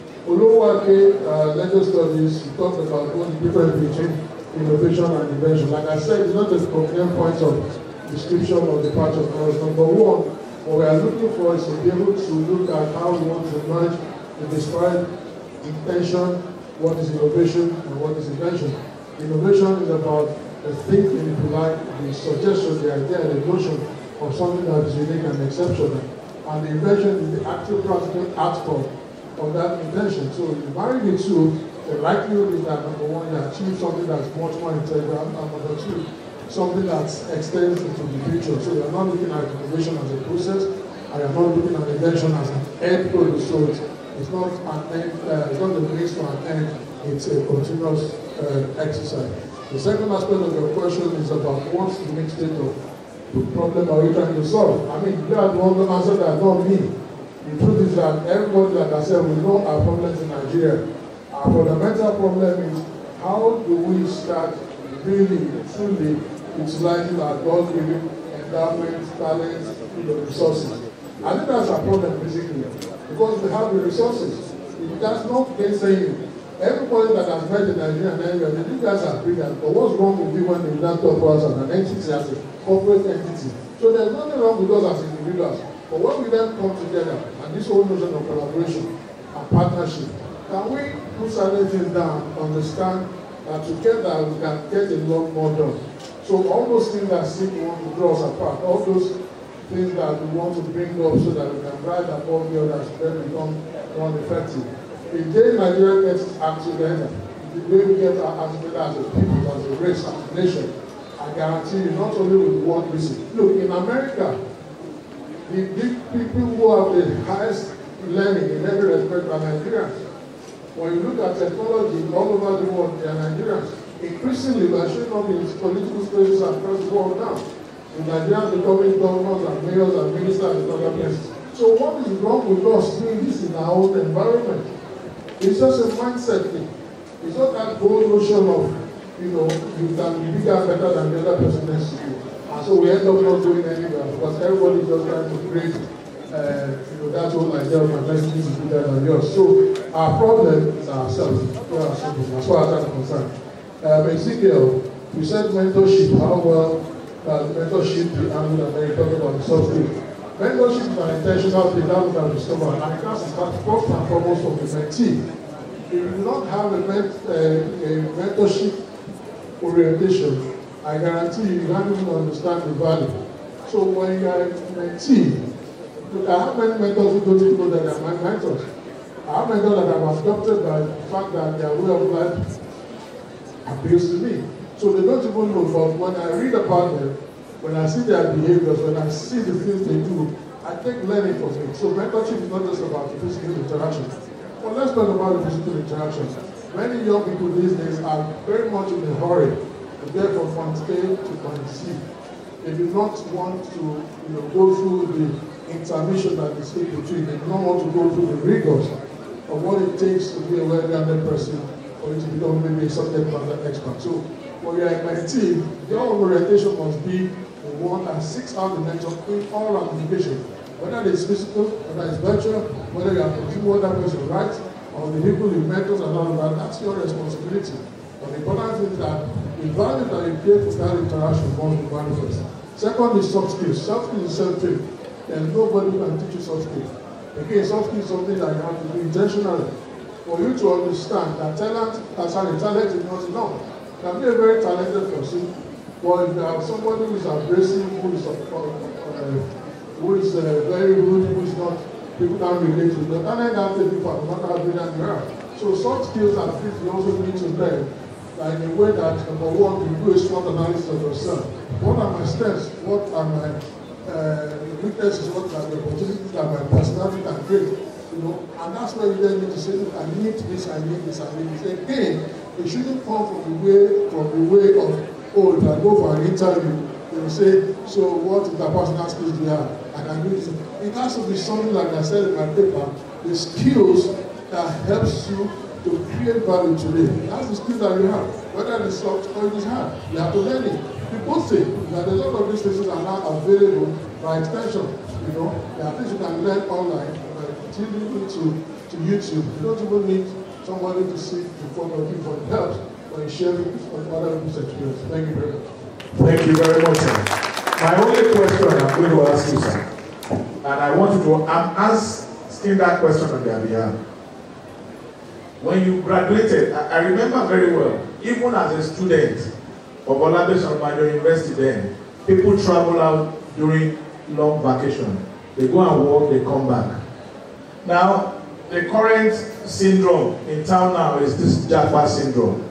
Olugbodi, legal studies, we talked about what the difference between innovation and invention. Like I said, it's not a convenient point of description of the part of course. Number one, what we are looking for is to be able to look at how we want to merge the described intention, what is innovation and what is invention. Innovation is about the thinking, if you like, the suggestion, the idea, the notion of something that is unique and exceptional. And the invention is the actual practical outcome of that invention. So if you marry the two, the likelihood is that number one, you achieve something that's much more integral, and number two, something that extends into the future. So you're not looking at innovation as a process, and you're not looking at invention as an end product. So it's not an end, it's not the means to an end, it's a continuous exercise. The second aspect of your question is about what's the next state of the problem are we trying to solve. I mean, you are the one to answer that, not me. The truth is that everybody, like I said, we know our problems in Nigeria. Our fundamental problem is how do we start really, truly utilizing our God-given endowments, talents, resources. I think that's our problem basically, because we have the resources. That's not saying everybody that has met in Nigeria and anywhere, you guys are brilliant, but what's wrong with you when you not talk to us as an entity, as a corporate entity? So there's nothing wrong with us as individuals. But when we then come together, and this whole notion of collaboration and partnership, can we put certain things down, understand that together we can get a lot more done? So all those things that seem to want to draw us apart, all those things that we want to bring up so that we can ride above the others, then become more effective. The day Nigeria gets its act together, the way we get our act together as a people, as a race, as a nation, I guarantee you, not only with one reason. Look, in America, the people who have the highest learning in every respect are Nigerians. When you look at technology all over the world, they are Nigerians. Increasingly, we are showing up in political spaces across the world now. The Nigerians becoming governors and mayors and ministers and other places. So what is wrong with us doing this in our own environment? It's just a mindset thing. It's not that whole notion of, you can be bigger and better than the other person next to you. And so we end up not doing anywhere because everybody is just trying to create, that whole idea of my destiny is bigger than yours. So our problem is ourselves. As far as I'm concerned. Ezekiel, you said mentorship, how well mentorship be handled, and then you talk about the soft skill. Mentorship is an intentional thing that we have discovered, and it has to start first and foremost from the mentee. If you do not have a mentorship orientation, I guarantee you can't even understand the value. So when you are a mentee, I have many mentors who don't even know that they are my mentors. I have mentors that have adopted by the fact that their way of life appeals to me. So they don't even know, but when I read about them, when I see their behaviors, when I see the things they do, I take learning from it. So mentorship is not just about the physical interaction. Well, let's talk about the physical interaction. Many young people these days are very much in a hurry to get from point A to point C. They do not want to go through the intermission that is in between. They do not want to go through the rigors of what it takes to be a well-rounded person or to become maybe a subject matter expert. So when you are in my team, your orientation must be the one that seeks out the mentor in all ramifications. Whether it's physical, whether it's virtual, whether you are consuming what that person writes, or the people you mentor and all of that, that's your responsibility. But the important thing is that the value that you create for that interaction must be manifest. Second is soft skills. Soft skills is self-trained. There's nobody who can teach you soft skills. Again, soft skills is something that you have to do intentionally. For you to understand that talent is not enough. You can be a very talented person, but if you have somebody who is abrasive, who is very rude, who is not, people can't relate to, the talent have to be for no matter how brilliant you are. So soft skills and things you also need to learn, like in a way that, number one, you do a SWOT analysis of yourself. What are my strengths? What are my weaknesses? What are the opportunities that my personality can create? And that's where you then need to say, look, I need this, I need this, I need this. Again, it shouldn't come from the way of, oh, if I go for an interview, they will say, so what interpersonal skills do you have? I can do this. It has to be something like I said in my paper, the skills that helps you to create value today. That's the skills that you have. Whether it's soft or it is hard, you have to learn it. People say that a lot of these things are now available by extension. You know, there are things you can learn online, continuing to YouTube. You don't even need somebody to sit in front of you for help when sharing other people's experience. Thank you very much. Thank you very much, sir. My only question I'm going to ask you, sir, and I want you to, I'm asking that question on their behalf. When you graduated, I remember very well, even as a student of Olugbodi University then, people travel out during long vacation. They go and work, they come back. Now, the current syndrome in town now is this Japa syndrome.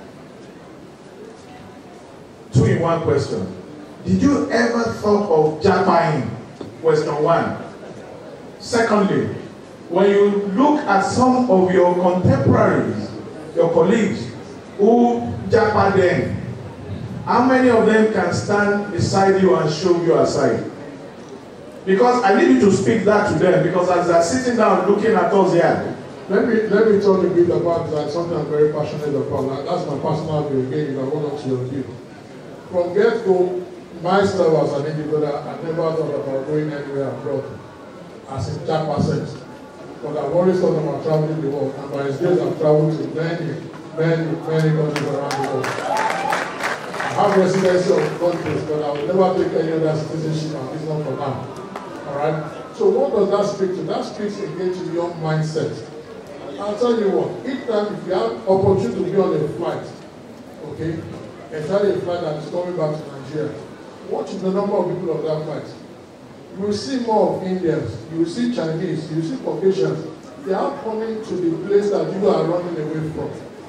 2-in-1 question. Did you ever thought of Japaing? Question 1. Secondly, when you look at some of your contemporaries, your colleagues, who Japa then, how many of them can stand beside you and show you aside? Because I need you to speak that to them, because as they're sitting down looking at us here. Let me talk a bit about that, something I'm very passionate about. That's my personal view. Again, if I want to your view. From get-go, myself as an individual, I never thought about going anywhere abroad as a Japa sense. But I've always thought about traveling the world, and by his days I've traveled to many countries around the world. I have residency of countries, but I will never take any other citizenship, and it's not for now. Alright? So what does that speak to? That speaks again to your mindset. I'll tell you what, each time if you have opportunity to be on a flight, okay, entirely a flight that is coming back to Nigeria, what is the number of people of that flight? You will see more of Indians, you will see Chinese, you will see Caucasians. They are coming to the place that you are running away from.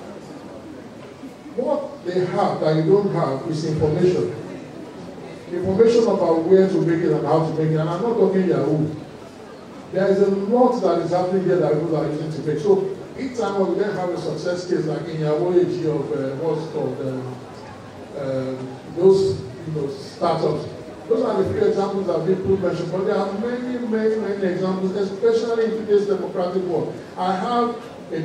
What they have that you don't have is information. Information about where to make it and how to make it. And I'm not talking Yahoo. There is a lot that is happening here that people are using to make. So each time we then have a success case like in Yahoo of what's called those startups. Those are the few examples that people mentioned, but there are many examples, especially in today's democratic world. I have a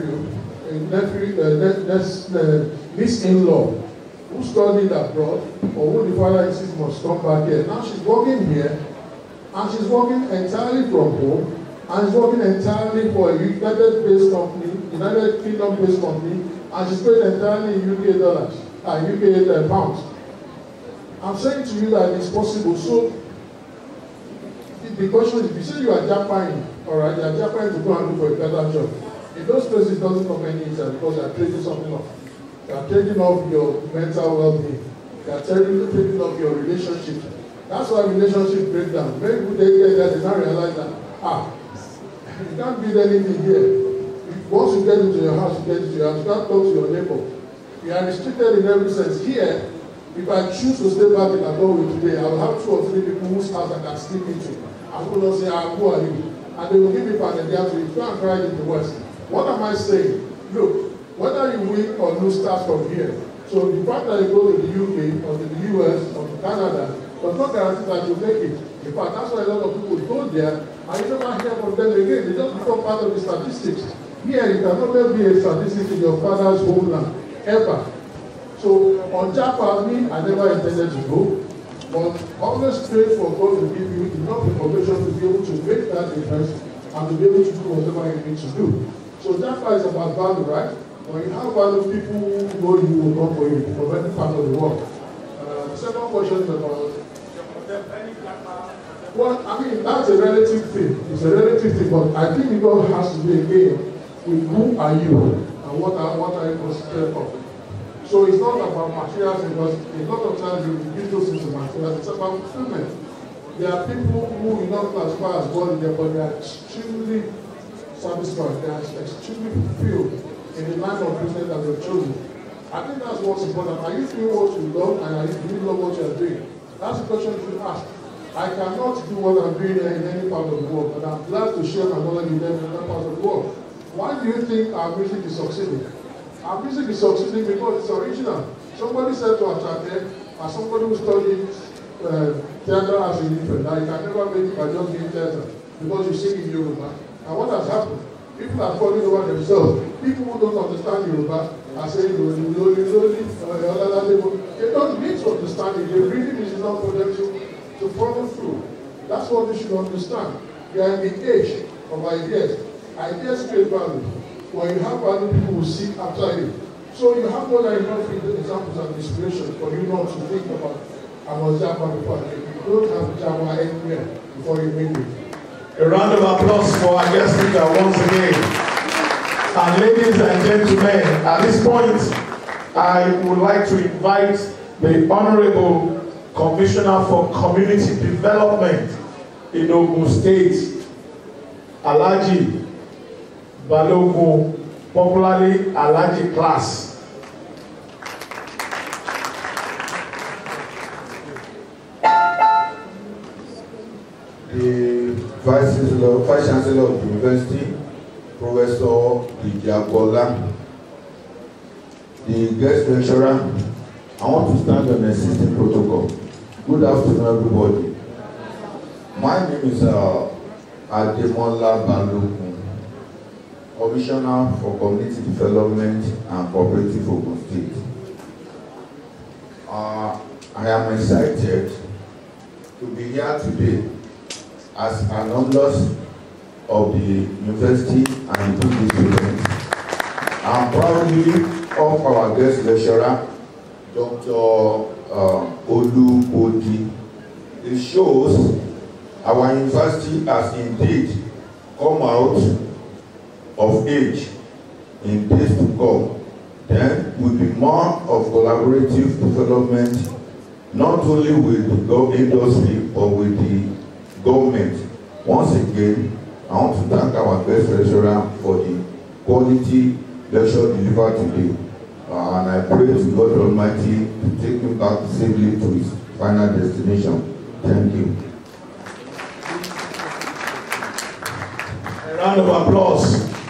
niece-in-law who studied abroad, or who the father insists must come back here. Now she's working here, and she's working entirely from home, and she's working entirely for a United-based company, United Kingdom-based company, and she's paid entirely in UK dollars, UK pounds. I'm saying to you that it's possible. So the question is, if you say you are Japan, all right, you are Japan to go and look for a better job. In those places, it doesn't come any easier because you are trading something off. You are trading off your mental well-being. You are trading off your relationship. That's why relationship break down. Many people they get there, they now realize that you can't build anything here. Once you get into your house, you can't talk to your neighbor. You are restricted in every sense. Here, if I choose to stay back in Adobe today, I will have 2 or 3 people whose house I can sleep into. I will not say, who are you? And they will give me an idea to go and try it in the West. What am I saying? Look, whether you win or lose starts from here. So the fact that you go to the UK or to the US or to Canada does not guarantee that you make it. In fact, that's why a lot of people go there and you never hear from them again. They just become part of the statistics. Here, you cannot be a statistic in your father's homeland, ever. So on Japa, I never intended to go, but always pray for God to give you enough information to be able to make that difference and to be able to do whatever you need to do. So Japa is about value, right? When you have value, people who know you will come for you from any part of the world. The second question is about, well, I mean, that's a relative thing. It's a relative thing, but I think it all has to be again with who are you and what are you considered of. So it's not about materials, because a lot of times you use those things as materials, it's about fulfillment. There are people who do not classify as God in there, but they are extremely satisfied, they are extremely fulfilled in the line of business that they've chosen. I think that's what's important. Are you doing what you love, and do you love what you're doing? That's the question you should ask. I cannot do what I'm doing in any part of the world, but I'm glad to share my knowledge with them in that part of the world. Why do you think our music is succeeding? Our music is succeeding because it's original. Somebody said to Achate, as somebody who studied theater as a infant, that you can never make it by just doing theater because you sing in Yoruba. And what has happened? People are falling over themselves. People who don't understand Yoruba are saying, they don't need to understand it. The reading is enough for them to follow through. That's what we should understand. We are in the age of ideas. Ideas create value. When you have value, people will seek after it. So you have more than enough examples and inspiration for you not to think about, I was Java before. You don't have Java anywhere before you make it. A round of applause for our guest speaker once again. And ladies and gentlemen, at this point, I would like to invite the Honorable Commissioner for Community Development in Ogun State, Alhaji Balogun, popularly Alhaji Class. The Vice Chancellor of the University, Professor Ijabola, the guest lecturer, I want to stand on the existing protocol. Good afternoon, everybody. My name is Ademola Balogun, Commissioner for Community Development and Cooperative Ogun State. I am excited to be here today as an alumnus of the university and the students. I'm proudly of our guest lecturer, Dr. Olugbodi. It shows our university has indeed come out of age in days to come. Then will be more of collaborative development, not only with the industry but with the government. Once again, I want to thank our guest lecturer for the quality lecture delivered today. And I pray to God Almighty to take him back safely to his final destination. Thank you. A round of applause.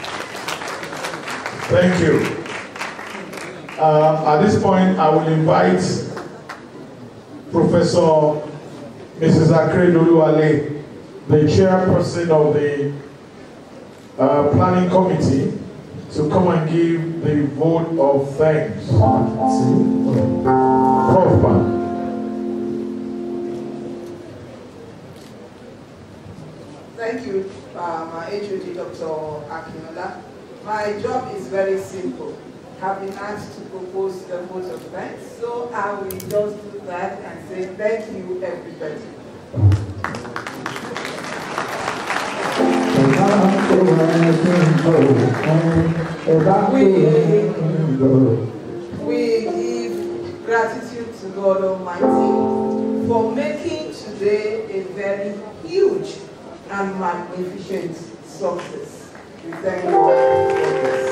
Thank you. At this point, I will invite Professor Mrs. Akredoluwale, the chairperson of the planning committee, to come and give the vote of thanks. FRpa. Thank you, my HOD, Dr. Akinola. My job is very simple. I've been asked to propose the vote of thanks, so I will just do that and say thank you, everybody. We give gratitude to God Almighty for making today a very huge and magnificent success. We thank God for this.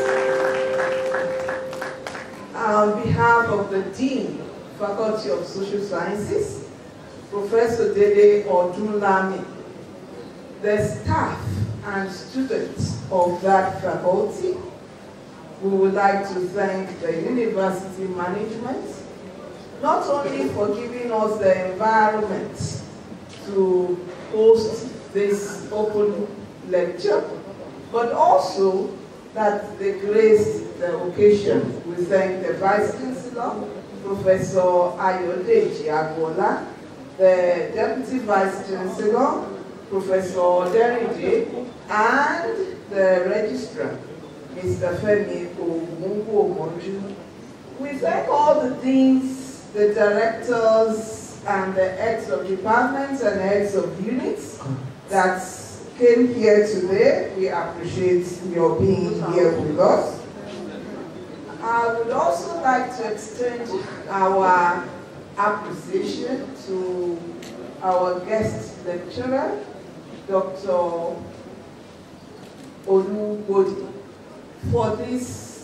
On behalf of the Dean, Faculty of Social Sciences, Professor Dele Odunlami, the staff and students of that faculty, we would like to thank the university management, not only for giving us the environment to host this open lecture, but also that they graced the occasion. We thank the Vice Chancellor, Professor Ayodeji Agbola, the Deputy Vice Chancellor, Professor Deride, and the Registrar, Mr. Femi Ogunwomoju. We thank all the deans, the directors, and the heads of departments and heads of units that came here today. We appreciate your being here with us. I would also like to extend our appreciation to our guest lecturer, Dr. Olugbodi, for this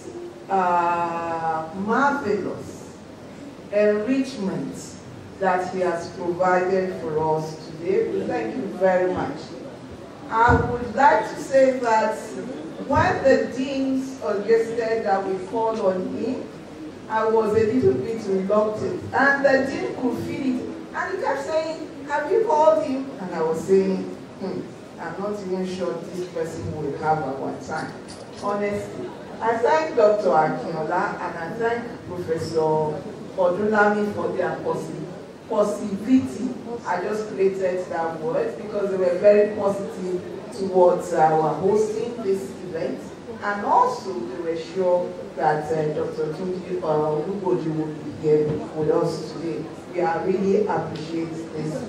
marvelous enrichment that he has provided for us today. We thank you very much. I would like to say that when the dean suggested that we call on him, I was a little bit reluctant, and the dean could feel it, and he kept saying, have you called him? And I was saying, I'm not even sure this person will have our time. Honestly, I thank Dr. Akinola and I thank Professor Odunlami for their positivity. I just created that word because they were very positive towards our hosting this event, and also they were sure that Dr. Tunji Olugbodi will be here with us today. We really appreciate this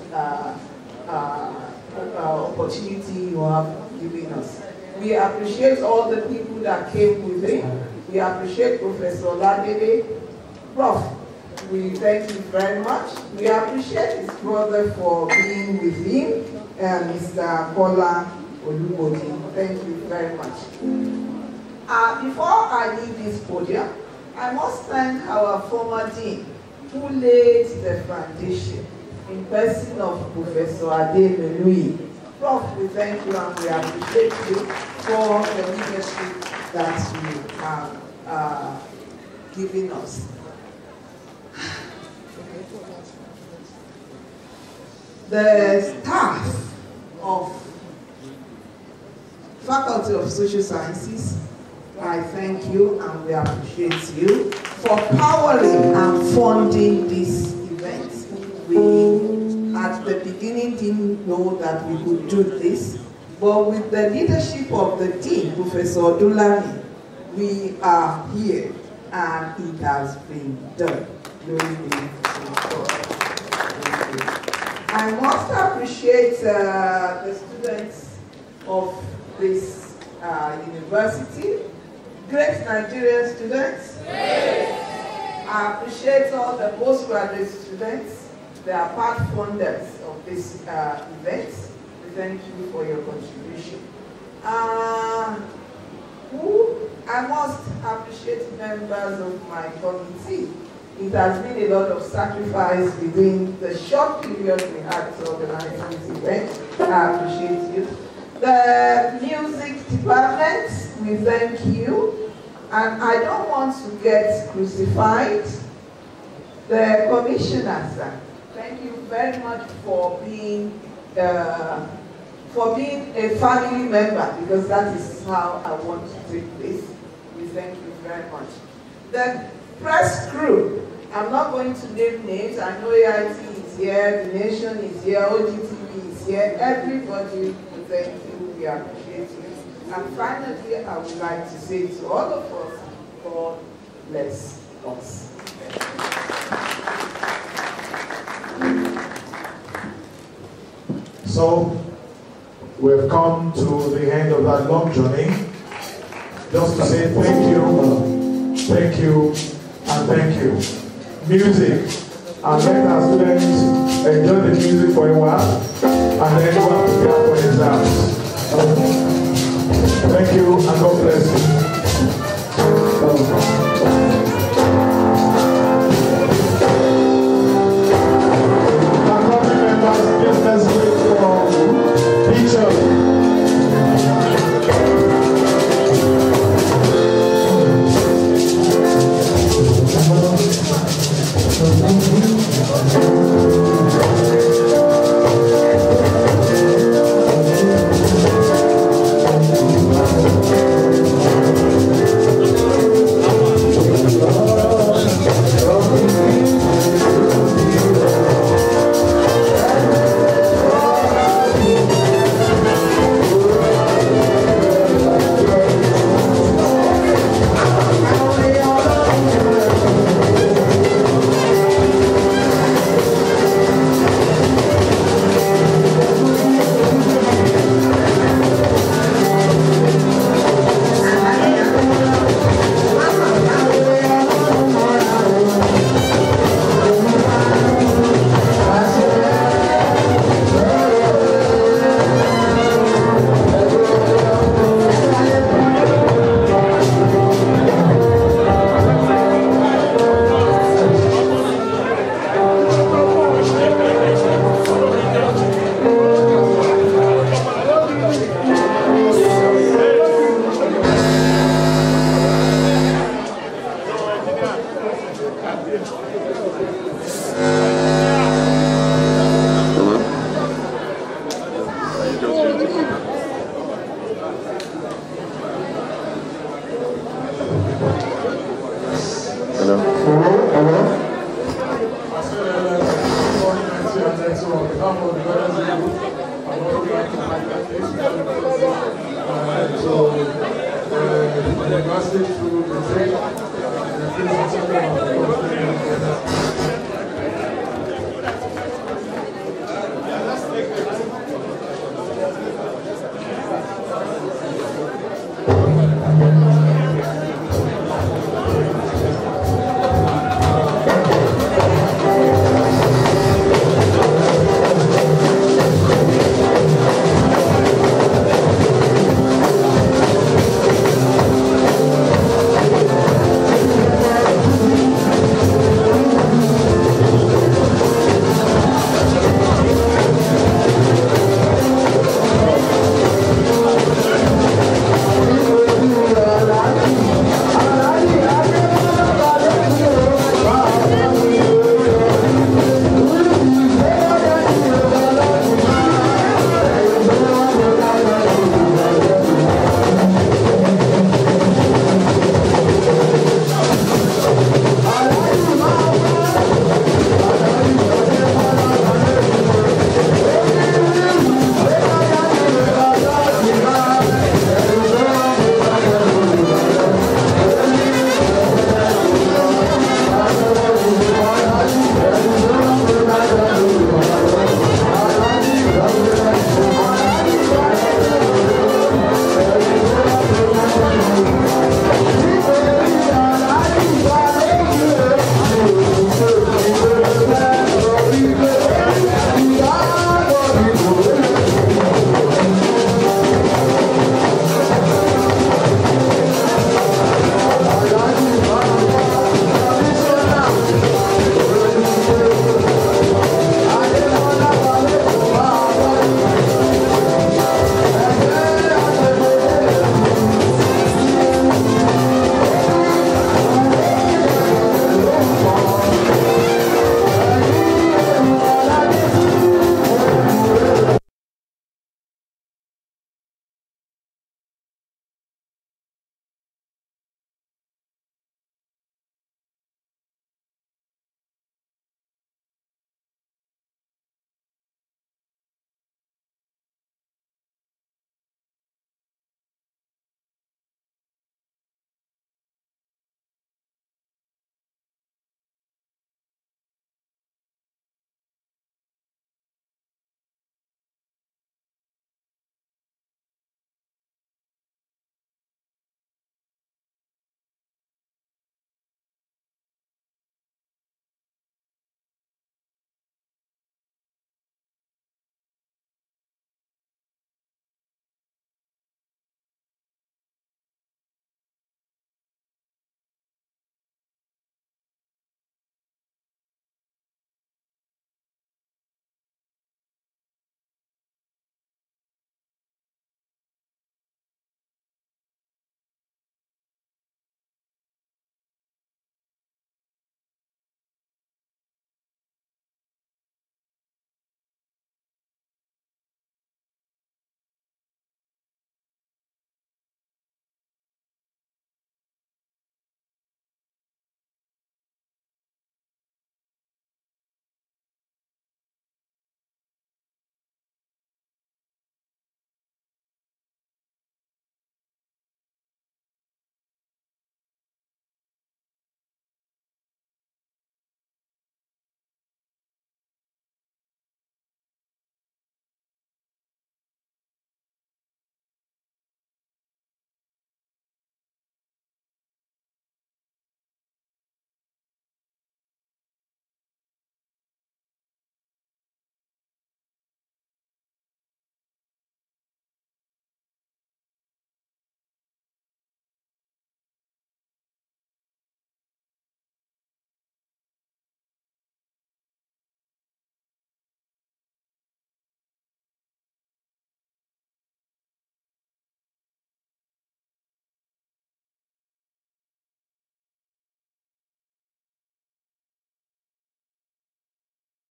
opportunity you have given us. We appreciate all the people that came with him. We appreciate Professor Ladede. Prof, we thank you very much. We appreciate his brother for being with him, Mr. Kola Olugbodi. Thank you very much. Before I leave this podium, I must thank our former dean who laid the foundation in person of Professor Ade. Prof, we thank you and we appreciate you for the leadership that you have given us. The staff of Faculty of Social Sciences, I thank you and we appreciate you for powering and funding this event. We at the beginning didn't know that we could do this, but with the leadership of the dean, Professor Odunlami, we are here and it has been done. Glory be to God. I must appreciate the students of this university, great Nigerian students. Yes. I appreciate all the postgraduate students. They are part funders of this event. We thank you for your contribution. I must appreciate members of my committee. It has been a lot of sacrifice within the short period we had to organize this event. I appreciate you. The music department, we thank you. And I don't want to get crucified. The commissioners, thank you very much for being a family member, because that is how I want to take this. We thank you very much. The press crew, I'm not going to name names. I know AIT is here, The Nation is here, OGTV is here. Everybody, we thank you, we appreciate you. And finally, I would like to say to all of us, God bless us. So, we've come to the end of that long journey. Just to say thank you, and thank you. Music, and let our students enjoy the music for a while, and then go and prepare for exams. Thank you, and God bless you. Let's wait for teachers. the day.